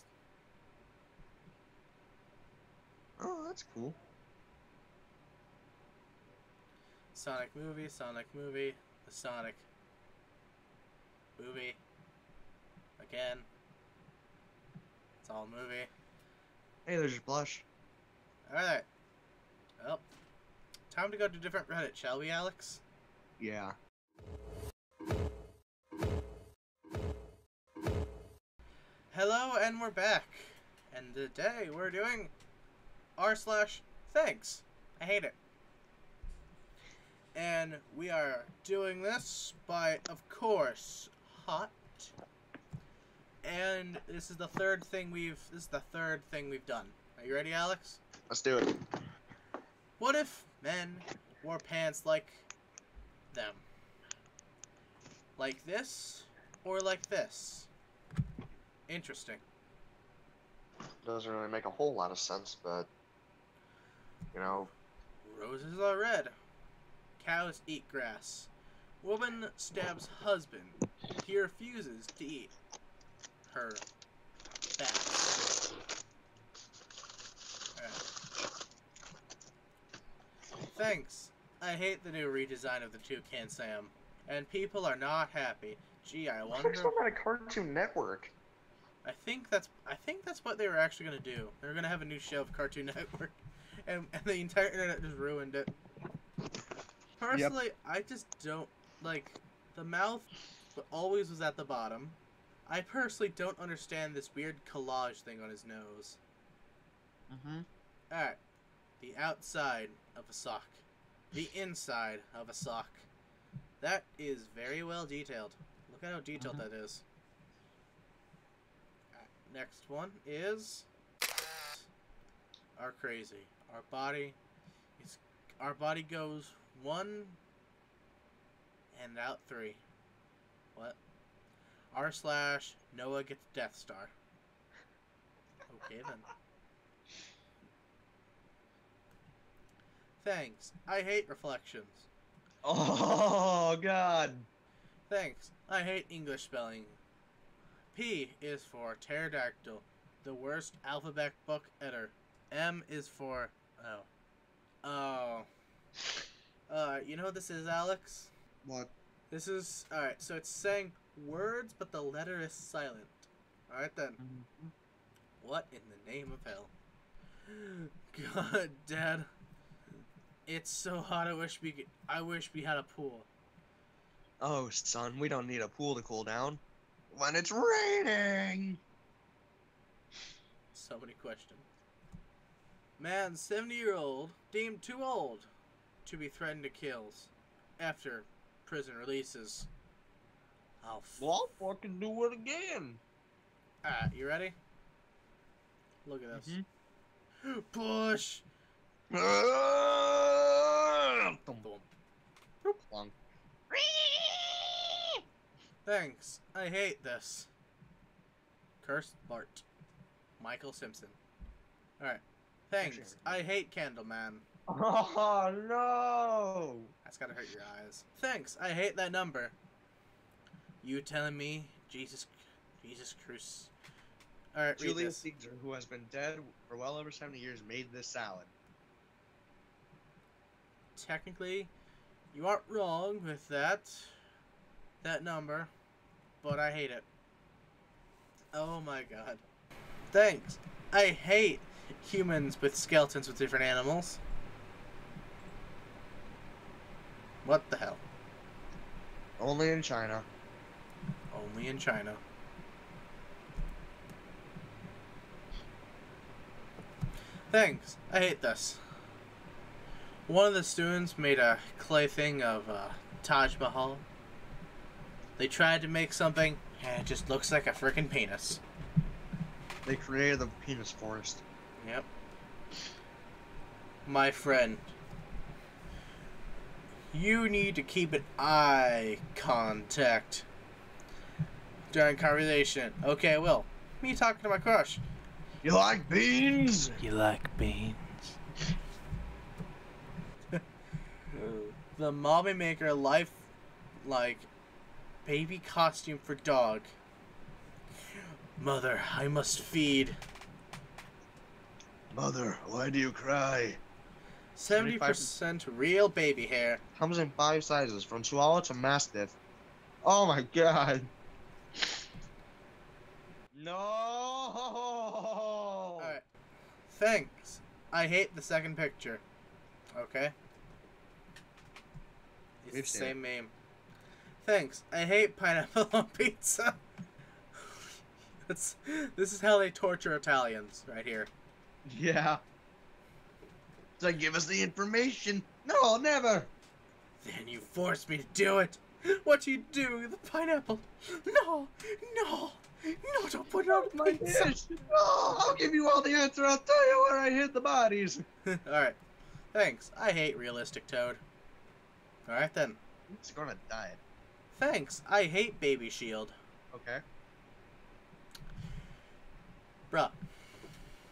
Speaker 1: Oh, that's cool.
Speaker 2: Sonic movie, the Sonic movie. Again. It's all movie.
Speaker 1: Hey, there's your blush.
Speaker 2: Alright. Well, time to go to a different Reddit, shall we, Alex?
Speaker 1: Yeah.
Speaker 2: Hello, and we're back. And today we're doing r/thanks. I hate it. And we are doing this by, of course, Hot. And this is the third thing we've done. Are you ready, Alex?
Speaker 1: Let's do it.
Speaker 2: What if men wore pants like them? Like this or like this? Interesting.
Speaker 1: doesn't really make a whole lot of sense, but you know,
Speaker 2: Roses are red. Cows eat grass. Woman stabs husband. He refuses to eat her back. Alright. Thanks. I hate the new redesign of the Toucan Sam. And people are not happy. Gee, I wonder.
Speaker 1: It's not a Cartoon Network.
Speaker 2: I think that's what they were actually gonna do. They were gonna have a new show of Cartoon Network, and the entire internet just ruined it. Personally, I just don't like the mouth. But always was at the bottom. I personally don't understand this weird collage thing on his nose. Alright, the outside of a sock, the inside of a sock. That is very well detailed. Look at how detailed that is. Next one is our crazy. Our body goes 1 and out 3. What? r/Noah gets Death Star. Okay then. Thanks. I hate reflections.
Speaker 1: Oh God.
Speaker 2: Thanks. I hate English spelling. P is for pterodactyl, the worst alphabet book ever. M is for you know what this is, Alex?
Speaker 1: What?
Speaker 2: This is alright. So it's saying words, but the letter is silent. All right then. What in the name of hell? God, Dad. It's so hot. I wish we had a pool.
Speaker 1: Oh, son, we don't need a pool to cool down. When it's raining.
Speaker 2: So many questions. Man, 70-year-old deemed too old to be threatened to kills after prison releases.
Speaker 1: Well, I'll fucking do it again.
Speaker 2: Alright, you ready? Look at this. Push!
Speaker 1: Boom.
Speaker 2: Thanks. I hate this. Cursed Bart. Michael Simpson. Alright. Thanks. I hate Candleman.
Speaker 1: Oh no!
Speaker 2: That's gotta hurt your eyes. Thanks. I hate that number. You telling me Jesus Christ. Alright, read
Speaker 1: Julius
Speaker 2: this.
Speaker 1: Caesar, who has been dead for well over 70 years, made this salad.
Speaker 2: Technically, you aren't wrong with that number, but I hate it. Oh my god. Thanks. I hate humans with skeletons with different animals. What the hell?
Speaker 1: Only in China.
Speaker 2: Only in China. Thanks. I hate this. One of the students made a clay thing of Taj Mahal. They tried to make something, and it just looks like a freaking penis.
Speaker 1: They created the penis forest.
Speaker 2: Yep. My friend, you need to keep an eye contact during conversation. Okay, I will. Me talking to my crush.
Speaker 1: You like beans?
Speaker 2: You like beans? The mommy maker like baby costume for dog. Mother, I must feed.
Speaker 1: Mother, why do you cry?
Speaker 2: 70% real baby hair.
Speaker 1: Comes in 5 sizes, from Chihuahua to Mastiff. Oh my god. No!
Speaker 2: Alright. Thanks. I hate the second picture. Okay? It's
Speaker 1: We've
Speaker 2: the
Speaker 1: seen
Speaker 2: same meme. Thanks. I hate pineapple on pizza. This is how they torture Italians, right here.
Speaker 1: Yeah. So give us the information. No, never.
Speaker 2: Then you force me to do it. What you do with the pineapple? No, no, no! Don't put it on my pizza.
Speaker 1: Yes. Oh, I'll give you all the answer. I'll tell you where I hid the bodies.
Speaker 2: All right. Thanks. I hate realistic Toad. All right then.
Speaker 1: It's gonna die.
Speaker 2: Thanks. I hate Baby Shield.
Speaker 1: Okay.
Speaker 2: Bruh.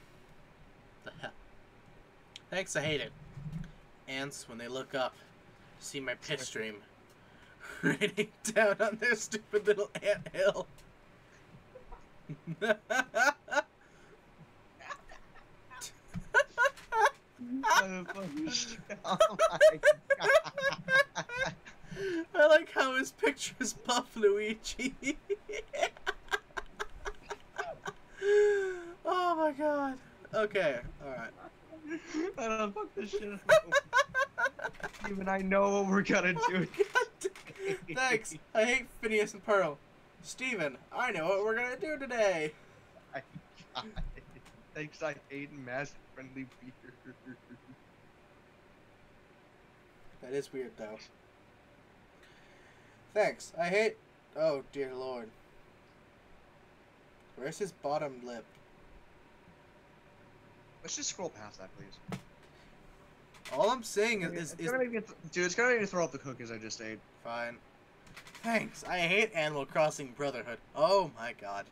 Speaker 2: Thanks, I hate it. Ants, when they look up, see my pit stream raining down on their stupid little ant hill.
Speaker 1: Oh my god.
Speaker 2: I like how his picture is Buff Luigi. Oh my god. Okay, alright.
Speaker 1: I don't fuck this shit up. Even I know what we're gonna do.
Speaker 2: Thanks. I hate Phineas and Pearl. Steven, I know what we're gonna do today.
Speaker 1: Thanks, I hate mask friendly beer.
Speaker 2: That is weird, though. Thanks. I hate... Oh, dear lord. Where's his bottom lip?
Speaker 1: Let's just scroll past that, please.
Speaker 2: All I'm saying is...
Speaker 1: Dude, it's gonna make me throw up the cookies I just ate.
Speaker 2: Fine. Thanks. I hate Animal Crossing Brotherhood. Oh my god.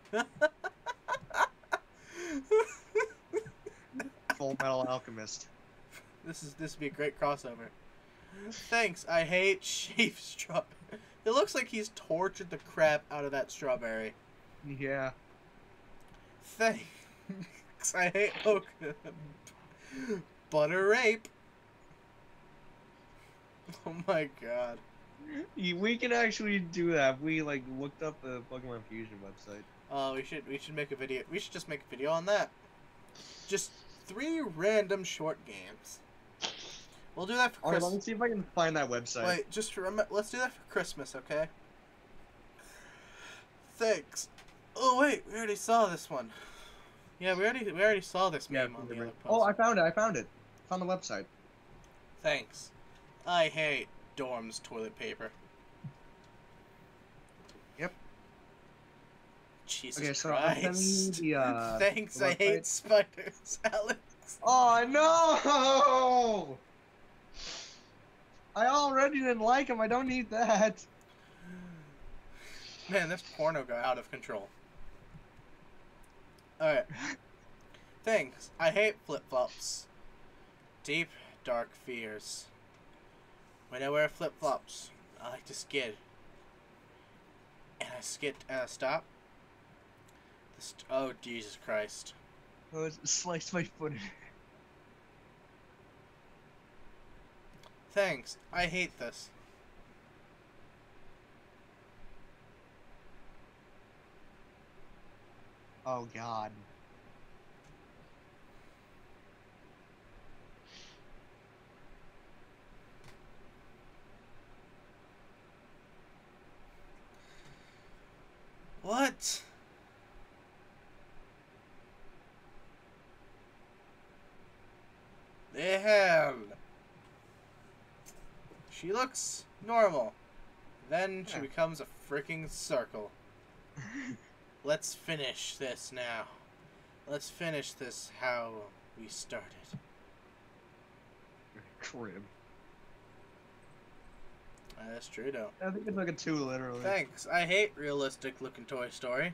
Speaker 1: Full Metal Alchemist.
Speaker 2: This would be a great crossover. Thanks. I hate shaved strawberry. It looks like he's tortured the crap out of that strawberry.
Speaker 1: Yeah.
Speaker 2: Thanks. I hate butter rape. Oh my god.
Speaker 1: We can actually do that. We like looked up the Pokemon Fusion website.
Speaker 2: Oh, we should make a video. We should just make a video on that. Just 3 random short games. We'll do that for
Speaker 1: Alright,
Speaker 2: Christmas.
Speaker 1: let me see if I can find that website.
Speaker 2: Wait, just remember. Let's do that for Christmas, okay? Thanks. Oh wait, we already saw this one. Yeah, we already saw this meme on the other post.
Speaker 1: Oh, I found it. Found the website.
Speaker 2: Thanks. I hate dorms toilet paper.
Speaker 1: Yep.
Speaker 2: Jesus
Speaker 1: Okay, so
Speaker 2: Christ.
Speaker 1: I'll send you the,
Speaker 2: Thanks,
Speaker 1: the
Speaker 2: I hate
Speaker 1: website.
Speaker 2: spiders, Alex.
Speaker 1: Oh no! I already didn't like him. I don't need that.
Speaker 2: Man, this porno got out of control. Alright. Thanks. I hate flip-flops. Deep, dark fears. When I wear flip-flops, I like to skid. And I skid and I stop. Oh, Jesus Christ.
Speaker 1: Oh, it sliced my foot.
Speaker 2: Thanks. I hate this.
Speaker 1: Oh god.
Speaker 2: What? The hell? She looks normal. Then she
Speaker 1: Yeah.
Speaker 2: becomes a freaking circle. Let's finish this now. Let's finish this how we started.
Speaker 1: Crib.
Speaker 2: That's true though.
Speaker 1: I think it's like a 2, literally.
Speaker 2: Thanks. I hate realistic looking Toy Story.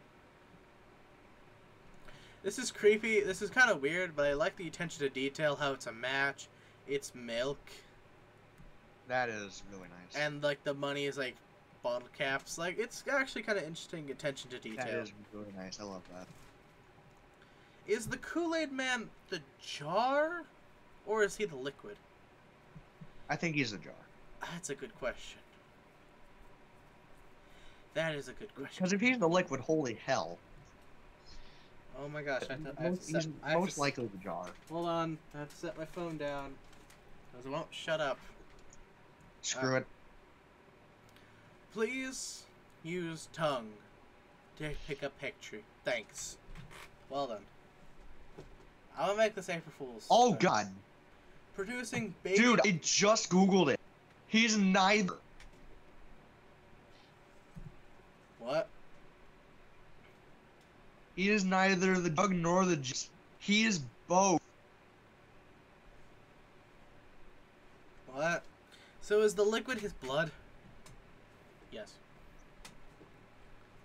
Speaker 2: This is creepy. This is kind of weird, but I like the attention to detail, how it's a match. It's milk.
Speaker 1: That is really nice.
Speaker 2: And like the money is like bottle caps. Like it's actually kind of interesting attention to detail.
Speaker 1: That is really nice. I love that.
Speaker 2: Is the Kool-Aid Man the jar, or is he the liquid?
Speaker 1: I think he's a jar.
Speaker 2: That's a good question. That is a good question.
Speaker 1: Because if he's the liquid, holy hell.
Speaker 2: Oh my gosh! I have to
Speaker 1: He's
Speaker 2: set, I have
Speaker 1: most
Speaker 2: to,
Speaker 1: likely the jar.
Speaker 2: Hold on, I have to set my phone down because it won't shut up.
Speaker 1: Screw it.
Speaker 2: Please use tongue to pick a picture. Thanks. Well done. I'm gonna make this April Fool's.
Speaker 1: Oh god.
Speaker 2: Producing baby.
Speaker 1: Dude, I just googled it. He's neither.
Speaker 2: What?
Speaker 1: He is neither the dog nor the juice. He is both.
Speaker 2: What? So is the liquid his blood? Yes.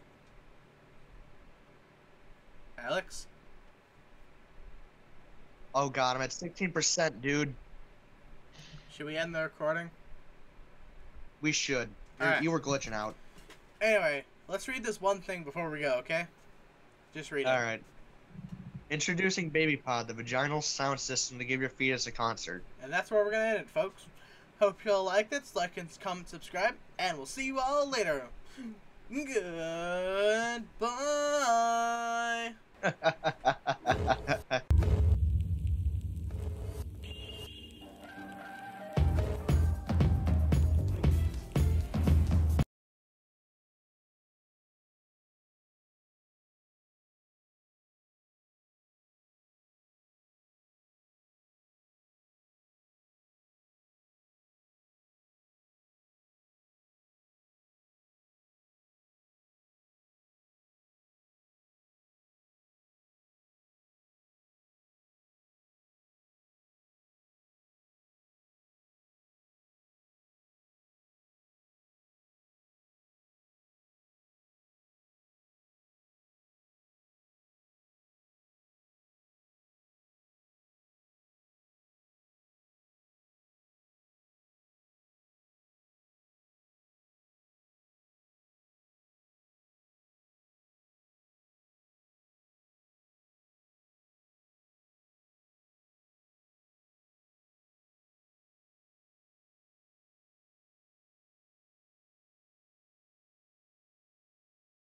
Speaker 2: Alex?
Speaker 1: Oh god, I'm at 16%, dude.
Speaker 2: Should we end the recording?
Speaker 1: We should.
Speaker 2: Alright.
Speaker 1: You were glitching out.
Speaker 2: Anyway, let's read this one thing before we go, okay? Just read it.
Speaker 1: Alright. Introducing BabyPod, the vaginal sound system to give your fetus a concert.
Speaker 2: And that's where we're gonna end it, folks. Hope you all liked it. Like and comment, subscribe, and we'll see you all later. Goodbye.